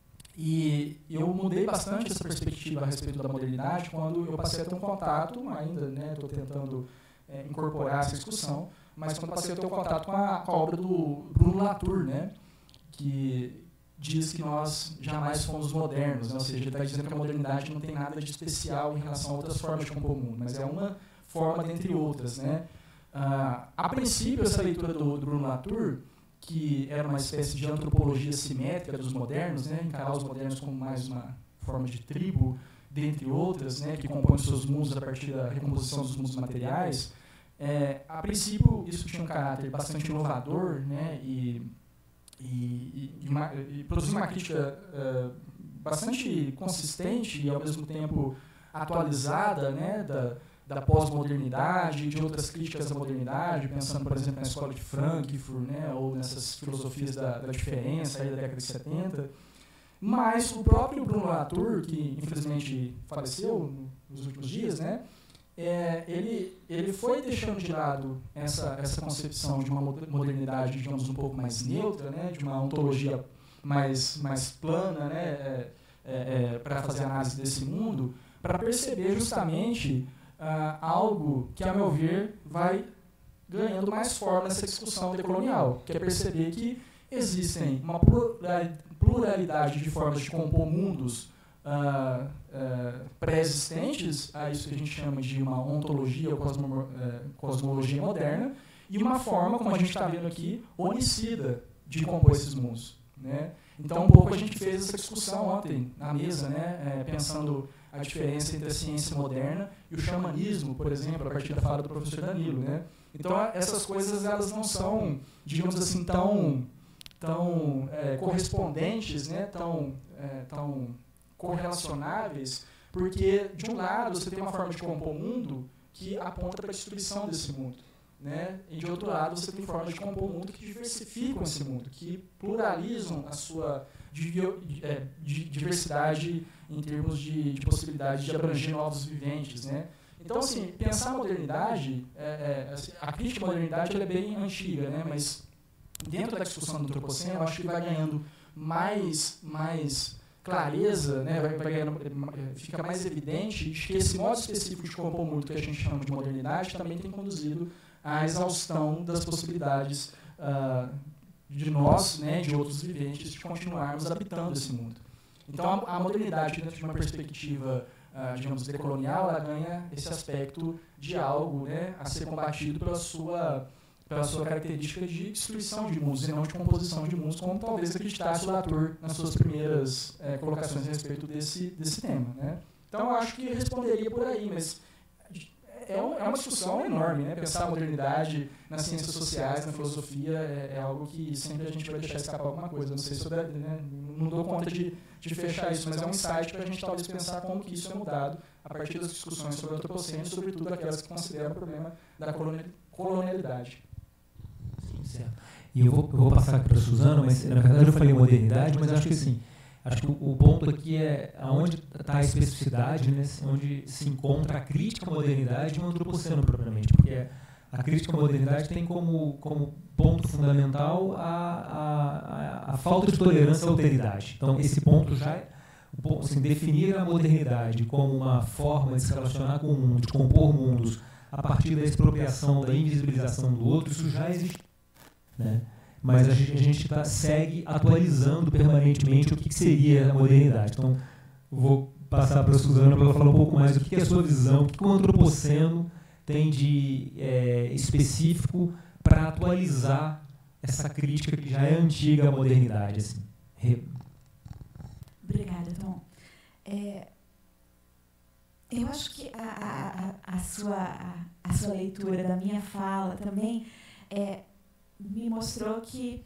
S5: E eu mudei bastante essa perspectiva a respeito da modernidade quando eu passei a ter um contato, ainda, né, estou tentando é, incorporar essa discussão, mas quando passei a ter um contato com a, com a obra do Bruno Latour, né, que diz que nós jamais fomos modernos, né? Ou seja, ele está dizendo que a modernidade não tem nada de especial em relação a outras formas de compor o mundo, mas é uma forma dentre outras, né? Uh, a princípio, essa leitura do, do Bruno Latour, que era uma espécie de antropologia simétrica dos modernos, né, encarar os modernos como mais uma forma de tribo, dentre outras, né, que compõem seus mundos a partir da recomposição dos mundos materiais, é, a princípio isso tinha um caráter bastante inovador, né, e, e, e, uma, e produzia uma crítica uh, bastante consistente e, ao mesmo tempo, atualizada, né, da da pós-modernidade, de outras críticas à modernidade, pensando, por exemplo, na escola de Frankfurt, né, ou nessas filosofias da, da diferença aí da década de setenta. Mas o próprio Bruno Latour, que infelizmente faleceu nos últimos dias, né, é, ele, ele foi deixando de lado essa, essa concepção de uma modernidade, digamos, um pouco mais neutra, né, de uma ontologia mais, mais plana, né, é, é, é, para fazer análise desse mundo, para perceber justamente Uh, algo que, a meu ver, vai ganhando mais forma nessa discussão decolonial, que é perceber que existem uma pluralidade de formas de compor mundos uh, uh, pré-existentes, a isso que a gente chama de uma ontologia ou cosmo, uh, cosmologia moderna, e uma forma, como a gente está vendo aqui, onicida de compor esses mundos. né? Então, um pouco a gente fez essa discussão ontem na mesa, né? É, pensando a diferença entre a ciência moderna e o xamanismo, por exemplo, a partir da fala do professor Danilo, né? Então, essas coisas elas não são, digamos assim, tão, tão é, correspondentes, né? Tão, é, tão correlacionáveis, porque, de um lado, você tem uma forma de compor o mundo que aponta para a destruição desse mundo, né? E, de outro lado, você tem formas de compor o mundo que diversificam esse mundo, que pluralizam a sua diversidade em termos de, de possibilidade de abranger novos viventes, né? Então, assim, pensar a modernidade, é, é, assim, a crítica à modernidade ela é bem antiga, né? Mas dentro da discussão do antropoceno, eu acho que vai ganhando mais, mais clareza, né? vai, vai ganhando, fica mais evidente de que esse modo específico de compor o mundo que a gente chama de modernidade também tem conduzido à exaustão das possibilidades uh, de nós, né, de outros viventes, de continuarmos habitando esse mundo. Então, a, a modernidade, dentro de uma perspectiva, uh, digamos, decolonial, ela ganha esse aspecto de algo, né, a ser combatido pela sua, pela sua característica de destruição de mundos e não de composição de mundos, como talvez acreditasse o Latour nas suas primeiras é, colocações a respeito desse, desse tema, né? Então, eu acho que responderia por aí, mas é, um, é uma discussão enorme, né? Pensar a modernidade nas ciências sociais, na filosofia, é, é algo que sempre a gente vai deixar escapar alguma coisa. Não sei se eu né, não dou conta de, de fechar isso, mas é um insight para a gente talvez pensar como que isso é mudado a partir das discussões sobre o antropoceno e, sobretudo, aquelas que consideram o problema da colonialidade.
S3: Certo. E eu vou, eu vou passar aqui para a Suzana, mas na verdade eu falei modernidade, mas acho que assim, acho que o, o ponto aqui é aonde está a especificidade, né, onde se encontra a crítica à modernidade e o antropoceno propriamente, porque a crítica à modernidade tem como, como ponto fundamental a, a, a, a falta de tolerância à alteridade. Então esse ponto já é, assim, definir a modernidade como uma forma de se relacionar com o mundo, de compor mundos a partir da expropriação, da invisibilização do outro, isso já existe. Né? Mas a gente, a gente tá, segue atualizando permanentemente o que, que seria a modernidade. Então, eu vou passar para a Suzana para ela falar um pouco mais do que, que é a sua visão, o que, que o antropoceno tem de é, específico para atualizar essa crítica que já é antiga à modernidade. Assim.
S4: Obrigada, Tom. É, eu acho que a, a, a, sua, a, a sua leitura da minha fala também é, me mostrou que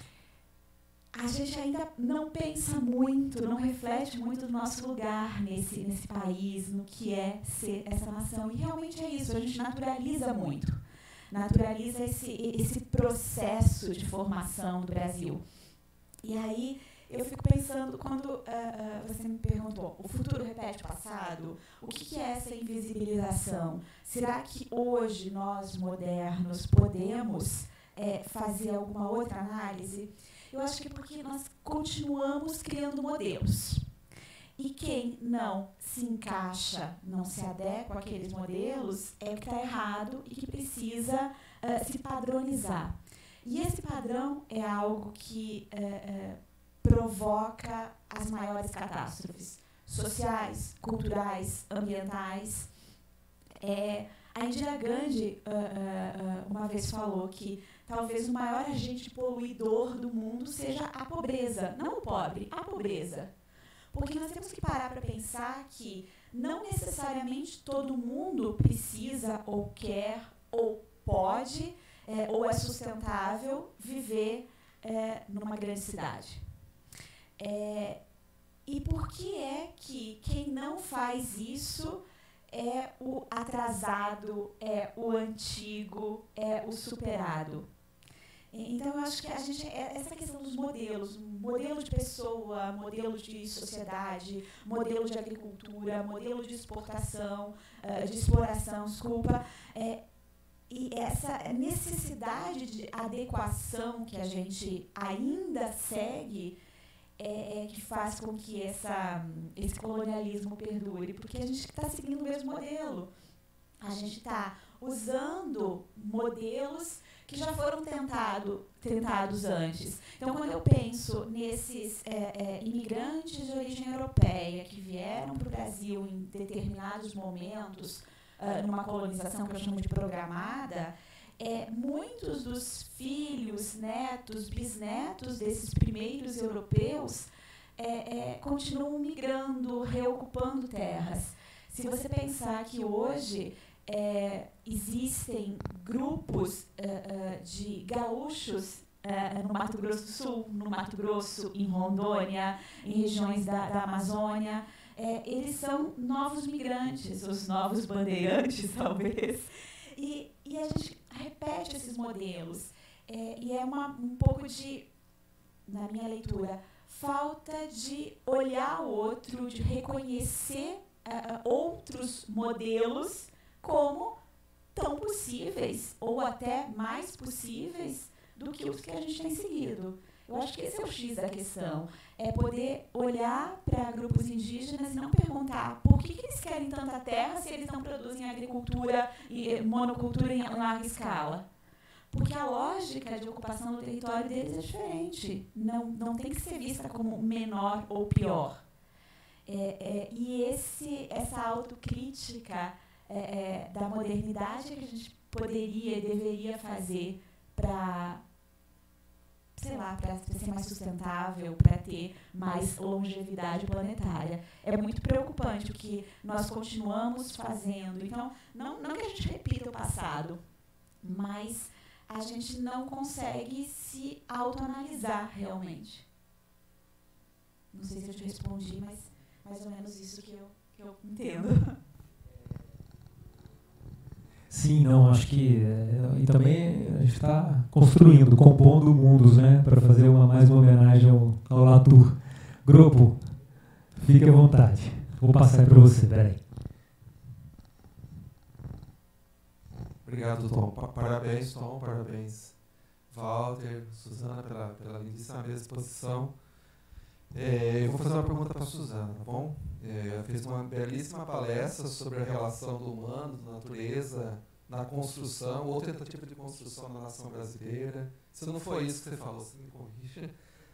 S4: a gente ainda não pensa muito, não reflete muito no nosso lugar nesse, nesse país, no que é ser essa nação. E realmente é isso, a gente naturaliza muito. Naturaliza esse, esse processo de formação do Brasil. E aí eu fico pensando, quando uh, uh, você me perguntou, o futuro repete o passado? O que, que é essa invisibilização? Será que hoje nós, modernos, podemos É, fazer alguma outra análise? Eu acho que é porque nós continuamos criando modelos. E quem não se encaixa, não se adequa àqueles modelos, é o que está errado e que precisa uh, se padronizar. E esse padrão é algo que uh, uh, provoca as maiores catástrofes sociais, culturais, ambientais. É, a Indira Gandhi uh, uh, uma vez falou que talvez o maior agente poluidor do mundo seja a pobreza, não o pobre, a pobreza. Porque nós temos que parar para pensar que não necessariamente todo mundo precisa ou quer ou pode é, ou é sustentável viver é, numa grande cidade. É, e por que é que quem não faz isso é o atrasado, é o antigo, é o superado? Então, eu acho que a gente, essa questão dos modelos, modelo de pessoa, modelo de sociedade, modelo de agricultura, modelo de exportação, de exploração, desculpa, é, e essa necessidade de adequação que a gente ainda segue é, é que faz com que essa, esse colonialismo perdure, porque a gente está seguindo o mesmo modelo. A gente está usando modelos que já foram tentado, tentados antes. Então, quando eu penso nesses é, é, imigrantes de origem europeia que vieram para o Brasil em determinados momentos, uh, numa colonização que eu chamo de programada, é, muitos dos filhos, netos, bisnetos desses primeiros europeus é, é, continuam migrando, reocupando terras. Se você pensar que hoje é, existem grupos uh, uh, de gaúchos uh, no Mato Grosso do Sul, no Mato Grosso, em Rondônia, em regiões da, da Amazônia, é, eles são novos migrantes, os novos bandeirantes, talvez, e, e a gente repete esses modelos. É, e é uma, um pouco de, na minha leitura, falta de olhar o outro, de reconhecer uh, outros modelos como tão possíveis, ou até mais possíveis, do que os que a gente tem seguido. Eu acho que esse é o X da questão, é poder olhar para grupos indígenas e não perguntar por que, que eles querem tanta terra se eles não produzem agricultura e monocultura em larga escala. Porque a lógica de ocupação do território deles é diferente. Não, não tem que ser vista como menor ou pior. É, é, e esse, essa autocrítica é, é, da modernidade que a gente poderia e deveria fazer para, sei lá, para ser mais sustentável, para ter mais longevidade planetária. É muito preocupante o que nós continuamos fazendo. Então, não, não que a gente repita o passado, mas a gente não consegue se autoanalisar realmente. Não sei se eu te respondi, mas mais ou menos isso que eu, que eu entendo.
S3: Sim, não, acho que... É, e também a gente está construindo, compondo mundos, né, para fazer uma, mais uma homenagem ao, ao Latour. Grupo, fique à vontade. Vou passar para você, peraí.
S6: Obrigado, Tom. Parabéns, Tom. Parabéns, Walter, Suzana, pela, pela lindíssima exposição. É, eu vou fazer uma pergunta para a Suzana, tá bom? É, ela fez uma belíssima palestra sobre a relação do humano, da natureza, na construção, ou tentativa de construção na nação brasileira. Se não foi isso que você falou, você me corrija.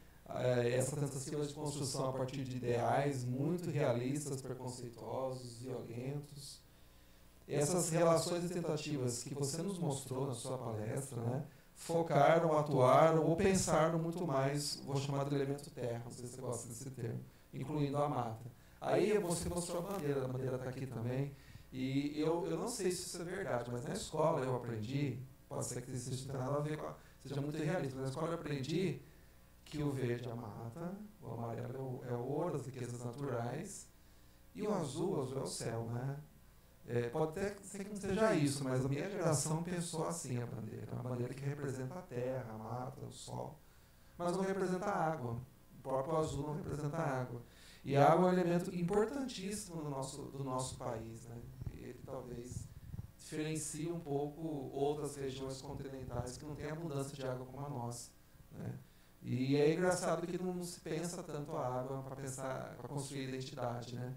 S6: É, essa tentativa de construção a partir de ideais muito realistas, preconceituosos, violentos. Essas relações e tentativas que você nos mostrou na sua palestra, né, focaram, atuaram ou pensaram muito mais, vou chamar de elemento terra, não sei se você gosta desse termo, incluindo a mata. Aí você mostrou a bandeira, a bandeira está aqui também, e eu, eu não sei se isso é verdade, mas na escola eu aprendi, pode ser que isso não tenha nada a ver com a, seja muito realista, mas na escola eu aprendi que o verde é a mata, o amarelo é o, é o ouro, as riquezas naturais, e o azul, o azul é o céu, né? É, pode até ser que não seja isso, mas a minha geração pensou assim a bandeira. É uma bandeira que representa a terra, a mata, o sol, mas não representa a água. O próprio azul não representa a água. E a água é um elemento importantíssimo no nosso, do nosso país, né? Ele talvez diferencie um pouco outras regiões continentais que não têm abundância de água como a nossa, né? E é engraçado que não se pensa tanto a água para pensar, para construir identidade, né?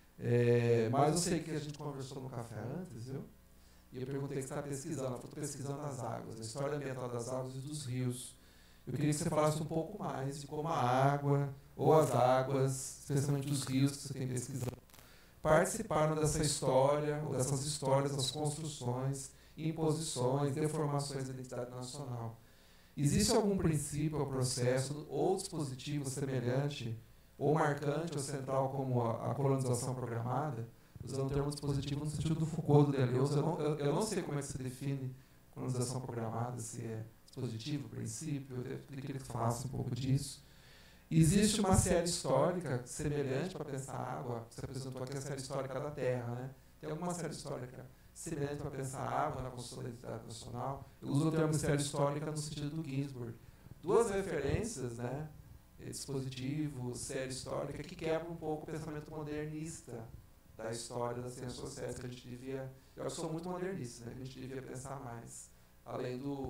S6: É, mas eu sei que a gente conversou no café antes, viu? E eu perguntei o que você está pesquisando. Eu estou pesquisando as águas, a história ambiental das águas e dos rios. Eu queria que você falasse um pouco mais de como a água, ou as águas, especialmente os rios que você tem pesquisado, participaram dessa história, ou dessas histórias, das construções, imposições, deformações da identidade nacional. Existe algum princípio ou processo, ou dispositivo semelhante, ou marcante ou central como a, a colonização programada, usando o termo dispositivo no sentido do Foucault, do Deleuze, eu não, eu, eu não sei como é que se define colonização programada, se é dispositivo, princípio, eu queria que você falasse um pouco disso. Existe uma série histórica semelhante para pensar a água, você apresentou aqui a série histórica da Terra, né? Tem alguma série histórica semelhante para pensar a água na construção da identidade nacional? Eu uso o termo série histórica no sentido do Ginsburg. Duas referências, né? Dispositivo, série histórica, que quebra um pouco o pensamento modernista da história das ciências sociais, que a gente devia... Eu sou muito modernista, né? A gente devia pensar mais, além do,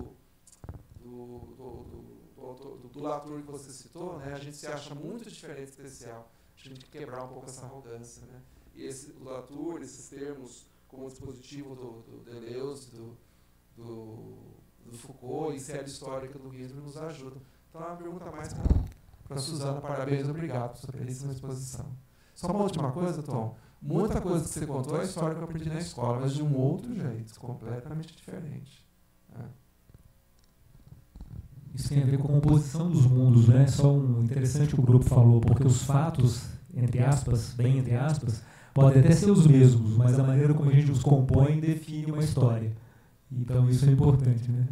S6: do, do, do, do, do, do Latour que você citou, né? A gente se acha muito diferente, especial. A gente tem que quebrar um pouco essa arrogância, né? E esse, o Latour, esses termos, como o dispositivo do, do Deleuze, do, do, do Foucault e série histórica do Ginsburg nos ajudam. Então, é uma pergunta mais para... Para a Suzana, parabéns, obrigado por sua belíssima exposição. Só uma última coisa, Tom. Muita coisa que você contou é a história que eu aprendi na escola, mas de um outro jeito, completamente diferente.
S3: Isso tem a ver com a composição dos mundos, né? Só um interessante que o grupo falou, porque os fatos, entre aspas, bem entre aspas, podem até ser os mesmos, mas a maneira como a gente os compõe define uma história. Então isso é importante, né?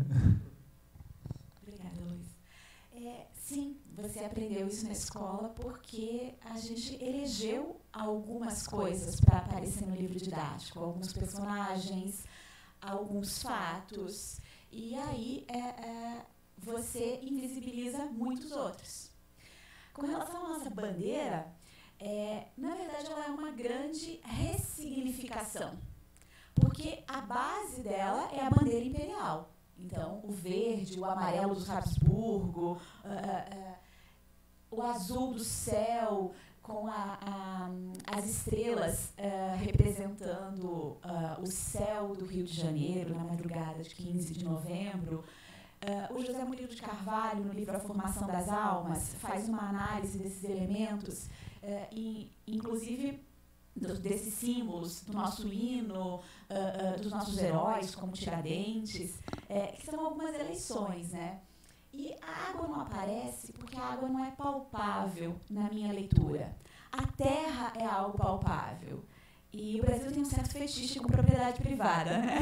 S4: Obrigada, Luiz. É, sim, você aprendeu isso na escola porque a gente elegeu algumas coisas para aparecer no livro didático, alguns personagens, alguns fatos, e aí é, é, você invisibiliza muitos outros. Com relação à nossa bandeira, é, na verdade ela é uma grande ressignificação, porque a base dela é a bandeira imperial. Então, o verde, o amarelo dos Habsburgo, uh, uh, o azul do céu, com a, a, as estrelas uh, representando uh, o céu do Rio de Janeiro, na madrugada de quinze de novembro. Uh, o José Murilo de Carvalho, no livro A Formação das Almas, faz uma análise desses elementos, uh, e, inclusive do, desses símbolos do nosso hino, uh, uh, dos nossos heróis, como Tiradentes, é, que são algumas eleições, né? E a água não aparece porque a água não é palpável na minha leitura. A terra é algo palpável. E o Brasil tem um certo fetiche com propriedade privada, né?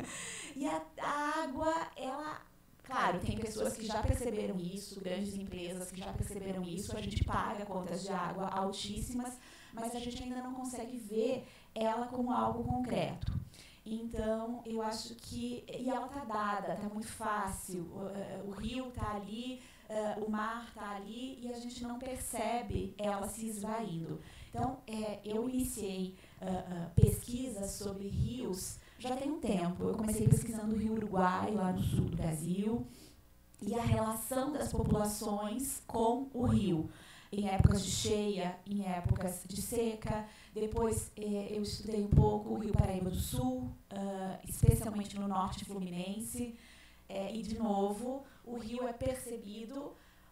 S4: E a, a água, ela... Claro, tem pessoas que já perceberam isso, grandes empresas que já perceberam isso, a gente paga contas de água altíssimas, mas a gente ainda não consegue ver ela como algo concreto. Então, eu acho que... E ela está dada, está muito fácil. O, o rio está ali, uh, o mar está ali, e a gente não percebe ela se esvaindo. Então, é, eu iniciei uh, uh, pesquisas sobre rios já tem um tempo. Eu comecei pesquisando o Rio Uruguai, lá no sul do Brasil, e a relação das populações com o rio, em épocas de cheia, em épocas de seca. Depois eh, eu estudei um pouco o Rio Paraíba do Sul, uh, especialmente no norte fluminense, eh, e, de novo, o rio é percebido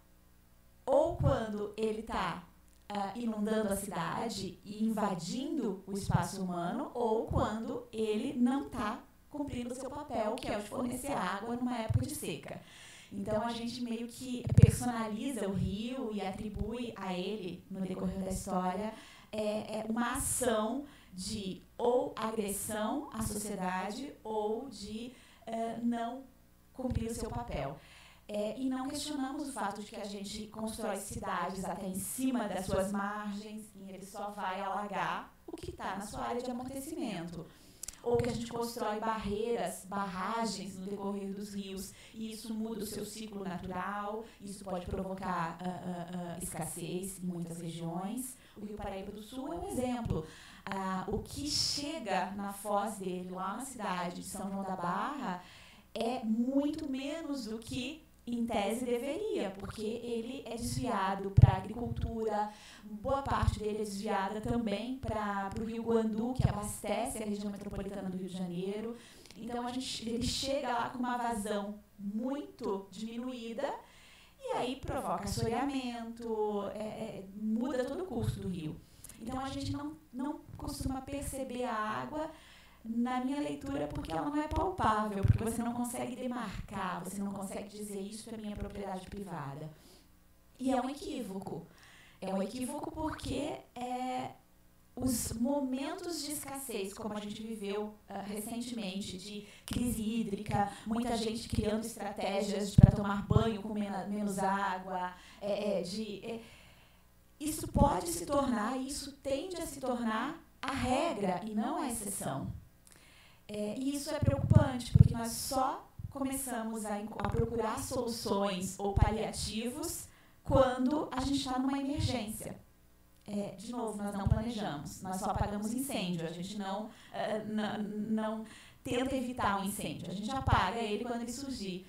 S4: ou quando ele está uh, inundando a cidade e invadindo o espaço humano, ou quando ele não está cumprindo o seu papel, que é o de fornecer água numa época de seca. Então, a gente meio que personaliza o rio e atribui a ele, no decorrer da história, é, é uma ação de ou agressão à sociedade ou de uh, não cumprir o seu papel. É, e não questionamos o fato de que a gente constrói cidades até em cima das suas margens e ele só vai alagar o que está na sua área de amortecimento. Ou que a gente constrói barreiras, barragens no decorrer dos rios, e isso muda o seu ciclo natural, isso pode provocar uh, uh, uh, escassez em muitas regiões. O Rio Paraíba do Sul é um exemplo. Uh, o que chega na foz dele, lá na cidade de São João da Barra, é muito menos do que, em tese, deveria, porque ele é desviado para a agricultura, boa parte dele é desviada também para o Rio Guandu, que abastece a região metropolitana do Rio de Janeiro. Então, a gente, ele chega lá com uma vazão muito diminuída e aí provoca assoreamento, é, é, muda todo o curso do rio. Então, a gente não, não costuma perceber a água na minha leitura, porque ela não é palpável, porque você não consegue demarcar, você não consegue dizer isso é minha propriedade privada. E é um equívoco. É um equívoco porque é, os momentos de escassez, como a gente viveu uh, recentemente, de crise hídrica, muita gente criando estratégias para tomar banho com menos, menos água, é, é, de, é, isso pode se tornar, isso tende a se tornar a regra e não a exceção. É, e isso é preocupante, porque nós só começamos a, a procurar soluções ou paliativos quando a gente está numa emergência. É, de novo, nós não planejamos, nós só apagamos incêndio, a gente não, uh, não, não tenta evitar o incêndio, a gente apaga ele quando ele surgir.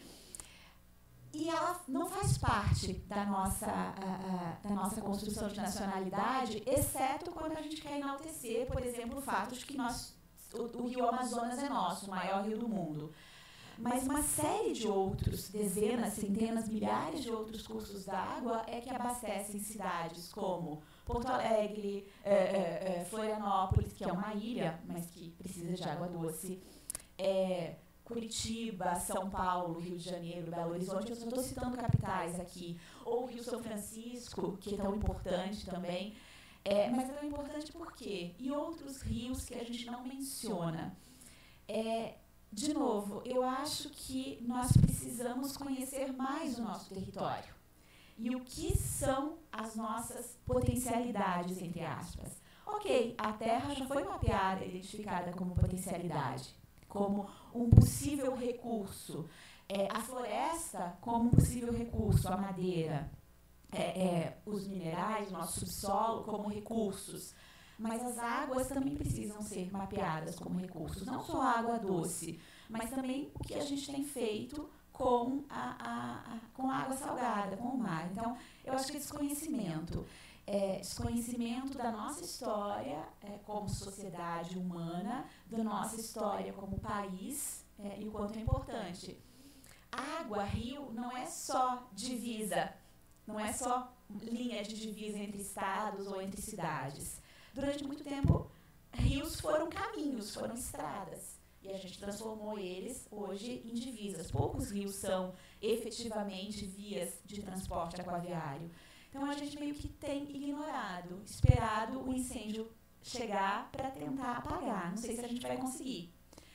S4: E ela não faz parte da nossa, uh, uh, da nossa construção de nacionalidade, exceto quando a gente quer enaltecer, por exemplo, o fato de que nós... O, o rio Amazonas é nosso, o maior rio do mundo. Mas uma série de outros, dezenas, centenas, milhares de outros cursos d'água é que abastecem cidades como Porto Alegre, é, é, é, Florianópolis, que é uma ilha, mas que precisa de água doce, é, Curitiba, São Paulo, Rio de Janeiro, Belo Horizonte, eu só estou citando capitais aqui, ou Rio São Francisco, que é tão importante também, é, mas é tão importante por quê? E outros rios que a gente não menciona. É, de novo, eu acho que nós precisamos conhecer mais o nosso território. E o que são as nossas potencialidades, entre aspas. Ok, a terra já foi mapeada, identificada como potencialidade, como um possível recurso. É, a floresta como um possível recurso, a madeira, é, é, os minerais, o nosso subsolo como recursos. Mas as águas também precisam ser mapeadas como recursos, não só a água doce, mas também o que a gente tem feito com a, a, a, com a água salgada, com o mar. Então, eu acho que esse conhecimento, é, esse conhecimento da nossa história é, como sociedade humana, da nossa história como país, é, e o quanto é importante. Água, rio, não é só divisa, não é só linha de divisa entre estados ou entre cidades. Durante muito tempo, rios foram caminhos, foram estradas. E a gente transformou eles, hoje, em divisas. Poucos rios são, efetivamente, vias de transporte aquaviário. Então, a gente meio que tem ignorado, esperado o incêndio chegar para tentar apagar. Não sei se a gente vai conseguir.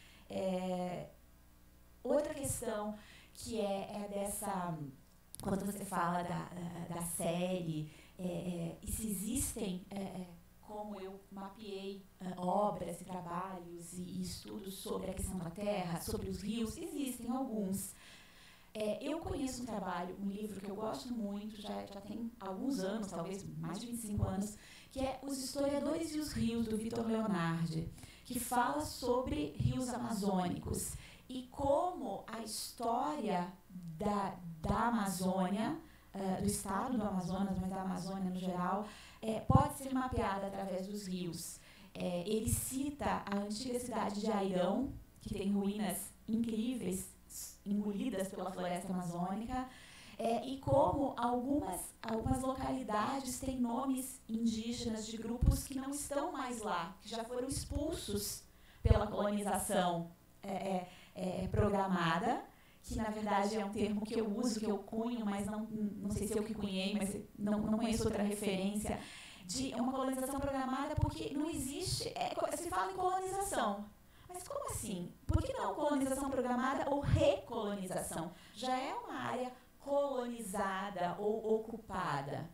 S4: É, outra questão que é, é dessa... Quando você fala da, da série, é, é, e se existem... É, como eu mapeei uh, obras e trabalhos e, e estudos sobre a questão da terra, sobre os rios, existem alguns. É, eu conheço um trabalho, um livro que eu gosto muito, já, já tem alguns anos, talvez mais de vinte e cinco anos, que é Os Historiadores e os Rios, do Vitor Leonardi, que fala sobre rios amazônicos e como a história da, da Amazônia, uh, do estado do Amazonas, mas da Amazônia no geral, É, pode ser mapeada através dos rios. É, ele cita a antiga cidade de Airão, que tem ruínas incríveis, engolidas pela floresta amazônica, é, e como algumas, algumas localidades têm nomes indígenas de grupos que não estão mais lá, que já foram expulsos pela colonização é, é, programada, que na verdade é um termo que eu uso, que eu cunho, mas não, não sei se eu que cunhei, mas não, não conheço outra referência, de uma colonização programada, porque não existe, é, se fala em colonização. Mas como assim? Por que não colonização programada ou recolonização? Já é uma área colonizada ou ocupada.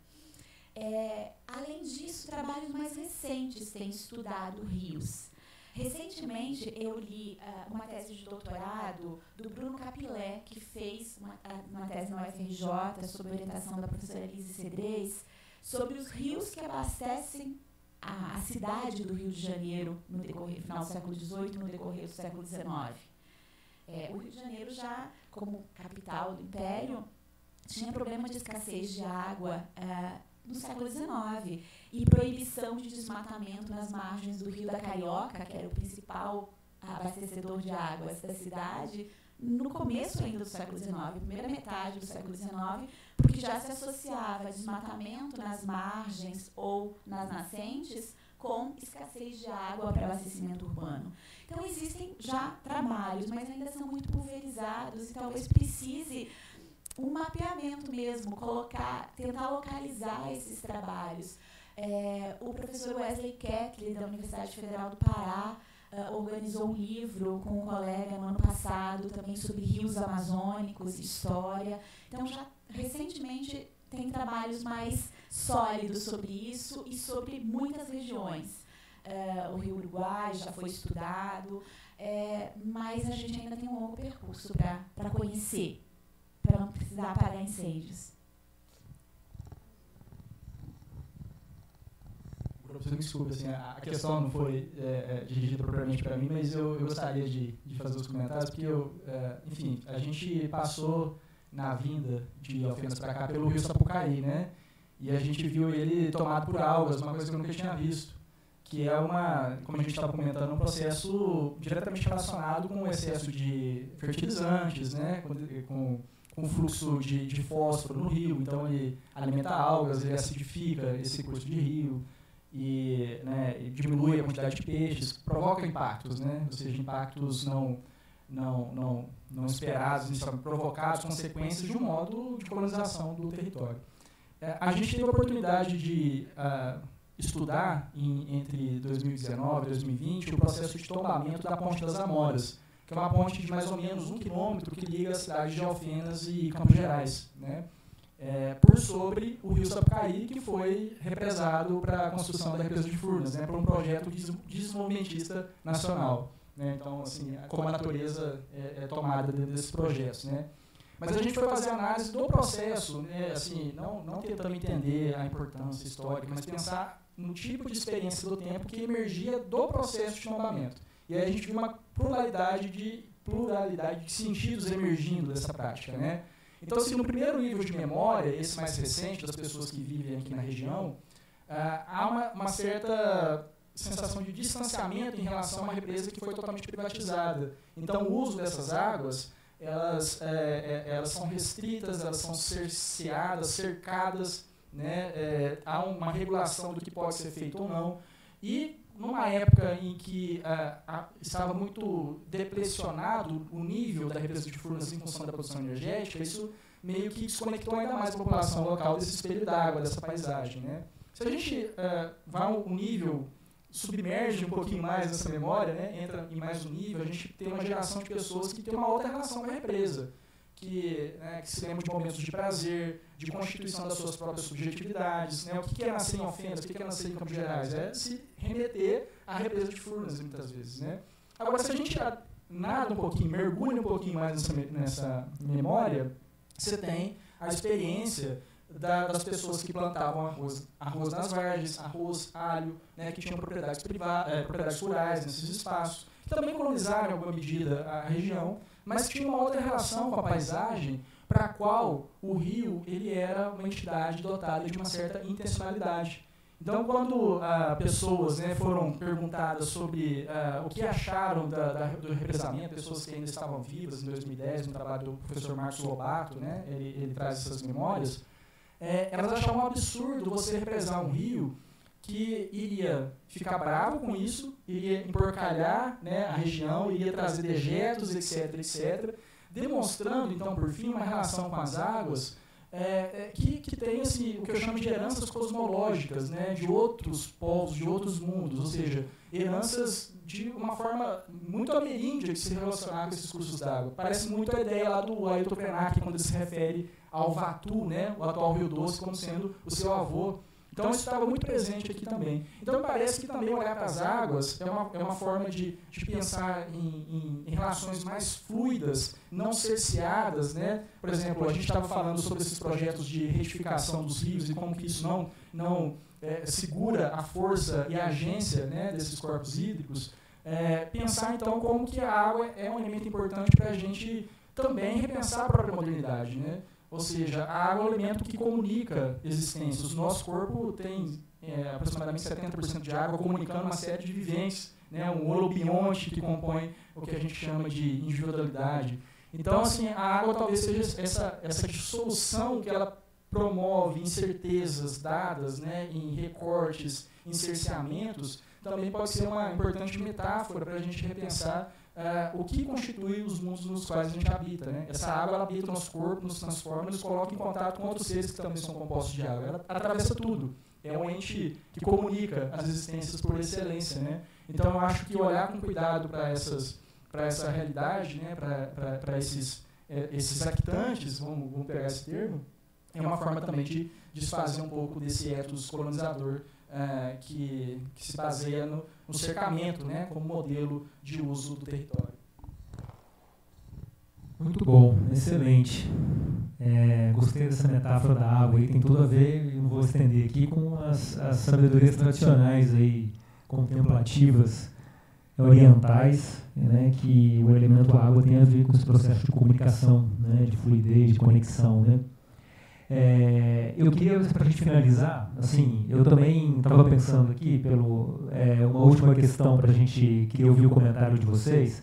S4: É, além disso, trabalhos mais recentes têm estudado rios. Recentemente, eu li uh, uma tese de doutorado do Bruno Capilé, que fez uma, uma tese na U F R J, sob orientação da professora Elise Cedrez, sobre os rios que abastecem a, a cidade do Rio de Janeiro no decorrer, final do século dezoito, no decorrer do século dezenove. É, o Rio de Janeiro já, como capital do Império, tinha problema de escassez de água uh, no século dezenove e proibição de desmatamento nas margens do Rio da Carioca, que era o principal abastecedor de águas da cidade, no começo ainda do século dezenove, primeira metade do século dezenove, porque já se associava desmatamento nas margens ou nas nascentes com escassez de água para abastecimento urbano. Então, existem já trabalhos, mas ainda são muito pulverizados e talvez precise um mapeamento mesmo, colocar, tentar localizar esses trabalhos. É, o professor Wesley Kettler, da Universidade Federal do Pará, uh, organizou um livro com um colega no ano passado, também sobre rios amazônicos, história. Então, já recentemente tem trabalhos mais sólidos sobre isso e sobre muitas regiões. Uh, o Rio Uruguai já foi estudado, é, mas a gente ainda tem um longo percurso para conhecer, para não precisar apagar incêndios.
S5: Professor, me desculpe, assim, a questão não foi é, é, dirigida propriamente para mim, mas eu, eu gostaria de, de fazer os comentários, porque, eu, é, enfim, a gente passou na vinda de Alfenas para cá pelo rio Sapucaí, né? E a gente viu ele tomado por algas, uma coisa que eu nunca tinha visto, que é uma, como a gente estava comentando, um processo diretamente relacionado com o excesso de fertilizantes, né? Com, com com fluxo de, de fósforo no rio, então ele alimenta algas, ele acidifica esse curso de rio, e, né, diminui a quantidade de peixes, provoca impactos, né, ou seja, impactos não, não, não, não esperados, provocados, consequências de um modo de colonização do território. É, a gente teve a oportunidade de uh, estudar, em, entre dois mil e dezenove e dois mil e vinte, o processo de tombamento da Ponte das Amoras, que é uma ponte de mais ou menos um quilômetro que liga a cidade de Alfenas e Campos Gerais, né? É, por sobre o rio Sapucaí, que foi represado para a construção da represa de Furnas, né, por um projeto desenvolvimentista nacional. Né? Então, assim, como a natureza é, é tomada desses projetos. Né? Mas a gente foi fazer análise do processo, né, assim, não, não tentando entender a importância histórica, mas pensar no tipo de experiência do tempo que emergia do processo de tombamento. E aí a gente viu uma pluralidade de, pluralidade de sentidos emergindo dessa prática. Né? Então, assim, no primeiro nível de memória, esse mais recente, das pessoas que vivem aqui na região, ah, há uma, uma certa sensação de distanciamento em relação a uma represa que foi totalmente privatizada. Então, o uso dessas águas, elas, é, é, elas são restritas, elas são cerceadas, cercadas, né? É, há uma regulação do que pode ser feito ou não. E, numa época em que ah, ah, estava muito depressionado o nível da represa de Furnas em função da produção energética, isso meio que desconectou ainda mais a população local desse espelho d'água, dessa paisagem. Né? Se a gente ah, vai um nível, submerge um pouquinho mais nessa memória, né? Entra em mais um nível, a gente tem uma geração de pessoas que tem uma outra relação com a represa, que, né, que se lembram de momentos de prazer, de constituição das suas próprias subjetividades. Né? O que é nascer em Alfenas, o que é nascer em Campos Gerais? É se remeter à represa de Furnas, muitas vezes. Né? Agora, se a gente nada um pouquinho, mergulha um pouquinho mais nessa, nessa memória, você tem a experiência da, das pessoas que plantavam arroz, arroz nas vargens, arroz, alho, né, que tinham propriedades, privadas, é, propriedades rurais nesses espaços, que também colonizaram em alguma medida a região, mas tinha uma outra relação com a paisagem, para a qual o rio ele era uma entidade dotada de uma certa intencionalidade. Então, quando ah, pessoas, né, foram perguntadas sobre ah, o que acharam da, da, do represamento, pessoas que ainda estavam vivas em dois mil e dez, no trabalho do professor Marcos Lobato, né, ele, ele traz essas memórias, é, elas achavam um absurdo você represar um rio que iria ficar bravo com isso, iria emporcalhar, né, a região, iria trazer dejetos, etc, etcétera, demonstrando, então, por fim, uma relação com as águas é, é, que, que tem assim, o que eu chamo de heranças cosmológicas, né, de outros povos, de outros mundos, ou seja, heranças de uma forma muito ameríndia de se relacionar com esses cursos d'água. Parece muito a ideia lá do Ailton Krenak, quando ele se refere ao Vatu, né, o atual Rio Doce, como sendo o seu avô. Então, isso estava muito presente aqui também. Então, parece que também olhar para as águas é uma, é uma forma de, de pensar em, em, em relações mais fluidas, não cerceadas. Né? Por exemplo, a gente estava falando sobre esses projetos de retificação dos rios e como que isso não, não é, segura a força e a agência, né, desses corpos hídricos. É, pensar, então, como que a água é um elemento importante para a gente também repensar a própria modernidade, né? Ou seja, a água é um elemento que comunica existências. O nosso corpo tem é, aproximadamente setenta por cento de água comunicando uma série de vivências, né, um holobionte que compõe o que a gente chama de individualidade. Então, assim, a água talvez seja essa, essa dissolução que ela promove em certezas dadas, né, em recortes, em cerceamentos, também pode ser uma importante metáfora para a gente repensar Uh, o que constitui os mundos nos quais a gente habita. Né? Essa água ela habita o nosso corpo, nos transforma, nos coloca em contato com outros seres que também são compostos de água. Ela atravessa tudo. É um ente que comunica as existências por excelência. Né? Então, eu acho que olhar com cuidado para essas, para essa realidade, né? para esses, é, esses actantes, vamos, vamos pegar esse termo, é uma forma também de desfazer um pouco desse ethos colonizador Uh, que, que se baseia no, no cercamento, né, como modelo de uso do território.
S3: Muito bom, excelente. É, gostei dessa metáfora da água, aí tem tudo a ver, e não vou estender aqui, com as, as sabedorias tradicionais aí, contemplativas, orientais, né, que o elemento água tem a ver com esse processo de comunicação, né, de fluidez, de conexão, né. É, eu queria, para a gente finalizar, assim, eu também estava pensando aqui, pelo, é, uma última questão para a gente, queria ouvir o comentário de vocês.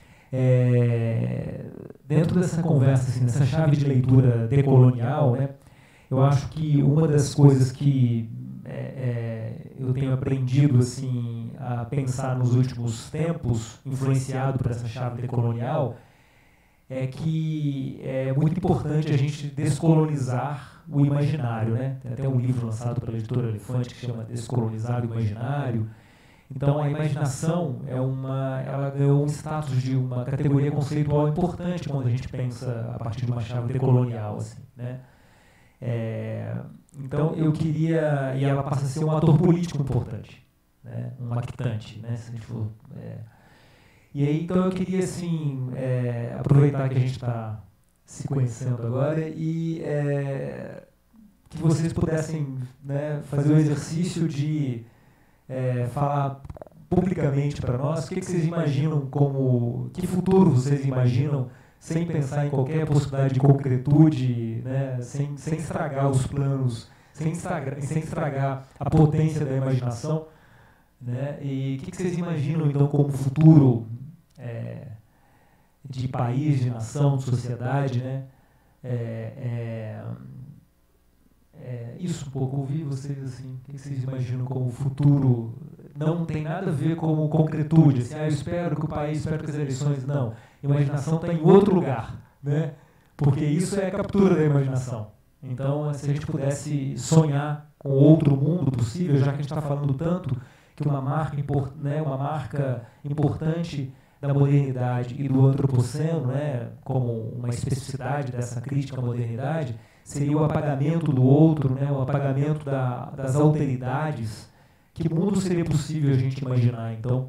S3: É, dentro dessa conversa, assim, dessa chave de leitura decolonial, né, eu acho que uma das coisas que é, é, eu tenho aprendido assim, a, a pensar nos últimos tempos, influenciado por essa chave decolonial, é que é muito importante a gente descolonizar o imaginário, né? Tem até um livro lançado pela editora Elefante que chama Descolonizar o Imaginário. Então, a imaginação é uma, ela ganhou um status de uma categoria conceitual importante quando a gente pensa a partir de uma chave decolonial, assim, né? É, então, eu queria, e ela passa a ser um ator político importante, né? Um actante, né? Se a gente for, é, e aí, então, eu queria, assim, é, aproveitar que a gente está se conhecendo agora e é, que vocês pudessem, né, fazer o exercício de é, falar publicamente para nós o que, que vocês imaginam como, que futuro vocês imaginam, sem pensar em qualquer possibilidade de concretude, né, sem, sem estragar os planos, sem estragar, sem estragar a potência da imaginação, né, e o que, que vocês imaginam, então, como futuro é, de país, de nação, de sociedade, né? É, é, é, isso um pouco, ouvir vocês assim, o que vocês imaginam como futuro, não tem nada a ver com concretude, assim, ah, eu espero que o país, espero que as eleições, não, imaginação está em outro lugar, né? Porque isso é a captura da imaginação. Então, se a gente pudesse sonhar com outro mundo possível, já que a gente está falando tanto que uma marca, né, uma marca importante da modernidade e do antropoceno, né, como uma especificidade dessa crítica à modernidade, seria o apagamento do outro, né, o apagamento da, das alteridades. Que mundo seria possível a gente imaginar? Então,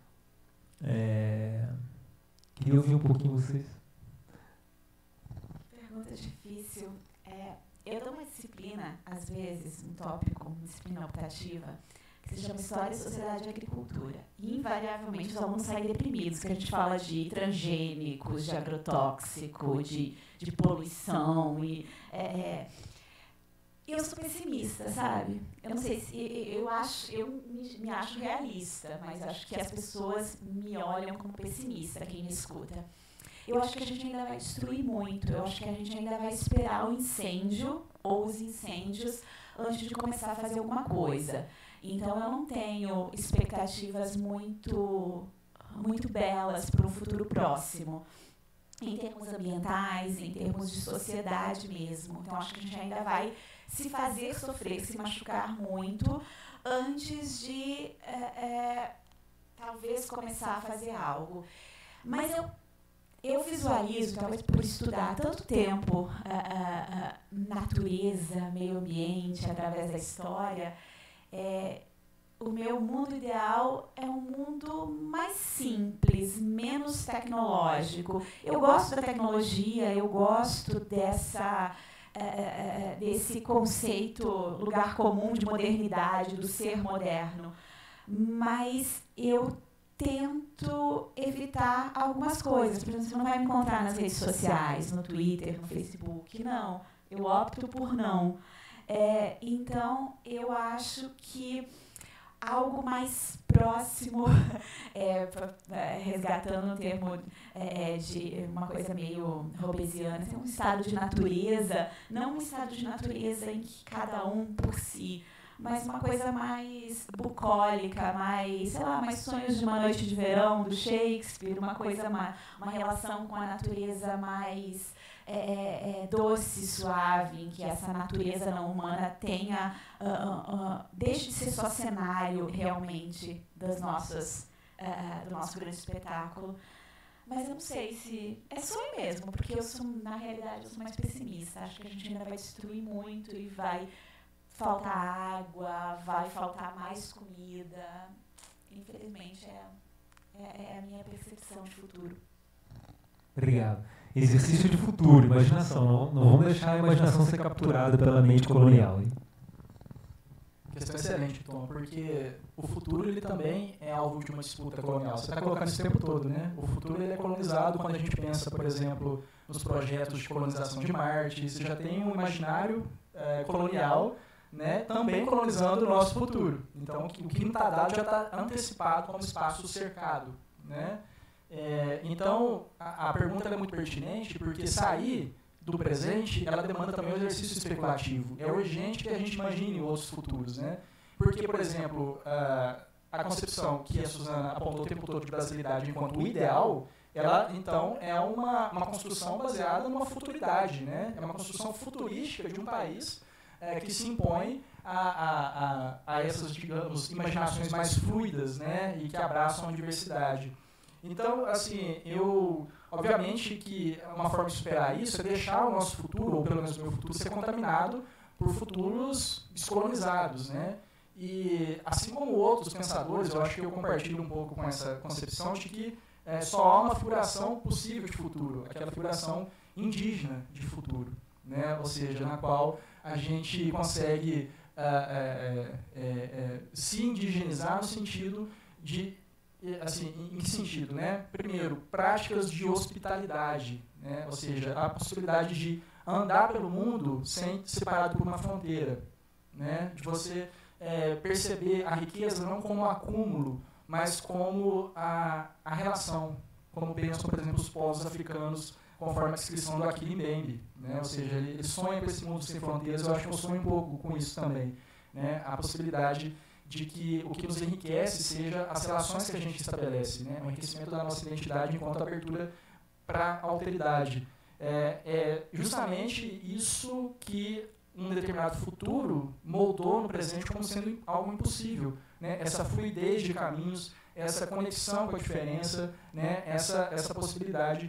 S3: é, queria ouvir um pouquinho vocês.
S4: Pergunta difícil. É, eu dou uma disciplina, às vezes, um tópico, uma disciplina optativa, que se chama História, Sociedade e Agricultura. E, invariavelmente, os alunos saem deprimidos, que a gente fala de transgênicos, de agrotóxico, de, de poluição. E, é, eu sou pessimista, sabe? Eu não sei se... Eu, acho, eu me, me acho realista, mas acho que as pessoas me olham como pessimista, quem me escuta. Eu acho que a gente ainda vai destruir muito. Eu acho que a gente ainda vai esperar o incêndio ou os incêndios antes de começar a fazer alguma coisa. Então, eu não tenho expectativas muito, muito belas para um futuro próximo, em termos ambientais, em termos de sociedade mesmo. Então, acho que a gente ainda vai se fazer sofrer, se machucar muito, antes de, é, é, talvez, começar a fazer algo. Mas eu, eu visualizo, talvez por estudar há tanto tempo a, a, a natureza, meio ambiente, através da história, É, o meu mundo ideal é um mundo mais simples, menos tecnológico. Eu gosto da tecnologia, eu gosto dessa, é, desse conceito, lugar comum de modernidade, do ser moderno. Mas eu tento evitar algumas coisas. Por exemplo, você não vai me encontrar nas redes sociais, no Twitter, no Facebook. Não, eu opto por não. É, então, eu acho que algo mais próximo, é, resgatando um termo é, de uma coisa meio hobbesiana, assim, um estado de natureza, não um estado de natureza em que cada um por si, mas uma coisa mais bucólica, mais, sei lá, mais Sonhos de uma Noite de Verão, do Shakespeare, uma coisa, uma, uma relação com a natureza mais... É, é, doce, suave, em que essa natureza não humana tenha, uh, uh, uh, deixe de ser só cenário realmente das nossas, uh, do nosso grande espetáculo. Mas eu não sei se... É sonho mesmo, porque eu sou, na realidade, eu sou mais pessimista. Acho que a gente ainda vai destruir muito e vai faltar água, vai faltar mais comida. Infelizmente, é, é, é a minha percepção de futuro.
S3: Obrigado. Exercício de futuro, imaginação. Não, não vamos deixar a imaginação ser capturada pela mente colonial. Hein?
S5: Questão excelente, Tom, porque o futuro ele também é alvo de uma disputa colonial. Você está colocando isso o tempo todo, né? O futuro ele é colonizado quando a gente pensa, por exemplo, nos projetos de colonização de Marte. Você já tem um imaginário é, colonial, né, também colonizando o nosso futuro. Então, o que não está dado já está antecipado como espaço cercado, né? É, então, a, a pergunta é muito pertinente, porque sair do presente, ela demanda também um exercício especulativo. É urgente que a gente imagine outros futuros, né? Porque, por exemplo, uh, a concepção que a Suzana apontou o tempo todo de brasilidade enquanto o ideal, ela, então, é uma, uma construção baseada numa futuridade, né? É uma construção futurística de um país é, que se impõe a, a, a, a essas, digamos, imaginações mais fluidas, né? E que abraçam a diversidade. Então, assim, eu... Obviamente que uma forma de superar isso é deixar o nosso futuro, ou pelo menos o meu futuro, ser contaminado por futuros descolonizados, né? E, assim como outros pensadores, eu acho que eu compartilho um pouco com essa concepção de que é, só há uma figuração possível de futuro, aquela figuração indígena de futuro, né? Ou seja, na qual a gente consegue é, é, é, é, se indigenizar no sentido de, assim, em que sentido, né? Primeiro, práticas de hospitalidade, né? Ou seja, a possibilidade de andar pelo mundo sem separado por uma fronteira, né? De você é, perceber a riqueza não como um acúmulo, mas como a, a relação, como pensam, por exemplo, os povos africanos, conforme a descrição do Achille Mbembe, né? Ou seja, ele, ele sonha com esse mundo sem fronteiras. Eu acho que eu sonho um pouco com isso também, né? A possibilidade de que o que nos enriquece seja as relações que a gente estabelece, né? O enriquecimento da nossa identidade enquanto abertura para a alteridade. É, é justamente isso que um determinado futuro moldou no presente como sendo algo impossível, né? Essa fluidez de caminhos, essa conexão com a diferença, né? essa, essa possibilidade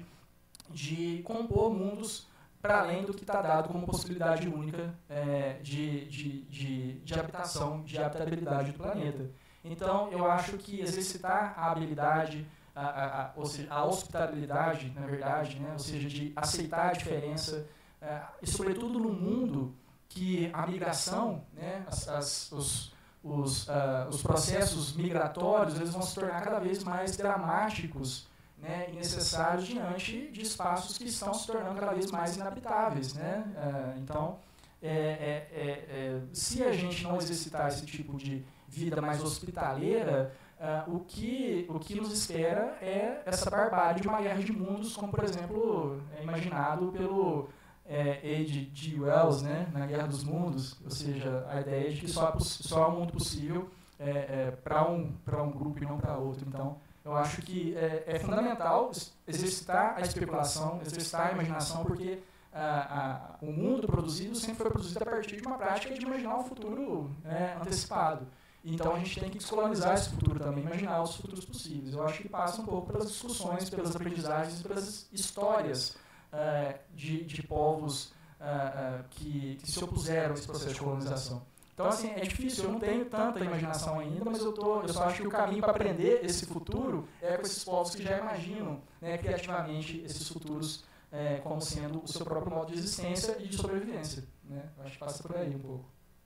S5: de compor mundos para além do que está dado como possibilidade única é, de, de, de, de habitação, de habitabilidade do planeta. Então, eu acho que exercitar a habilidade, a, a, a, ou seja, a hospitabilidade, na verdade, né? Ou seja, de aceitar a diferença, é, e sobretudo no mundo que a migração, né? as, as, os, os, uh, os processos migratórios, eles vão se tornar cada vez mais dramáticos, né, e necessários diante de espaços que estão se tornando cada vez mais inabitáveis, né? Uh, então, é, é, é, é, se a gente não exercitar esse tipo de vida mais hospitaleira, uh, o, que, o que nos espera é essa barbárie de uma guerra de mundos, como, por exemplo, é imaginado pelo é, H G Wells, né, na Guerra dos Mundos, ou seja, a ideia de que só, só há um mundo possível é, é, para um, para um grupo e não para outro. Então, eu acho que é, é fundamental exercitar a especulação, exercitar a imaginação, porque a, a, o mundo produzido sempre foi produzido a partir de uma prática de imaginar um futuro né, antecipado. Então, a gente tem que descolonizar esse futuro também, imaginar os futuros possíveis. Eu acho que passa um pouco pelas discussões, pelas aprendizagens, pelas histórias uh, de, de povos uh, uh, que, que se opuseram a esse processo de colonização. Então, assim, é difícil, eu não tenho tanta imaginação ainda, mas eu, tô, eu só acho que o caminho para aprender esse futuro é com esses povos que já imaginam né, criativamente esses futuros é, como sendo o seu próprio modo de existência e de sobrevivência. Né? Eu acho que passa por aí um pouco.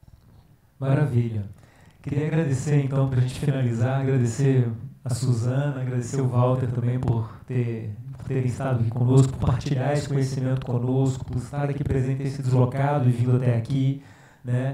S3: Maravilha. Queria agradecer, então, para a gente finalizar, agradecer a Suzana, agradecer o Walter também por, ter, por terem estado aqui conosco, por partilhar esse conhecimento conosco, por estar aqui presente, ter se deslocado e vindo até aqui, né?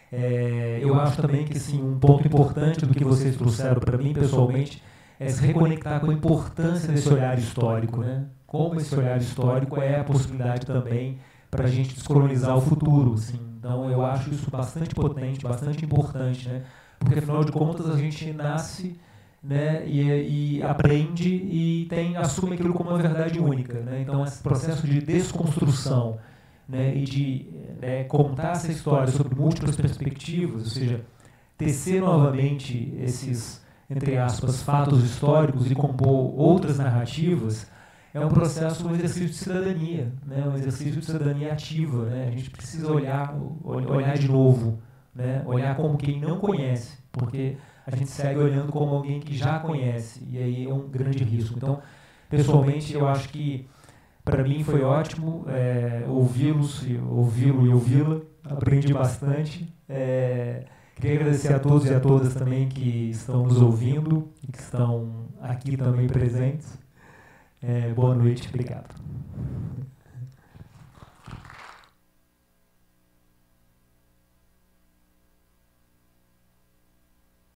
S3: É, eu acho também que assim, um ponto importante do que vocês trouxeram para mim pessoalmente é se reconectar com a importância desse olhar histórico, né? Como esse olhar histórico é a possibilidade também para a gente descolonizar o futuro. Assim. Então eu acho isso bastante potente, bastante importante, né? Porque afinal de contas a gente nasce né, e, e aprende e tem, assume aquilo como uma verdade única. Né? Então esse processo de desconstrução né, e de né, contar essa história sobre múltiplas perspectivas, ou seja, tecer novamente esses, entre aspas, fatos históricos e compor outras narrativas, é um processo, um exercício de cidadania, né, um exercício de cidadania ativa. Né, a gente precisa olhar, olhar de novo, né, olhar como quem não conhece, porque a gente segue olhando como alguém que já conhece, e aí é um grande risco. Então, pessoalmente, eu acho que para mim foi ótimo é, ouvi-los, ouvi-lo e ouvi-la, aprendi bastante. É, queria agradecer a todos e a todas também que estão nos ouvindo e que estão aqui também presentes. É, boa noite, obrigado.